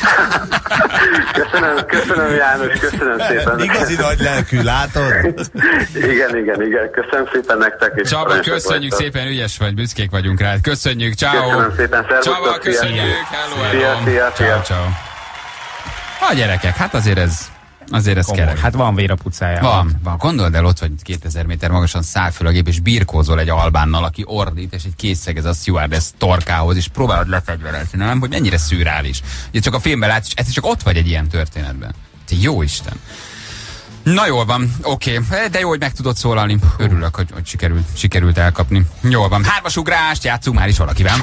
köszönöm, köszönöm János, köszönöm szépen. Igazi nagy lelkű, látod? igen, igen, igen, köszönöm szépen nektek. És Csaba, köszönjük szépen, ügyes vagy, büszkék vagyunk rád. Köszönjük, ciao. Köszönöm szépen, szervusztok. Csaba, köszönjük, hello, hello. Szia, szia, ciao, ciao. A gyerekek, hát azért ez Azért ez kell. Hát van vér a pucájában. Van, van. Gondold el, ott vagy kétezer méter magasan száll föl a gép, és birkózol egy albánnal, aki ordít, és egy készszegez a stewardess torkához, és próbálod lefegyverezni, nem? Hogy mennyire szürreális. Ugye csak a filmben látsz, és ez csak ott vagy egy ilyen történetben. Te jó Isten. Na jól van, oké, okay. De jó, hogy meg tudod szólalni. Örülök, hogy, hogy sikerült, sikerült elkapni. Jól van, hármas ugrást játszunk már is valakivel.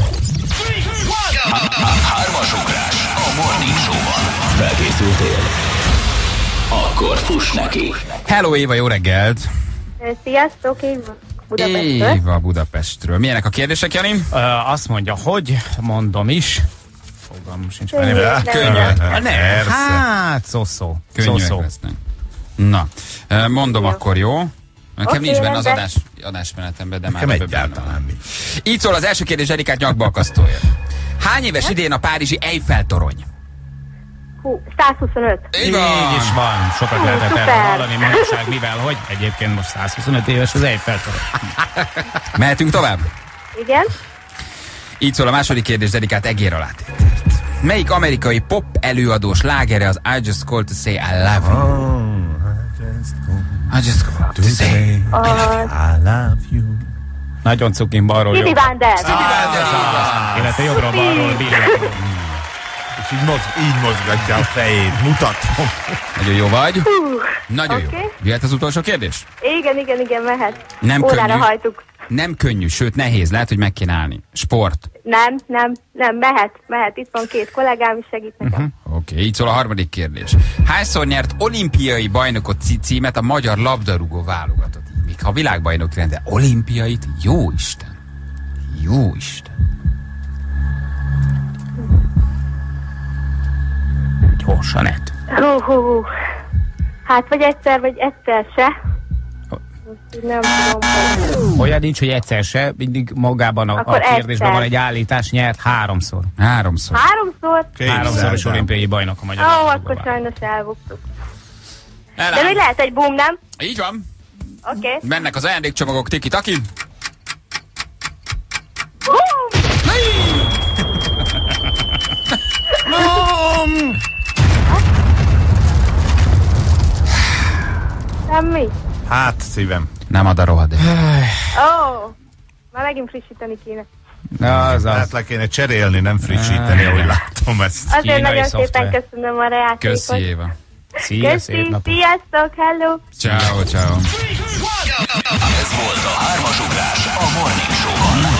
Hármas ugrás a Morning Show-ban. Felkészültél? Akkor fuss neki. Hello Éva, jó reggelt! Sziasztok, Éva Budapestről. Éva Budapestről. Milyenek a kérdések, Jani? Uh, azt mondja, hogy mondom is. Fogalmam sincs. Könnyűek. Hát, szó-szó. Könnyűek lesznek. Na, mondom jó. Akkor jó? Nekem okay, nincs benne az adás, adásmenetemben, de nekem már egyáltalán nincs. Így szól az első kérdés Erikát nyakba akasztója. Hány éves idén a párizsi Eiffel-torony? Hú, százhuszonöt. Így is van. Sokat lehetett erről hallani manapság, mivel hogy egyébként most százhuszonöt éves az Eiffel-torony. Mehetünk tovább? Igen. Így szól a második kérdés Erikát egér alá tételt. Melyik amerikai pop előadó slágere az I Just Called to Say I Love You? I just called to say I love you. Nagyon cukin balról Stevie Wonder. Stevie Wonder. Illetve jobbra balról billet. És így, mozg, így mozgatja a fejét. Mutatom. Nagyon jó vagy. Hú, Nagyon okay. jó. Jöhet az utolsó kérdés? Igen, igen, igen, mehet. Nem órára könnyű. hajtuk. Nem könnyű, sőt nehéz. Lehet, hogy meg kéne állni. Sport. Nem, nem, nem, mehet, mehet. Itt van két kollégám, is segít nekem. Uh-huh. Oké, okay, így szól a harmadik kérdés. Hányszor nyert olimpiai bajnokot címet a magyar labdarúgó válogatott? Még ha világbajnok lenne, de olimpiait? Jó Isten. Jó Isten. Gyorsan ett. Hú, hú, hú. Hát vagy egyszer, vagy egyszer se. Nem tudom. Olyan nincs, hogy egyszer se, mindig magában a, a kérdésben egyszer. Van egy állítás, nyert háromszor. Háromszor. Háromszor? Háromszoros olimpiai bajnok a magyar. Ó, oh, akkor sajnos elbuktuk. De még lehet egy boom, nem? Így van. Oké. Okay. Mennek az ajándékcsomagok, tiki-taki. Boom! Boom! Semmi. Hát, szívem. Nem ad a rohadé. Ó, oh, már megint frissíteni kéne. Na, az az. Hát le kéne cserélni, nem frissíteni, ahogy látom ezt. Azért nagyon szépen köszönöm a játékot. Köszi, Éva. Szia, Köszi, szép napot. Sziasztok, hello. Ciao, ciao. Ez volt a hármas ugrás a Morning Show-ban.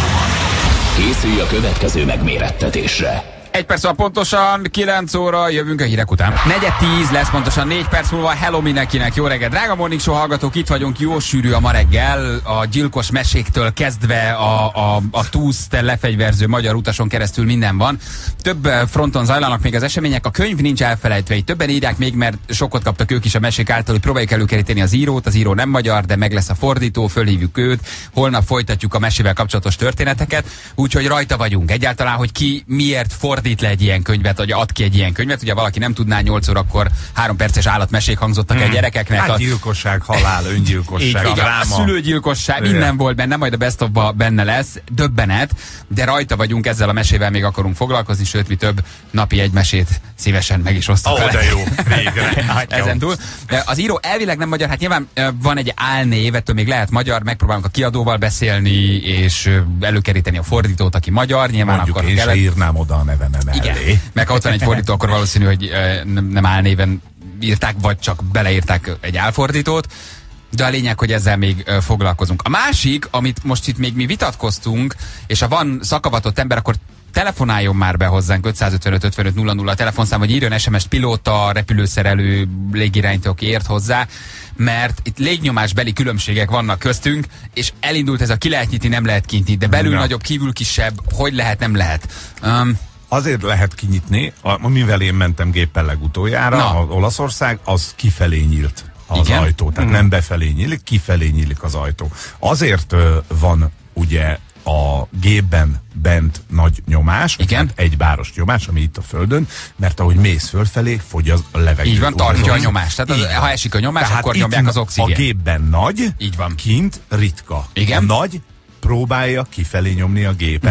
Készülj a következő megmérettetésre. Egy perc van pontosan, kilenc óra, jövünk a hírek után. Negyed tíz lesz pontosan, négy perc múlva. Hello mindenkinek, jó reggel. Drága Morning Show hallgatók, itt vagyunk, jó sűrű a ma reggel. A gyilkos meséktől kezdve a, a, a túszt lefegyverző magyar utason keresztül minden van. Több fronton zajlanak még az események, a könyv nincs elfelejtve. Így többen írják még, mert sokkot kaptak ők is a mesék által, hogy próbáljuk előkeríteni az írót. Az író nem magyar, de meg lesz a fordító, fölhívjuk őt. Holnap folytatjuk a mesével kapcsolatos történeteket, úgyhogy rajta vagyunk. Egyáltalán, hogy ki miért fordít fordít le egy ilyen könyvet, vagy ad ki egy ilyen könyvet. Ugye valaki nem tudná, nyolc órakor három perces állatmesék hangzottak hmm. el gyerekeknek. Hát gyilkosság, halál, öngyilkosság, igen, dráma. A szülőgyilkosság, minden volt benne, majd a best of-ba benne lesz, döbbenet, de rajta vagyunk, ezzel a mesével még akarunk foglalkozni, sőt, mi több napi egy mesét szívesen meg is osztok. Ó, oh, de jó, végre. Ezen túl. Az író elvileg nem magyar, hát nyilván van egy álnév, ettől még lehet magyar, megpróbálunk a kiadóval beszélni, és előkeríteni a fordítót, aki magyar, nyilván mondjuk akkor én kellett... se írnám oda a nevemen elé. Igen, meg ha ott van egy fordító, akkor valószínű, hogy nem, nem álnéven írták, vagy csak beleírták egy álfordítót, de a lényeg, hogy ezzel még uh, foglalkozunk. A másik, amit most itt még mi vitatkoztunk, és ha van szakavatott ember, akkor telefonáljon már be hozzánk ötszázötvenöt ötvenöt nulla nulla a telefonszám, vagy írjon es em es-t pilóta, repülőszerelő, légirányító, aki ért hozzá, mert itt légnyomásbeli különbségek vannak köztünk, és elindult ez a ki lehet nyitni, nem lehet kinyitni, de belül ja. nagyobb, kívül kisebb, hogy lehet, nem lehet. Um, Azért lehet kinyitni, mivel én mentem géppel legutoljára, az Olaszország, az kifelé nyílt az igen? ajtó. Tehát mm. nem befelé nyílik, kifelé nyílik az ajtó. Azért uh, van ugye a gépben bent nagy nyomás, igen? Hát egy báros nyomás, ami itt a földön, mert ahogy mész fölfelé, fogy az a levegő. Így van, tartja a nyomást. Tehát az, ha esik a nyomás, tehát akkor nyomják az oxigén. A gépben nagy, így van. Kint ritka. Igen? A nagy próbálja kifelé nyomni a gépet. Uh-huh.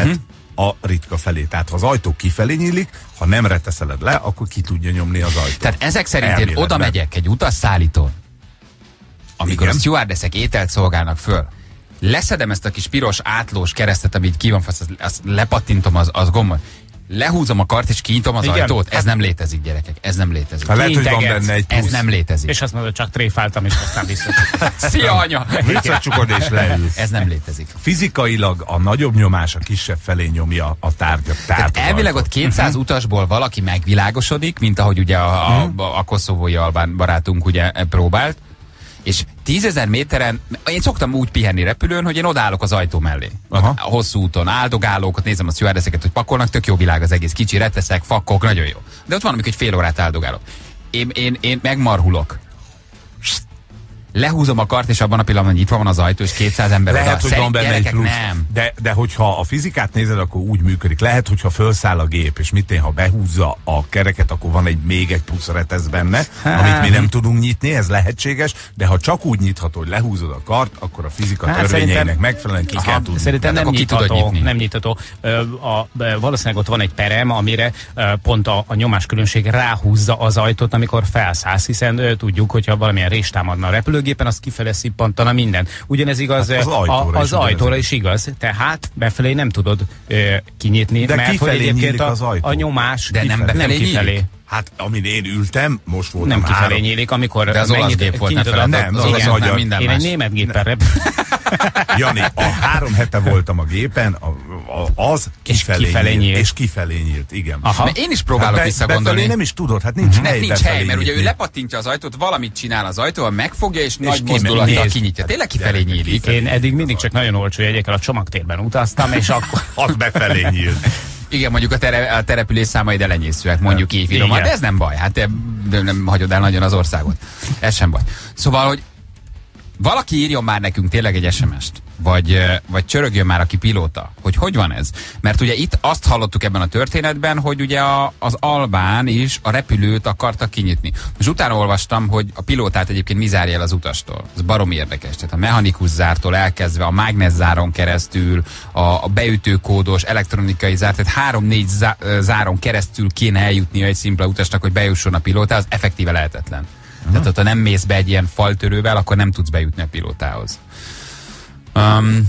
a ritka felé. Tehát ha az ajtó kifelé nyílik, ha nem reteszeled le, akkor ki tudja nyomni az ajtót. Tehát ezek szerint én oda megyek egy utasszállítón, amikor igen. a stewardessek ételt szolgálnak föl, leszedem ezt a kis piros átlós keresztet, amit ki van, azt, azt lepattintom az, az gombot, lehúzom a kart és kinyitom az igen. ajtót. Ez nem létezik, gyerekek. Ez nem létezik. Ha lehet, hogy van benne egy plusz. Ez nem létezik. És azt mondod, csak tréfáltam, és aztán visszacsukod. Szia, anya! Visszacsukod és leülsz. Ez nem létezik. Fizikailag a nagyobb nyomás a kisebb felé nyomja a tárgyat. Tehát elvileg ott kétszáz uh-huh. utasból valaki megvilágosodik, mint ahogy ugye a, a, a, a koszovói albán barátunk ugye próbált, és tízezer méteren, én szoktam úgy pihenni repülőn, hogy én odállok az ajtó mellé. Aha. A hosszú úton áldogálok, ott nézem a stewardesseket, hogy pakolnak, tök jó világ az egész, kicsi reteszek, fakkok, nagyon jó. De ott van, amikor egy fél órát áldogálok. Én, én, én megmarhulok. Lehúzom a kart, és abban a pillanatban nyitva van az ajtó, és kétszáz ember lehet, oda. hogy van benne egy plusz, nem. De, de hogyha a fizikát nézed, akkor úgy működik. Lehet, hogyha felszáll a gép, és mit én, ha behúzza a kereket, akkor van egy még egy plusz retesz benne, hát, amit mi nem tudunk nyitni, ez lehetséges, de ha csak úgy nyitható, hogy lehúzod a kart, akkor a fizika hát, törvényeinek megfelelően ki kell tudni. Szerintem nem nyitható, nem nyitható. A, valószínűleg ott van egy perem, amire pont a, a nyomás-különbség ráhúzza az ajtót, amikor felszállsz, hiszen tudjuk, hogyha valamilyen rést támadna a repülőgépen, az kifele szippantana minden. Ugyanez igaz, hát az ajtóra, a, az is, ajtóra is igaz. Tehát befelé nem tudod ö, kinyitni, de mert hogy egyébként a, az a nyomás de kifelé, nem befelé nem kifelé. Nyílik. Hát, amin én ültem, most voltam nem kifelé három. nyílik, amikor de az olasz gép volt, kinyitod a, nem, az, az, az magyar. Minden én más. egy német gépen rep. Jani, a három hete voltam a gépen, a, a, az kifelé, kifelé nyílt, nyílt. És kifelé nyílt, igen. Aha. Mert én is próbálok hát be, visszagondolni. Befelé nem is tudod, hát nincs hely. Nincs hely, mert ugye ő lepattintja az ajtót, valamit csinál az ajtóval, megfogja, és, és nagy mozdulattal kinyitja. Tényleg kifelé nyílik. Én eddig mindig csak nagyon olcsó jegyekkel a csomagtérben utaztam, és akkor... az befelé nyílt. Igen, mondjuk a, tere, a terepülés számai elenyészőek, mondjuk így finoman, de ez nem baj, hát de nem hagyod el nagyon az országot. Ez sem baj. Szóval, hogy valaki írjon már nekünk tényleg egy es em est, vagy, vagy csörögjön már, aki pilóta, hogy hogy van ez. Mert ugye itt azt hallottuk ebben a történetben, hogy ugye a, az albán is a repülőt akarta kinyitni. És utána olvastam, hogy a pilótát egyébként mi zárja el az utastól. Ez baromi érdekes. Tehát a mechanikus zártól elkezdve a mágneszáron keresztül, a, a beütőkódos, elektronikai zár, tehát három-négy záron keresztül kéne eljutnia egy szimpla utasnak, hogy bejusson a pilótához, effektíve lehetetlen. Uh-huh. Tehát ha nem mész be egy ilyen faltörővel, akkor nem tudsz bejutni a pilótához. Um,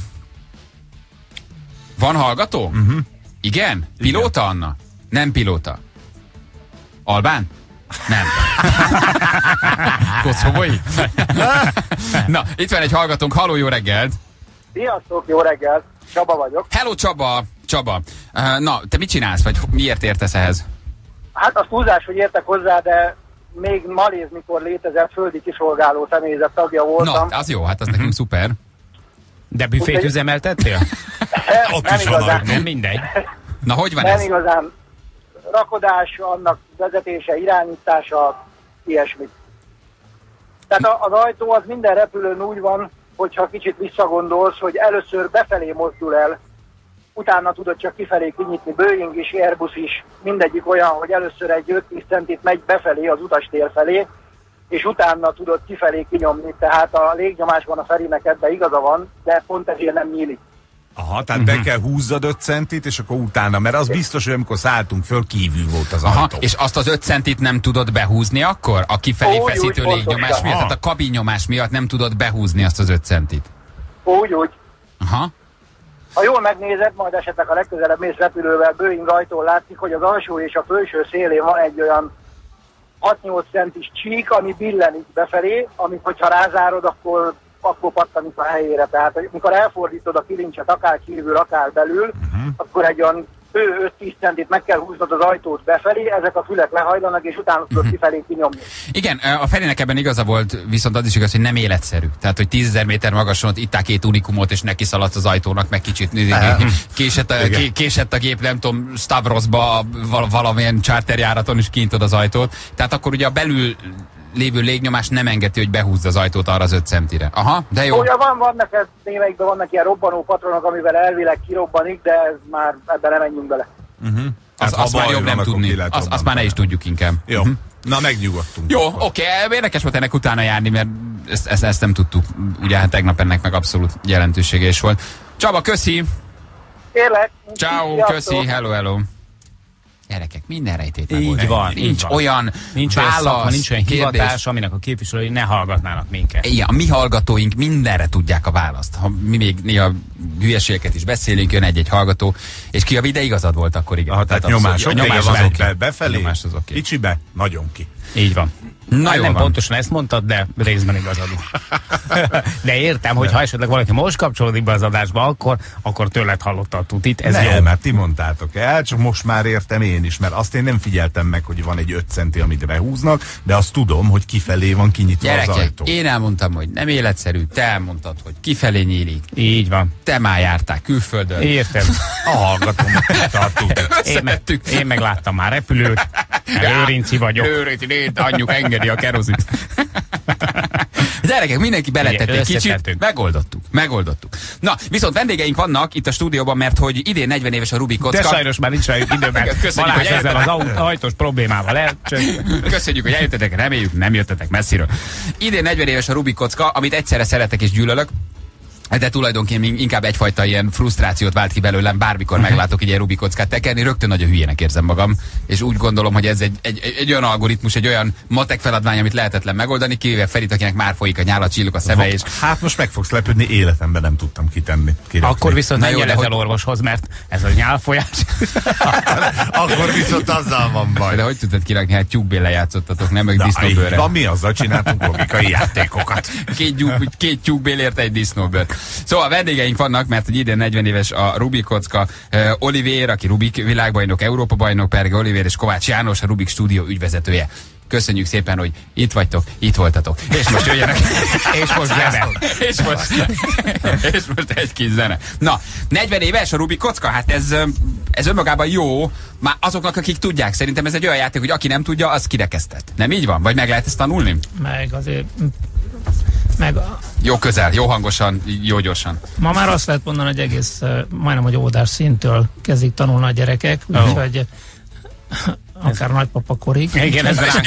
van hallgató? Uh-huh. Igen? Pilóta, igen. Anna? Nem pilóta. Albán? Nem. Koszovói? Na, itt van egy hallgatónk. Halló, jó reggelt! Sziasztok, jó reggelt! Csaba vagyok. Hello, Csaba! Csaba. Uh, na, te mit csinálsz, vagy miért értesz ehhez? Hát az túlzás, hogy értek hozzá, de még Maléz, mikor létezett földi kiszolgáló személyzet tagja voltam. Na, az jó, hát az uh-huh. nekünk szuper. De büfét üzemeltettél? Nem igazán. Nem mindegy. Na, hogy van nem ez? Nem igazán. Rakodás, annak vezetése, irányítása, ilyesmit. Tehát az ajtó az minden repülőn úgy van, hogyha kicsit visszagondolsz, hogy először befelé mozdul el, utána tudod csak kifelé kinyitni. Boeing is, Airbus is, mindegyik olyan, hogy először egy öt-tíz centit megy befelé az utastér felé, és utána tudod kifelé kinyomni. Tehát a légnyomásban a Ferinek ebben igaza van, de pont ezért nem nyílik. Aha, tehát uh-huh. be kell húzzad öt centit, és akkor utána, mert az biztos, hogy amikor szálltunk föl, kívül volt az Aha, ajtó. És azt az öt centit nem tudod behúzni akkor? A kifelé úgy, feszítő úgy, légnyomás pontosan. miatt? Tehát a kabinnyomás miatt nem tudod behúzni azt az öt centit? Úgy, úgy. Aha. Ha jól megnézed, majd esetleg a legközelebb mész repülővel, Boeing ajtón látszik, hogy az alsó és a felső szélén van egy olyan hat-nyolc centis csík, ami billenik befelé, amit hogyha rázárod, akkor, akkor pattanik a helyére. Tehát amikor elfordítod a kilincset akár kívül, akár belül, uh-huh. akkor egy olyan öt-tíz centit meg kell húznod az ajtót befelé, ezek a fülek lehajlanak, és utána tudod uh-huh. kifelé kinyomni. Igen, a Ferinek ebben igaza volt, viszont az is igaz, hogy nem életszerű. Tehát, hogy tízezer méter magason ott ittál két unikumot, és neki szaladt az ajtónak, meg kicsit késett a, késett a gép, nem tudom, Stavrosba valamilyen charterjáraton is kinyitod az ajtót. Tehát akkor ugye a belül lévő légnyomás nem engedi, hogy behúzd az ajtót arra az öt centire. Aha, de jó. Ugye van, vannak, ez, némelyikben vannak ilyen robbanó patronok, amivel elvileg kirobbanik, de ez már ebben nem menjünk bele. Uh-huh. Az, azt már jobb nem tudni. Azt az már ne is tudjuk inkább. Jó. Uh-huh. Na, megnyugodtunk. Jó, oké. Okay. Érdekes volt ennek utána járni, mert ezt, ezt, ezt nem tudtuk. Ugye hát tegnap ennek meg abszolút jelentősége is volt. Csaba, köszi! Kérlek. Ciao, köszi, hello, hello. Gyerekek, minden rejtét Így van, nincs így van. olyan nincs válasz, olyan szakma, nincs olyan kérdés, hivatás, aminek a képviselői ne hallgatnának minket. Igen, a mi hallgatóink mindenre tudják a választ. Ha mi még néha hülyeségeket is beszélünk, jön egy-egy hallgató, és ki a ide igazad volt, akkor igen. Ah, tehát nyomás, abszolút, nyomás azok azok ki. be, befelé, Nyomás azok ki. kicsibe, nagyon ki. Így van. Na, hát nem van. pontosan ezt mondtad, de részben igazad van. De értem, hogy ha esetleg valaki most kapcsolódik be az adásba, akkor, akkor tőled hallotta a tutit. Ez nem, jó. mert ti mondtátok el, csak most már értem én is, mert azt én nem figyeltem meg, hogy van egy öt centi, amit behúznak, de azt tudom, hogy kifelé van kinyitva Gyerekek, az ajtó. én elmondtam, hogy nem életszerű, te elmondtad, hogy kifelé nyílik. Így van. Te már jártál külföldön. Értem. A hallgatóm tartunk. Én meg, én meg láttam már repülőt. Őrinci vagyok. Őrinci, nézd, anyjuk engedi a kerozit. Gyerekek, mindenki beletett egy kicsit, megoldottuk, megoldottuk. Na, viszont vendégeink vannak itt a stúdióban, mert hogy idén negyven éves a Rubik kocka. De sajnos már nincs rájuk időben. Köszönjük, Balázs hogy ezzel az aut- ajtós problémával el. Köszönjük, hogy eljöttetek, reméljük, nem jöttetek messziről. Idén negyven éves a Rubik kocka, amit egyszerre szeretek és gyűlölök. De tulajdonképpen inkább egyfajta ilyen frusztrációt vált ki belőlem, bármikor meglátok egy ilyen Rubik kockát tekerni, rögtön nagyon hülyének érzem magam, és úgy gondolom, hogy ez egy, egy, egy, egy olyan algoritmus, egy olyan matek feladvány, amit lehetetlen megoldani, kivéve Ferit, akinek már folyik a nyála, csillog a szeme, és... Hát most meg fogsz lepődni, életemben nem tudtam kitenni. Kirakni. Akkor viszont Na nem jó, de jöhet hogy- el orvoshoz, mert ez a nyálfolyás. Akkor viszont azzal van baj. De hogy tudtad kirakni, hát tyúkbéle játszottatok, nem meg Na, disznóbőrre. van, mi azzal csináltunk logikai játékokat. Két, tyúk, két tyúkbélért egy disznóbőr. Szóval vendégeink vannak, mert hogy idén negyven éves a Rubik kocka. Uh, Olivér, aki Rubik világbajnok, Európa bajnok, Perge Olivér és Kovács János, a Rubik stúdió ügyvezetője. Köszönjük szépen, hogy itt vagytok, itt voltatok. És most jöjjenek. És most zene. és, most, és most egy kis zene. Na, negyven éves a Rubik kocka, hát ez, ez önmagában jó, már azoknak, akik tudják. Szerintem ez egy olyan játék, hogy aki nem tudja, az kirekesztett. Nem így van? Vagy meg lehet ezt tanulni? Meg azért... Meg a... Jó közel, jó hangosan, jó gyorsan. Ma már azt lehet mondani, hogy egész, uh, majdnem, hogy óvodás szintől kezdik tanulni a gyerekek, Oh. úgyhogy akár nagypapa korig. Igen, ez ránk.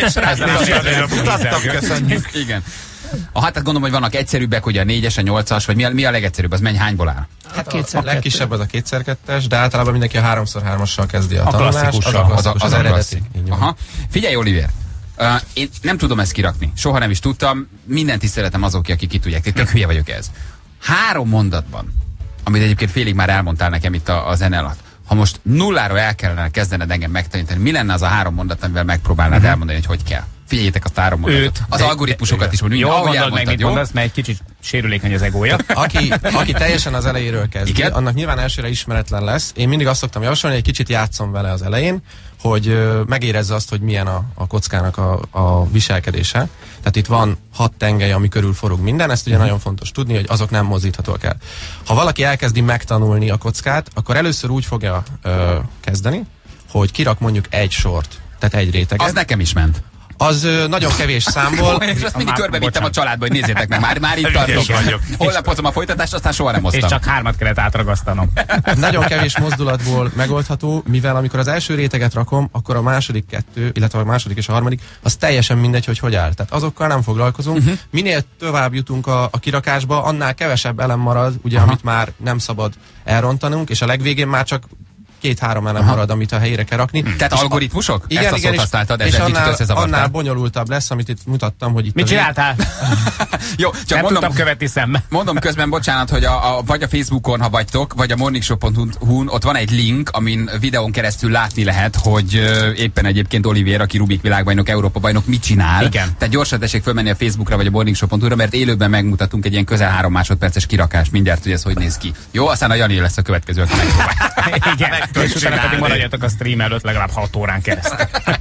Köszönjük. Igen. A hát gondolom, hogy vannak egyszerűbbek, hogy a négyes, a nyolcas, vagy mi a, mi a legegyszerűbb, az menj hányból áll? Hát a, a legkisebb az a kétszer kettes, de általában mindenki a háromszor hármassal kezdi a, A tanulást. klasszikussal, Az a, az a, az a eredeti. klasszik. Aha. Figyelj, Olivér, uh, én nem tudom ezt kirakni, soha nem is tudtam, minden tiszteletem azok, akik ki tudják, tök hülye vagyok ez. Három mondatban, amit egyébként félig már elmondtál nekem itt a, a zene alatt, ha most nulláról el kellene kezdened engem megtanítani, mi lenne az a három mondat, amivel megpróbálnád uh-huh. elmondani, hogy hogy kell? Figyeljétek azt a három mondatot. Őt. Az algoritmusokat is mondjuk. Jó, gondold meg, mit mondasz, mert egy kicsit sérülékeny az egója. Aki, aki teljesen az elejéről kezdi, igen? Annak nyilván elsőre ismeretlen lesz. Én mindig azt szoktam javasolni, hogy egy kicsit játszom vele az elején, hogy ö, megérezze azt, hogy milyen a, a kockának a, a viselkedése. Tehát itt van hat tengely, ami körül forog minden, ezt ugye nagyon fontos tudni, hogy azok nem mozdíthatóak el. Ha valaki elkezdi megtanulni a kockát, akkor először úgy fogja ö, kezdeni, hogy kirak mondjuk egy sort, tehát egy réteget. Az nekem is ment. Az ö, nagyon kevés számból. És azt mindig körbevittem a családba, hogy nézzétek meg, már, már itt tartok. Holnap hozom a folytatást, aztán soha nem hoztam. És csak hármat kellett átragasztanom. Nagyon kevés mozdulatból megoldható, mivel amikor az első réteget rakom, akkor a második kettő, illetve a második és a harmadik, az teljesen mindegy, hogy hogy áll. Tehát azokkal nem foglalkozunk. Uh-huh. Minél tovább jutunk a, a kirakásba, annál kevesebb elem marad, ugye, amit már nem szabad elrontanunk, és a legvégén már csak két-három elem marad, amit a helyére kell rakni. Tehát és algoritmusok? A, igen, Ezt a igen, szót használtad, és, és annál, annál bonyolultabb lesz, amit itt mutattam, hogy itt... Mit csináltál? Jó, csak nem mondom, tudtam követni szembe. Mondom közben, bocsánat, hogy a, a, vagy a Facebookon, ha vagytok, vagy a morningshow pont hu-n, ott van egy link, amin videón keresztül látni lehet, hogy uh, éppen egyébként Olivér, aki Rubik világbajnok, Európa bajnok, mit csinál. Igen. Tehát gyorsan tessék fölmenni a Facebookra, vagy a morningshow pont hu-ra, mert élőben megmutatunk egy ilyen közel három másodperces kirakást, mindjárt, hogy ez hogy néz ki. Jó, aztán a Jani lesz a következő, aki megpróbál. Igen, és utána pedig maradjatok a stream előtt legalább hat órán keresztül.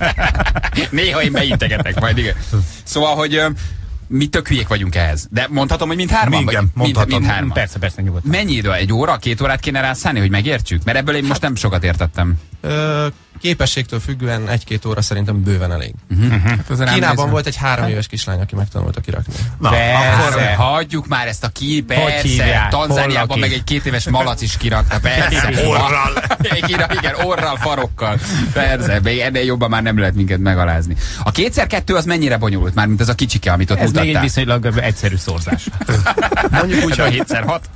Néha én beintegetek majd, igen. Szóval, hogy uh, mi tök hülyék vagyunk ehhez. De mondhatom, hogy mindhárman? Igen, mondhatom. Mind, mindhárman. Persze, persze, nyugodtan. Mennyi idő? Egy óra, két órát kéne rá szállni, hogy megértsük? Mert ebből én most nem sokat értettem. Ö, képességtől függően egy-két óra szerintem bőven elég. Uh-huh. Hát Kínában volt egy három éves kislány, aki megtanulta kirakni. Na, persze. Hagyjuk már ezt a ki, persze. Tanzániában meg egy két éves malac is kirakta, persze. Orral. Igen, igen, orral, farokkal. Persze, ennél jobban már nem lehet minket megalázni. A kétszer kettő az mennyire bonyolult már, mint az a kicsike, amit ott ez mutattál? Ez még egy viszonylag egyszerű szorzás. Mondjuk úgy, hogy hétszer hat.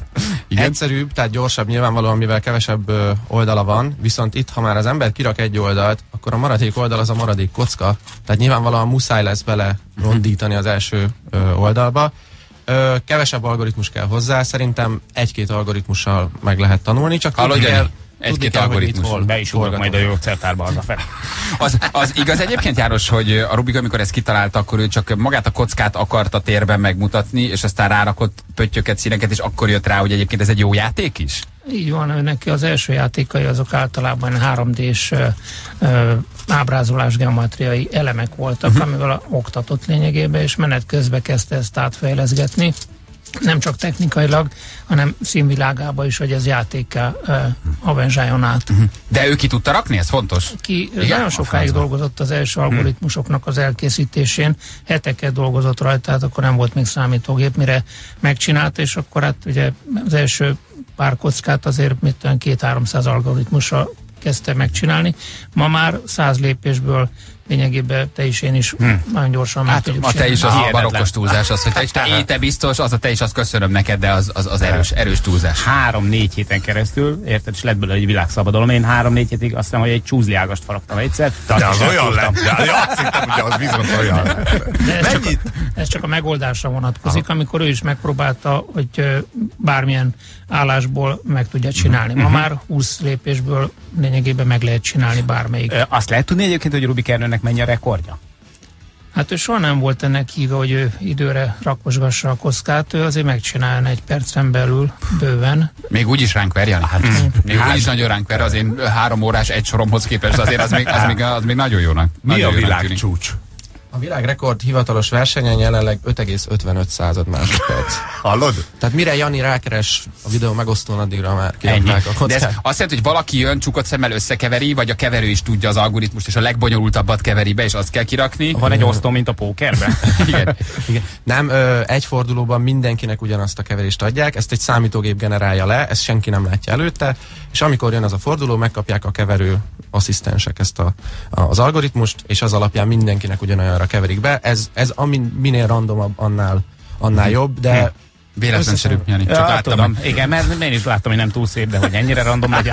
Igen? Egyszerűbb, tehát gyorsabb nyilvánvalóan, mivel kevesebb ö, oldala van, viszont itt, ha már az ember kirak egy oldalt, akkor a maradék oldal az a maradék kocka, tehát nyilvánvalóan muszáj lesz bele rondítani az első ö, oldalba. Ö, kevesebb algoritmus kell hozzá, szerintem egy-két algoritmussal meg lehet tanulni, csak tudni kell, egy-két algoritmus. Be is ugrok majd a gyógyszertárba az a fel. Az, az igaz egyébként, János, hogy a Rubik, amikor ezt kitalálta, akkor ő csak magát a kockát akarta térben megmutatni, és aztán rárakott pöttyöket, színeket, és akkor jött rá, hogy egyébként ez egy jó játék is? Így van, neki az első játékai azok általában három dés ö, ö, ábrázolás geometriai elemek voltak, uh-huh. amivel oktatott lényegében, és menet közben kezdte ezt átfejleszgetni. Nem csak technikailag, hanem színvilágában is, hogy ez játékká uh, avanzsáljon át. Uh-huh. De ő ki tudta rakni? Ez fontos? Ki igen, nagyon sokáig dolgozott az első algoritmusoknak az elkészítésén, heteket dolgozott rajta, tehát akkor nem volt még számítógép, mire megcsinált, és akkor hát ugye az első pár kockát azért mit tudom, két-háromszáz algoritmusra kezdte megcsinálni. Ma már száz lépésből lényegében te is, én is hmm. nagyon gyorsan meg hát, tudjuk a te is az a barokkos túlzás, az, hogy te is te éte biztos, az a te is, azt köszönöm neked, de az, az, az erős, erős túlzás. Három-négy héten keresztül, érted, és lett belőle egy világszabadalom. Én három-négy hétig azt hiszem, hogy egy csúzliágast faragtam egyszer. De, de az olyan lett, de azt hittem, hogy az viszont olyan. De ez, csak a, ez csak a megoldásra vonatkozik, aha. amikor ő is megpróbálta, hogy bármilyen állásból meg tudja csinálni. Ma uh-huh. már húsz lépésből lényegében meg lehet csinálni bármelyik. Ö, azt lehet tudni egyébként, hogy Rubik Ernőnek mennyi a rekordja? Hát ő soha nem volt ennek híve, hogy ő időre rakosgassa a kockát, ő azért megcsináljon egy percen belül bőven. Még úgy is ránk ver, Jani? Hát, még úgy is nagyon ránk ver, az én három órás egy soromhoz képest azért az még, az még, az még nagyon jónak. Mi nagyon a világ csúcs? A világrekord hivatalos versenyen jelenleg öt egész ötvenöt század másodperc. Hallod? Tehát mire Jani rákeres a videó megosztón, addigra már kiraknák a kockát. De ez azt jelenti, hogy valaki jön, csukott szemmel összekeveri, vagy a keverő is tudja az algoritmust, és a legbonyolultabbat keveri be, és azt kell kirakni. Van egy osztó, mint a pókerben? Igen. Igen. Nem, ö, egy fordulóban mindenkinek ugyanazt a keverést adják, ezt egy számítógép generálja le, ezt senki nem látja előtte, és amikor jön az a forduló, megkapják a keverő asszisztensek ezt a, a, az algoritmust, és az alapján mindenkinek ugyanolyanra keverik be. Ez, ez amin, minél randomabb, annál, annál jobb, de véletlenszerűbb, Jani. Csak ja, láttam. Tudom. Igen, mert én is láttam, hogy nem túl szép, de hogy ennyire random legyen.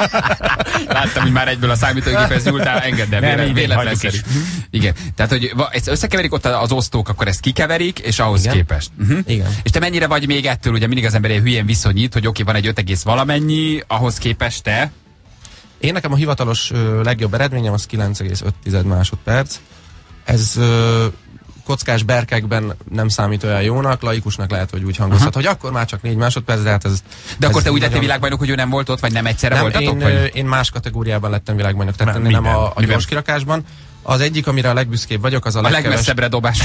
Láttam, hogy már egyből a számítógéphez nyúltál, engedd el, vélet, véletlenszerű. Igen, tehát, hogy ezt összekeverik ott az osztók, akkor ezt kikeverik, és ahhoz igen. képest. Uh-huh. Igen. És te mennyire vagy még ettől, ugye mindig az ember ilyen hülyén viszonyít, hogy oké, van egy öt egész valamennyi, ahhoz képest te? Én nekem a hivatalos ö, legjobb eredményem az kilenc egész öt másodperc. Ez ö, kockás berkekben nem számít olyan jónak, laikusnak lehet, hogy úgy hangozhat, uh-huh. hogy akkor már csak négy másodperc, de hát ez... De ez akkor te úgy nagyon... lettél világbajnok, hogy ő nem volt ott, vagy nem egyszerre nem, voltatok? Én, vagy? én más kategóriában lettem világbajnok, tehát nem, nem a, a gyors kirakásban. Az egyik, amire a legbüszkébb vagyok, az a, a legkeves... legmesszebbre dobás.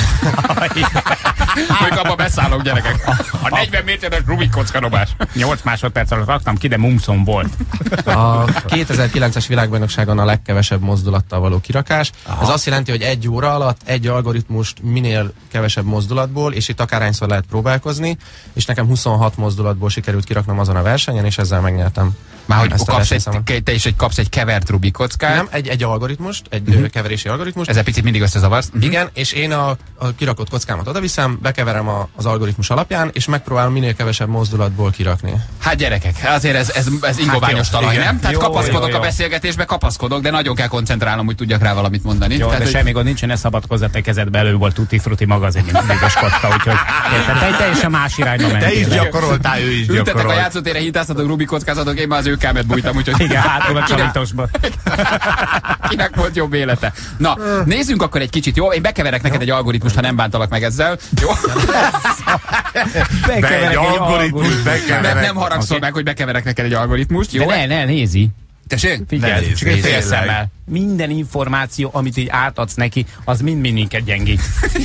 Hogy abba beszállok, gyerekek. A negyven méteres Rubik kocka dobás. nyolc másodperc alatt raktam ki, de mumszom volt. A kétezer-kilences világbajnokságon a legkevesebb mozdulattal való kirakás. Aha. Ez azt jelenti, hogy egy óra alatt egy algoritmust minél kevesebb mozdulatból, és itt akárhányszor lehet próbálkozni, és nekem huszonhat mozdulatból sikerült kiraknom azon a versenyen, és ezzel megnyertem. Már hogy kapsz egy, te is egy, kapsz egy kevert Rubik kockát. Nem, egy, egy algoritmust, egy uh-huh. keverési algoritmust. Ezzel picit mindig összezavarsz. Uh-huh. Igen, és én a, a kirakott kockámat odaviszem, bekeverem a, az algoritmus alapján, és megpróbálom minél kevesebb mozdulatból kirakni. Hát gyerekek, azért ez, ez, ez ingoványos hát talaj, nem? Tehát jó, kapaszkodok jó, jó. a beszélgetésbe, kapaszkodok, de nagyon kell koncentrálnom, hogy tudjak rá valamit mondani. Jó, tehát, de hogy... semmi gond nincs, ne szabadkozz a te kezedbe, elő volt Tutti Frutti magazin, mint bűvös kocka, úgyhogy te teljesen más irányba mentél. Te is gyakoroltál, ő is gyakorolt. Ültetek a játszótérre, hintáztatok, Rubik kockázatok, én már az őkámet bújtam, úgyhogy... Igen, hátul a csalítosban. Kinek volt jobb élete? Na, nézzünk akkor egy kicsit, jó? Én bekeverek neked egy algoritmust, ha nem bántalak meg ezzel. Jó? Bekeverek egy algoritmust, bekeverek. Nem, nem haragszol meg, hogy bekeverek neked egy algoritmust, jó? De ne, ne, nézi. Tessék? Figyelj, csak egy fél szemmel. Minden információ, amit így átadsz neki, az mind-mind minket gyengít.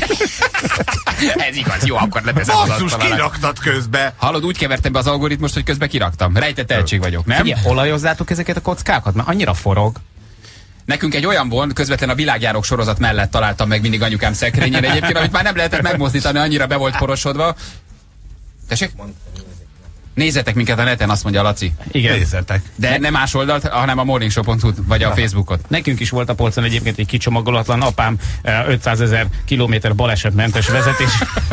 Ez igaz, jó, akkor leteszem az asztalra. Basszus, kiraktad közbe. Hallod, úgy kevertem be az algoritmust, hogy közben kiraktam. Rejtett tehetség vagyok, nem? Figyelj, olajozzátok ezeket a kockákat? Mert annyira forog. Nekünk egy olyan volt, közvetlen a világjárók sorozat mellett találtam meg mindig anyukám szekrényén egyébként, amit már nem lehetett megmozdítani, annyira be volt porosodva. Tessék? Nézzetek minket a neten, azt mondja Laci. Igen. Nézzetek. De ne, nem más oldalt, hanem a morningshow pont hu vagy a Facebookot. Nekünk is volt a polcon egyébként egy kicsomagolatlan apám ötszázezer kilométer balesetmentes vezetés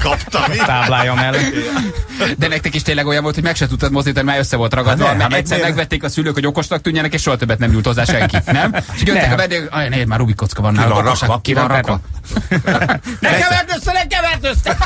táblája mellett. De nektek is tényleg olyan volt, hogy meg se tudtad mozdítani, már össze volt ragadva, hát mert hát egyszer megvették a szülők, hogy okosnak tűnjenek, és soha többet nem nyújt hozzá senki, nem? És jöttek a vendégek, aj, nézd, már Rubik kocka van nála. Ki van rakva? Ne kevert össze, ne kevert össze!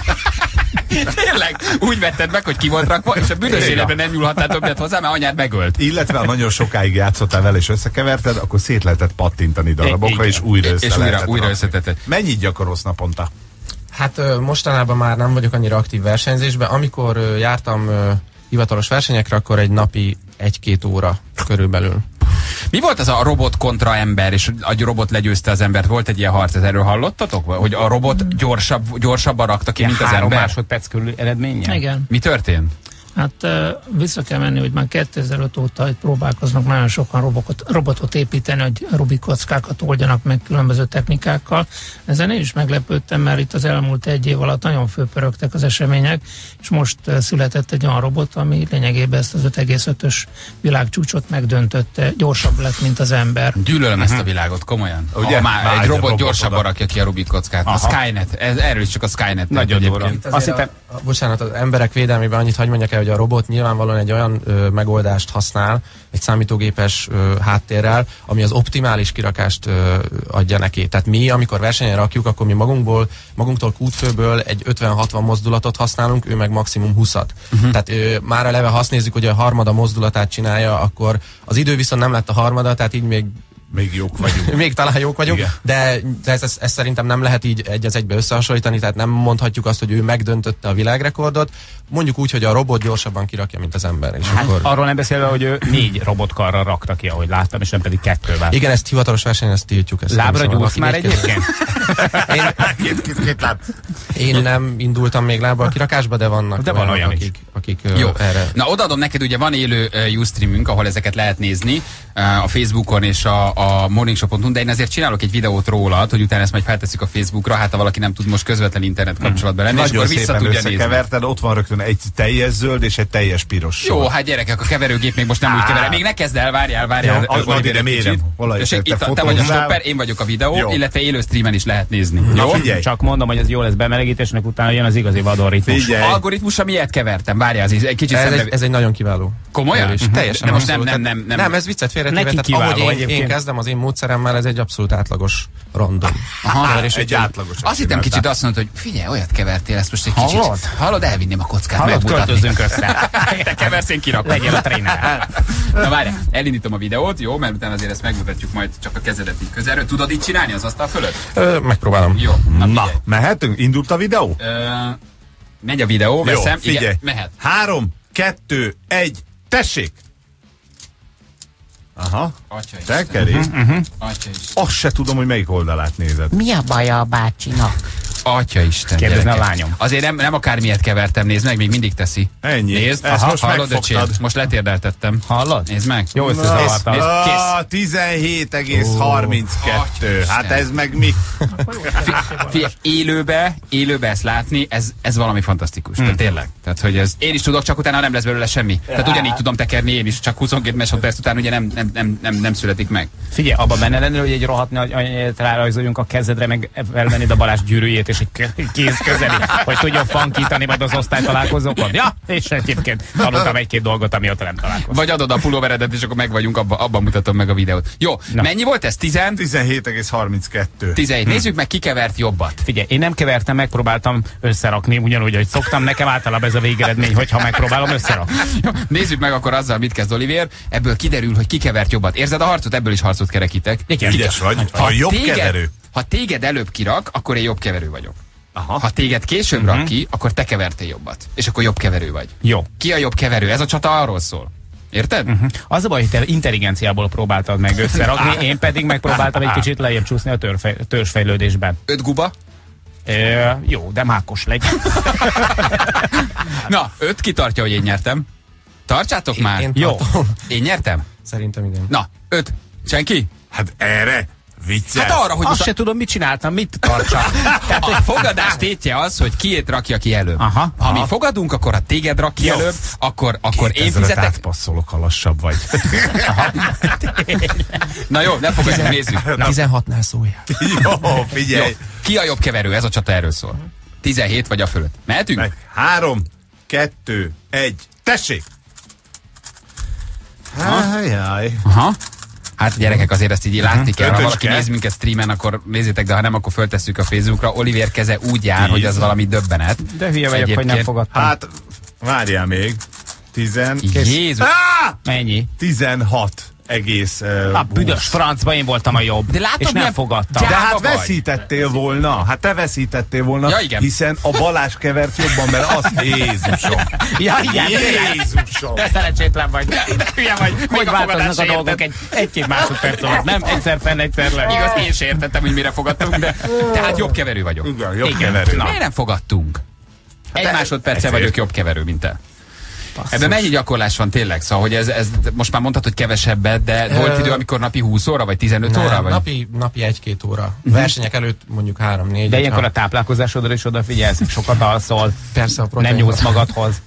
Tényleg, úgy vetted meg, hogy ki volt rakva, és a büdös életben nem nyúlhattál többet hozzá, mert anyád megölt. Illetve, ha nagyon sokáig játszottál vele és összekeverted, akkor szét lehetett pattintani darabokra, és újra össze és újra, újra összetetted. Mennyit gyakorolsz naponta? Hát mostanában már nem vagyok annyira aktív versenyzésben. Amikor jártam hivatalos versenyekre, akkor egy napi egy-két óra körülbelül. Mi volt az a robot kontra ember, és a robot legyőzte az embert? Volt egy ilyen harc, erről hallottatok? Hogy a robot gyorsabb, gyorsabban rakta ki, mint az ember? Három másodperc körül eredménye? Igen. Mi történt? Hát vissza kell menni, hogy már kétezer-öt óta próbálkoznak nagyon sokan robotot, robotot építeni, hogy Rubik kockákat oldjanak meg különböző technikákkal. Ezen én is meglepődtem, mert itt az elmúlt egy év alatt nagyon fölpörögtek az események, és most született egy olyan robot, ami lényegében ezt az öt egész ötös világcsúcsot megdöntötte, gyorsabb lett, mint az ember. Gyűlölöm uh-huh. ezt a világot, komolyan. Ugye? Ha már egy robot gyorsabban rakja ki a Rubik kockát. Aha. A Skynet, ez, erről is csak a Skynet. Nagyon durva. Azt hittem... a, a, bocsánat, az emberek védelmében annyit hagy mondjak el, hogy a robot nyilvánvalóan egy olyan ö, megoldást használ, egy számítógépes ö, háttérrel, ami az optimális kirakást ö, adja neki. Tehát mi, amikor versenyen rakjuk, akkor mi magunkból, magunktól kútfőből egy ötven-hatvan mozdulatot használunk, ő meg maximum húszat. Uh-huh. Tehát ö, már eleve, ha azt nézzük, hogy a harmada mozdulatát csinálja, akkor az idő viszont nem lett a harmada, tehát így még Még jók vagyunk. Még talán jók vagyunk, igen. de, de ezt, ezt, ezt szerintem nem lehet így egy az egybe összehasonlítani, tehát nem mondhatjuk azt, hogy ő megdöntötte a világrekordot. Mondjuk úgy, hogy a robot gyorsabban kirakja, mint az ember. És hát akkor... Arról nem beszélve, hogy ő négy robotkarral rakta ki, ahogy láttam, és nem pedig kettővel. Igen, ezt hivatalos versenyen, ezt tiltjuk. Ezt Lábra gyúrsz már egyébként? Én, két, két, két láb. Én nem indultam még lábbal a kirakásba, de vannak de van olyan akik, akik Jó. erre... Na, odaadom neked, ugye van élő uh, Ustreamünk, ahol ezeket lehet nézni uh, a Facebookon és a, a morningshow pont hu, de én azért csinálok egy videót rólad, hogy utána ezt majd feltesszük a Facebookra, hát ha valaki nem tud most közvetlen internet kapcsolatban lenni, nagyon és akkor vissza tudja nézni. Keverted, ott van rögtön egy teljes zöld és egy teljes piros Jó, sor. hát gyerekek, a keverőgép még most nem úgy kever. Még ne kezd el, várjál, várjál. Jó, az ide mérem. Itt te vagy a stopper, én vagyok a videó, jó. Illetve élő streamen is lehet nézni. Na, jó? figyelj. Csak mondom, hogy ez jó lesz bemelegítésnek, utána jön az igazi vadonritmus. Figyelj. Algoritmus, amilyet kevertem, várjál, ez egy kicsit ez, egy, ez egy nagyon kiváló. Komolyan? Uh-huh. Teljesen. De most nem, nem, nem, nem. Nem, ez viccet félretéve, tehát ahogy én, én kezdem az én módszeremmel, ez egy abszolút átlagos random. Aha, egy, egy átlagos. Azt hittem kicsit azt mondod, hogy figyelj, olyat kevertél, ezt most egy kicsit. Hallod? Hallod, elvinném a kockát, Hallod, megmutatni. költözzünk össze. Te keversz, én kirakom. Legyen a tréner. Na várj, elindítom a videót, jó, mert utána azért ezt megmutatjuk majd csak a kezedet így közelről. Tudod így csinálni az asztal fölött? Ö, megpróbálom. Jó. Na, na mehetünk? Indult a videó? Ö, megy a videó, veszem. Jó, figyelj. Igen, mehet. Három, kettő, egy, tessék! Aha. Tekerés. Uh-huh, uh-huh. Azt se tudom, hogy melyik oldalát nézed. Mi a baja a bácsinak? Atya Isten. Kérdezne a lányom. Azért nem, nem akármilyet kevertem, nézd meg, még mindig teszi. Ennyi. Nézd, ezt aha, most hallod, megfogtad. öcsém? Most letérdeltettem. Hallod? Nézd meg. Jó összezavartam. Kész. tizenhét egész harminckettő. Hát ez meg mi? Figyelj, élőbe, élőbe ezt látni, ez, ez valami fantasztikus. Hmm. Tehát tényleg. Tehát, hogy ez, én is tudok, csak utána nem lesz belőle semmi. Tehát ugyanígy tudom tekerni én is, csak huszonkettő másodperc után ugye nem, nem, nem, nem, nem születik meg. Figyelj, abban benne lennél, hogy egy rohadt nagy rárajzoljunk a kezedre, meg elvennéd a Balázs gyűrűjét, és egy kéz közeli, hogy tudjon funkítani majd az osztálytalálkozókon. Ja, és egyébként tanultam egy-két dolgot, amióta nem találkoztam. Vagy adod a pulóveredet, és akkor meg vagyunk, abba, abban mutatom meg a videót. Jó, na. Mennyi volt ez? tizenhét egész harminckettő. tizenhét. Hm. Nézzük meg, ki kevert jobbat. Figyelj, én nem kevertem, megpróbáltam összerakni, ugyanúgy, hogy szoktam, nekem általában ez a végeredmény, hogyha megpróbálom összerakni. Jó, nézzük meg akkor azzal, mit kezd Olivér. Ebből kiderül, hogy ki kevert jobbat. Érzed a harcot? Ebből is harcot kerekítek. Ügyes vagy. Ha, a jobb téged, keverő. Ha téged előbb kirak, akkor én jobb keverő vagyok. Aha. Ha téged később uh-huh. rak ki, akkor te kevertél jobbat. És akkor jobb keverő vagy. Jó. Ki a jobb keverő? Ez a csata arról szól. Érted? Uh-huh. Az a baj, hogy te intelligenciából próbáltad meg összerakni, én pedig megpróbáltam egy kicsit lejjebb csúszni a törfej, törzsfejlődésben. Öt guba? E, jó, de mákos legyen. Na, öt kitartja, hogy én nyertem. Tartsátok én, már. Én jó. Én nyertem? Szerintem igen. Na, öt. Senki? Hát erre? Vicces. Hát arra, hogy azt se tudom, mit csináltam, mit tartsak. Tehát a fogadás tétje az, hogy kiét rakja ki előbb. Aha, ha aha. mi fogadunk, akkor ha téged rak ki előbb, akkor, akkor én fizetek. Átpasszolok, ha lassabb vagy. Na jó, ne fogadjunk, nézzük. tizenhatnál szóljál. Jó, figyelj. Jó. Ki a jobb keverő? Ez a csata erről szól. tizenhét vagy a fölött. Mehetünk? Meg. Három, kettő, egy. Tessék! Hájjáj. Aha. Hát gyerekek, azért ezt így látni kell. Ha valaki Ötöcske. néz minket streamen, akkor nézzétek, de ha nem, akkor föltesszük a Facebookra. Olivér keze úgy jár, Tíz. hogy az valami döbbenet. De hülye vagyok, hogy nem fogadtam. Hát, várjál még. Tizen... Jézus! Ah! Mennyi? Tizenhat egész... Uh, a büdös francba én voltam a jobb. De látod, és nem milyen... fogadtam. De hát vagy. veszítettél volna. Hát te veszítettél volna, Ja, igen. hiszen a Balázs kevert jobban, mert az Jézusom. Ja, igen. Jézusom. De szerencsétlen vagy. Hülye vagy. Hogy a változnak a dolgok egy, egy-két másodperc alatt. Nem egyszer fenn, egyszer le. Igaz, én sem értettem, hogy mire fogadtunk, de tehát jobb keverő vagyok. Igen, jobb Igen. keverő. Na. Miért nem fogadtunk? Egy Hát másodperccel ezért. vagyok jobb keverő, mint te. Ebben mennyi gyakorlás van tényleg? Szóval, hogy ez, ez most már mondtad, hogy kevesebbet, de Ö... volt idő, amikor napi húsz óra, vagy tizenöt Nem, óra? Vagy? Napi, napi egy-két óra. Versenyek előtt mondjuk három-négy. De ilyenkor a táplálkozásodra is odafigyelsz, sokat alszol, Persze, a nem nyúlsz magadhoz.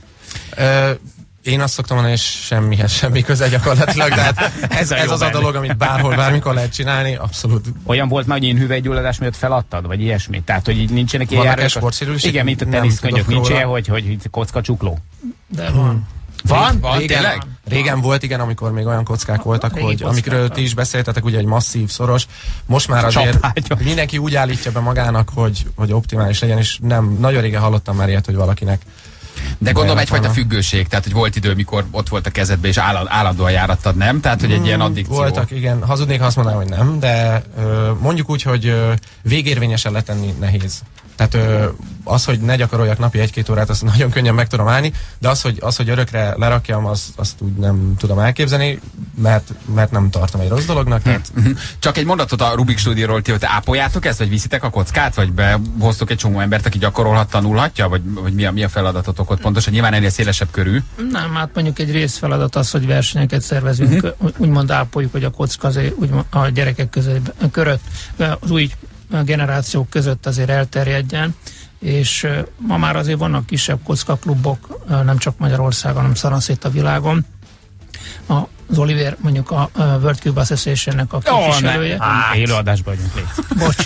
Ö, én azt szoktam mondani, hogy semmihez semmi köze gyakorlatilag, tehát ez, ez az a dolog, amit bárhol, bármikor lehet csinálni, abszolút. Olyan volt nagy én hüvelygyulladás miatt feladtad, vagy ilyesmi? Tehát, hogy így nincsenek ilyen Vannak-e járások? sportsérülések? Igen, mint a Nem teniszkönyök, tudok nincs róla. ilyen, hogy, hogy kocka csukló. De van. Van? Van, régen, tényleg? régen volt, igen, amikor még olyan kockák voltak, Régi hogy kockák amikről van. ti is beszéltetek, ugye egy masszív, szoros. Most már azért Csapágyok. mindenki úgy állítja be magának, hogy, hogy optimális legyen, és nem, nagyon régen hallottam már ilyet, hogy valakinek. De gondolom Bajnak egyfajta vannak. függőség, tehát hogy volt idő, mikor ott volt a kezedbe, és álland, állandóan járattad, nem? Tehát, hogy egy ilyen addikció. Voltak, igen. Hazudnék, ha azt mondanám, hogy nem, de ö, mondjuk úgy, hogy ö, végérvényesen letenni nehéz. Tehát ö, az, hogy ne gyakoroljak napi egy-két órát, azt nagyon könnyen meg tudom állni, de az, hogy, az, hogy örökre lerakjam, az, azt úgy nem tudom elképzelni, mert, mert nem tartom egy rossz dolognak. Tehát... Csak egy mondatot a Rubik stúdióról, ti, hogy te ápoljátok ezt, vagy viszitek a kockát, vagy behoztok egy csomó embert, aki gyakorolhat, tanulhatja, vagy, vagy mi, a, mi a feladatotok ott pontosan? Nyilván ennél szélesebb körű. Nem, hát mondjuk egy részfeladat az, hogy versenyeket szervezünk, uh-huh. úgymond ápoljuk, hogy a kocka azért, úgymond a gyerekek között, körött, az új generációk között azért elterjedjen, és ma már azért vannak kisebb kockaklubok, nem csak Magyarországon, hanem szanaszét a világon. Az Oliver mondjuk a World Cube Association-nek a képviselője. Oh, élőadásban vagyunk, légy. Bocs.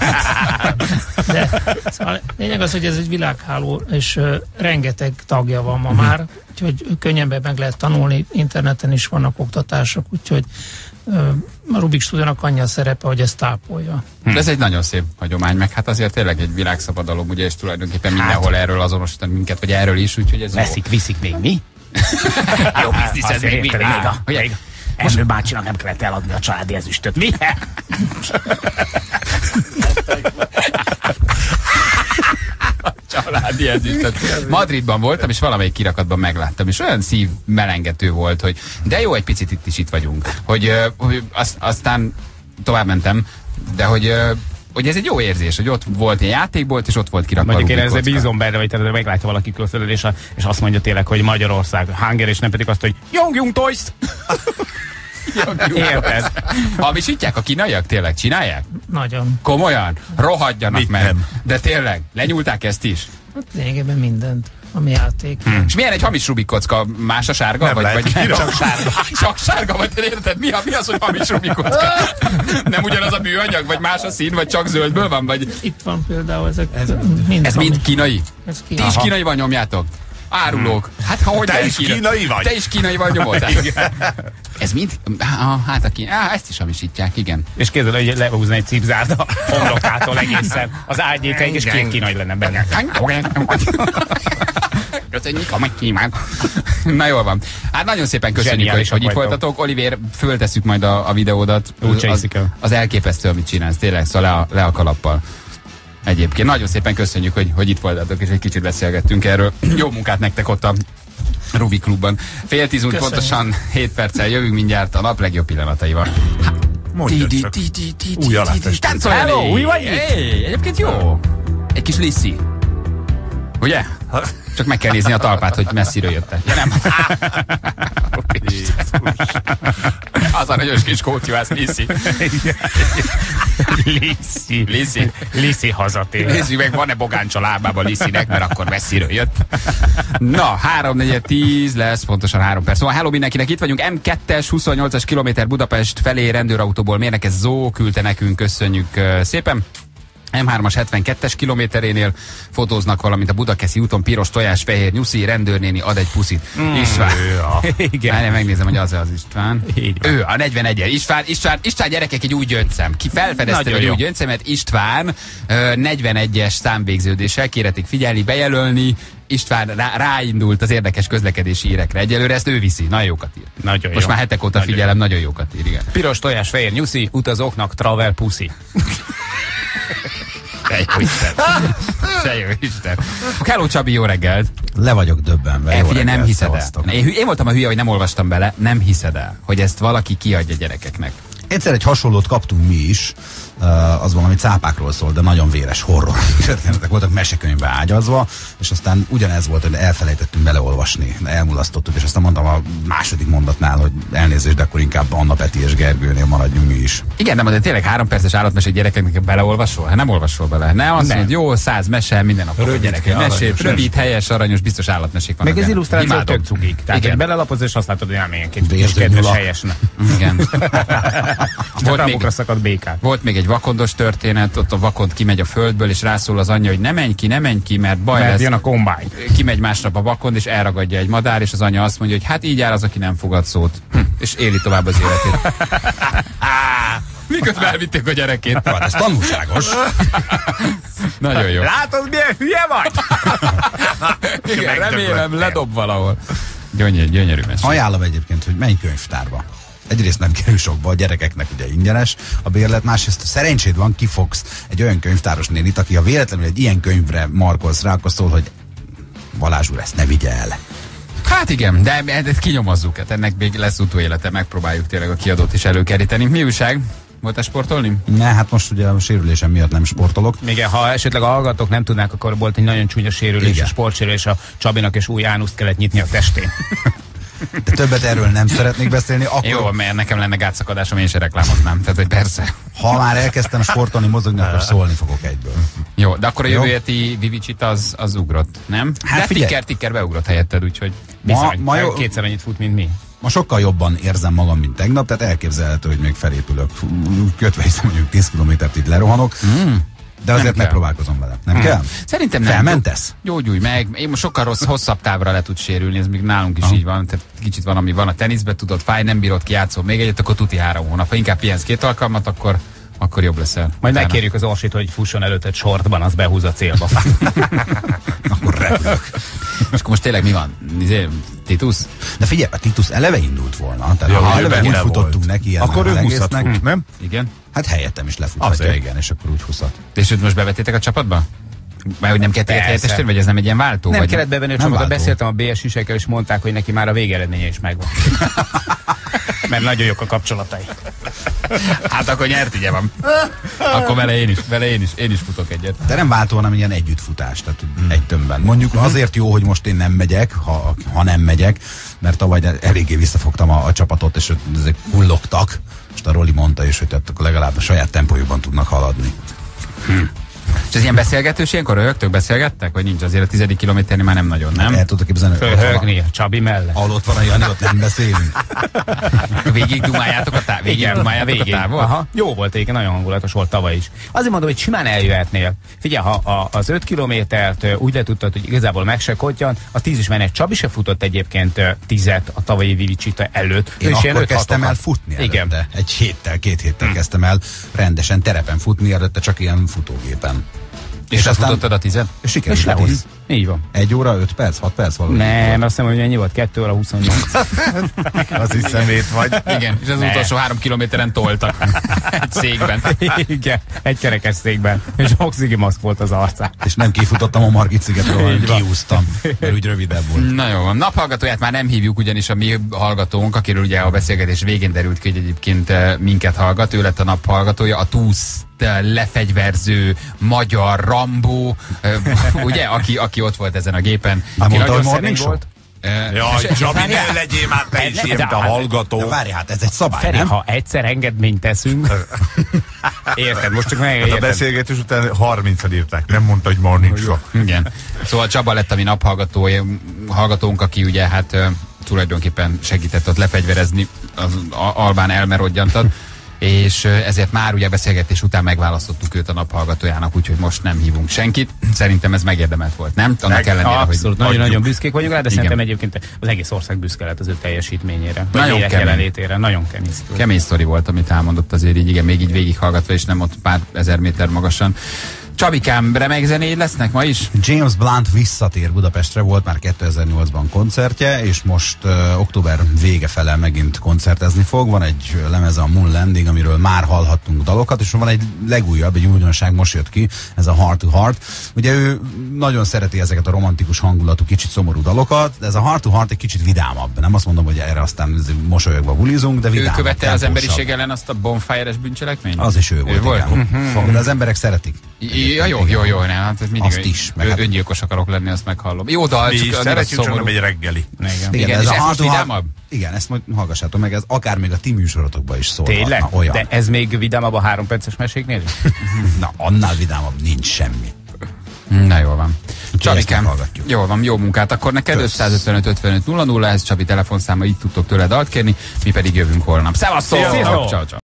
De szóval lényeg az, hogy ez egy világháló, és uh, rengeteg tagja van ma uh-huh. már, úgyhogy könnyebben meg lehet tanulni, interneten is vannak oktatások, úgyhogy uh, a Rubik stúdiónak annyi a szerepe, hogy ezt tápolja. Hm. Ez egy nagyon szép hagyomány, meg hát azért tényleg egy világszabadalom, ugye, és tulajdonképpen hát, mindenhol erről azonosítani minket, vagy erről is, úgyhogy ez veszik, jó. Viszik még mi? Jó biznisz, ez még még a... Ernő bácsinak nem kellett eladni a családi ezüstöt, mi? Családi ezüstöt. Madridban voltam, és valamelyik kirakatban megláttam, és olyan szív melengető volt, hogy de jó, egy picit itt is itt vagyunk. Hogy, hogy azt, aztán tovább mentem, de hogy hogy ez egy jó érzés, hogy ott volt egy játékbolt, és ott volt kirakva. Mondjuk én ezzel bízom benne, hogy tehát meglátja valaki külföldön, és, és azt mondja tényleg, hogy Magyarország, Hunger, és nem pedig azt, hogy Jong Jung Toys! Érted? Hamisítják a kínaiak? Tényleg csinálják? Nagyon. Komolyan? Rohadjanak meg. De tényleg, lenyúlták ezt is? Hát lényegében mindent, ami játék. Hmm. És milyen egy hamis Rubik kocka? Más a sárga? Nem vagy, lehet, vagy nem? csak sárga. Csak sárga, vagy te érted? Mi, a, mi az, hogy hamis Rubik kocka? Nem ugyanaz a műanyag, vagy más a szín, vagy csak zöldből van? Vagy... Itt van például ezek. Ez mind, ez mind kínai? Ez kínai. Ti is kínaival nyomjátok? Árulók. Hát ha hogy te is kínai, kínai vagy? Te is kínaival nyomod. Ez mind? Hát a kínai. Á, ezt is hamisítják, igen. És képzeld, hogy lehúzni egy cipzárt a homlokától egészen az ágyékaig, és két kínai lenne benne. Köszönjük a megkívánt. Na jól van. Hát nagyon szépen köszönjük, hogy, hogy itt voltatok. Olivér, föltesszük majd a, a videódat. Az, az elképesztő, amit csinálsz, tényleg, szóval le a, le a kalappal. Egyébként nagyon szépen köszönjük, hogy, hogy itt voltatok, és egy kicsit beszélgettünk erről. Jó munkát nektek ott a Rubik Klubban. Fél tíz úgy pontosan hét perccel jövünk mindjárt a nap legjobb pillanataival. Mondjad csak. Új aláfestő. Táncolj! Új vagy itt? Egyébként jó. Egy kis Lissi. Ugye? Csak meg kell nézni a talpát, hogy messziről jöttek. Ja, nem. Az a nagyon kis kótyuász, Liszi. Liszi. Liszi. Liszi hazatér. Nézzük meg, van-e bogáncs a lábában Liszinek, mert akkor messziről jött. Na, három negyven tíz lesz, pontosan három perc. Szóval hello mindenkinek, itt vagyunk. M kettes, huszonnyolcas kilométer Budapest felé rendőrautóból mérnöke Zó küldte nekünk, köszönjük uh, szépen. M hármas hetvenkettes kilométerénél fotóznak, valamint a Budakeszi úton piros tojás, fehér nyuszi, rendőrnéni ad egy puszit. Mm, István. Igen. Várjál, megnézem, hogy az-e az István. Ő, a negyvenegy. István, István, István gyerekek, egy új gyöngyszem. Ki felfedezte, hogy új gyöngyszemet, István negyvenegyes számvégződéssel, kéretik figyelni, bejelölni. István rá, ráindult az érdekes közlekedési hírekre. Egyelőre ezt ő viszi. Nagyon jókat ír. Nagyon Most jó. már hetek óta nagyon figyelem, jó. nagyon jókat ír, igen. Piros tojás, fehér nyuszi, utazóknak travel puszi. De jó Isten. De jó Isten. Hello Csabi, jó reggelt. Le vagyok döbbenve. E, figyelj, nem hiszed el. Én, én voltam a hülye, hogy nem olvastam bele. Nem hiszed el, hogy ezt valaki kiadja gyerekeknek. Egyszer egy hasonlót kaptunk mi is, uh, az valami cápákról szól, de nagyon véres horror történetek voltak mesekönyvbe ágyazva, és aztán ugyanez volt, hogy elfelejtettünk beleolvasni, elmulasztottuk, és aztán mondtam a második mondatnál, hogy elnézést, de akkor inkább Anna, Peti és Gergőnél maradjunk mi is. Igen, de tényleg három perces állatmese gyerekeknek beleolvasol? Hát nem olvasol bele. Nem, azt mondod, jó, száz mese, minden nap a gyerekek mesét, rövid, helyes, aranyos, biztos állatmesék vannak. Meg az illusztrációk tök cugik. Tehát igen. Belelapozol, és azt látod, hogy nem ilyen kis kedves helyesnek. Igen. Volt még, volt még egy vakondos történet, ott a vakond kimegy a földből, és rászól az anyja, hogy ne menj ki, ne menj ki, mert baj mert lesz. jön a kombány. Kimegy másnap a vakond, és elragadja egy madár, és az anya azt mondja, hogy hát így áll az, aki nem fogad szót. Hm. És éli tovább az életét. Miközben elvitték a gyerekét. Hát ez tanulságos. Nagyon jó. Látod, milyen hülye vagy? Igen, remélem, ledob valahol. Gyönyörű, gyönyörű mesé. Ajánlom egyébként, hogy menj könyvtárba. Egyrészt nem kerül sokba, a gyerekeknek ugye ingyenes a bérlet, másrészt szerencséd van, kifogsz egy olyan könyvtáros nénit, aki ha véletlenül egy ilyen könyvre markolsz rá, akkor szól, hogy Balázs úr, ezt ne vigye el. Hát igen, de ezt kinyomozzuk, hát ennek még lesz utóélete, megpróbáljuk tényleg a kiadót is előkeríteni. Mi újság? Volt-e sportolni? Ne, hát most ugye a sérülésem miatt nem sportolok. Igen, ha esetleg a hallgatók nem tudnák, akkor volt egy nagyon csúnya sérülés, igen. A sportsérülés a Csabinak, és új ánuszt kellett nyitni a testén. De többet erről nem szeretnék beszélni. Akkor... Jó, mert nekem lenne gátszakadásom, én se reklámoznám. Tehát, hogy persze. Ha már elkezdtem sportolni, mozogni, akkor szólni fogok egyből. Jó, de akkor a jövő heti Vivicsit az, az ugrott, nem? Hát de figyelj. tikker, tikker beugrott helyetted, úgyhogy bizony, ma, ma jó... kétszer annyit fut, mint mi. Ma sokkal jobban érzem magam, mint tegnap, tehát elképzelhető, hogy még felépülök. Kötve hiszem, mondjuk tíz kilométert itt lerohanok. Mm. De azért megpróbálkozom vele. Nem hmm. kell? Szerintem nem. Felmentesz? Gyógyulj meg. Én most sokkal rossz, hosszabb távra le tud sérülni, ez még nálunk is ah. így van. Tehát kicsit van, ami van a teniszben, tudod, fáj, nem bírod ki, játszol még egyet, akkor tuti három hónap. Ha inkább pihensz két alkalmat, akkor, akkor jobb leszel. Majd megkérjük az Orsit, hogy fusson előtt egy sortban, az behúz a célba. Akkor repülök. És akkor most tényleg mi van? Titus? De figyelj, a Titus eleve indult volna. Tehát ja, ha eleve úgy futottunk neki ilyen akkor ő húszat fut, nem? Igen. Hát helyettem is lefuthatja, igen, és akkor úgy húszat. És őt most bevettétek a csapatba? Mert hogy nem kellett helyettesíteni, vagy ez nem egy ilyen váltó? Nem vagy kellett bevenni a csapatba, beszéltem a bé es üsekkel, és mondták, hogy neki már a végeredménye is megvan. Mert nagyon jók a kapcsolatai. Hát akkor nyert, ugye van. Akkor vele én is, vele én is, én is futok egyet. De nem váltó, hanem ilyen együttfutás, tehát hmm. egy tömbben. Mondjuk azért jó, hogy most én nem megyek, ha, ha nem megyek, mert tavaly eléggé visszafogtam a, a csapatot, és ezek hullogtak. Most a Roli mondta is, hogy tehát akkor legalább a saját tempójukban tudnak haladni. Hmm. És ez ilyen beszélgetős, ilyenkor röhögtök, beszélgettek? Vagy nincs? Azért a tizedik kilométernél már nem nagyon, nem? El tudok képzelni, hogy röhögni a Csabi mellett. Alott van a Jani, ott nem beszélünk. Végig dumáljátok a távot? Végig dumáljátok a távot? Aha, jó volt, igen, nagyon hangulatos volt tavaly is. Azért mondom, hogy simán eljöhetnél. Figyelj, ha a, az öt kilométert úgy letudtad, hogy igazából meg se kottyan, a tíz is menet. Csabi se futott egyébként tízet a tavalyi Vivicita előtt. Én akkor kezdtem el futni előtte. Igen. Egy héttel, két héttel hmm. kezdtem el rendesen terepen futni, előtte csak ilyen futógépen. És, és aztán futottad a tizet? Sikerült a tíz. Így van. Egy óra, öt perc, hat perc valami. Nem, azt hiszem, hogy ennyi volt, kettő óra, huszonnyolc. Az is szemét vagy. Igen, és az ne. utolsó három kilométeren toltak. Egy székben. Igen, egy kerekes székben. És oxigimaszk volt az arcán. És nem kifutottam a Margit szigetről, hanem kiúztam, mert úgy rövidebb volt. Na jó, a naphallgatóját már nem hívjuk, ugyanis a mi hallgatónk, akiről ugye a beszélgetés végén derült ki, hogy egyébként minket hallgat, ő lett a naphallgatója, a túsz lefegyverző magyar Rambó, ugye, aki, aki ott volt ezen a gépen. Aki mondta, hogy morning show? Jaj, Csabi, ne legyél már te is ilyen, te hallgató. De várj, hát ez egy szabály, Feri, nem? ha egyszer engedményt teszünk, érted, most csak megérted. Hát a beszélgetés után harmincad írták, nem mondta, hogy ma nincs sok. Igen. Szóval Csaba lett a mi naphallgatónk, aki ugye hát tulajdonképpen segített ott lefegyverezni az albán elmerodjantat, és ezért már ugye beszélgetés után megválasztottuk őt a naphallgatójának, úgyhogy most nem hívunk senkit. Szerintem ez megérdemelt volt, nem? Annak ellenére, abszolút, hogy nagyon-nagyon büszkék vagyunk rá, de igen. Szerintem egyébként az egész ország büszke lett az ő teljesítményére. Nagyon kemény. Jelenlétére, nagyon kemény sztori. Kemény sztori volt, amit elmondott azért így, igen, még így végighallgatva, és nem ott pár ezer méter magasan. Csabikám, remek zenéid lesznek ma is? James Blunt visszatér Budapestre, volt már kétezer-nyolcban koncertje, és most uh, október vége fele megint koncertezni fog. Van egy lemeze, a Moon Landing, amiről már hallhattunk dalokat, és van egy legújabb, egy újdonság most jött ki, ez a Heart to Heart. Ugye ő nagyon szereti ezeket a romantikus hangulatú, kicsit szomorú dalokat, de ez a Heart to Heart egy kicsit vidámabb. Nem azt mondom, hogy erre aztán mosolyogva bulizunk, de vidámabb. Ő követte az emberiség ellen azt a bonfire-es bűncselekményt? Az is ő volt, ő volt? Uh-huh. De az emberek szeretik. Ja, jó, jó, jó, nem, hát mindig azt is. Ő, öngyilkos akarok lenni, azt meghallom. Jó dal, mi is szeretjük, csak nem egy reggeli. Igen, igen, igen, ez a most vidámabb? Igen, ezt majd hallgassátok meg, ez akár még a ti műsorotokban is szól. Tényleg? Olyan. De ez még vidámabb a három perces meséknél? Na, annál vidámabb nincs semmi. Na, jól van. Csabikám, jól van, jó munkát. Akkor neked ötszázötvenöt ötvenöt nulla nulla, ez Csabi telefonszáma, így tudtok tőle dalt kérni, mi pedig jövünk holnap. Szevasztok! Ciao, ciao.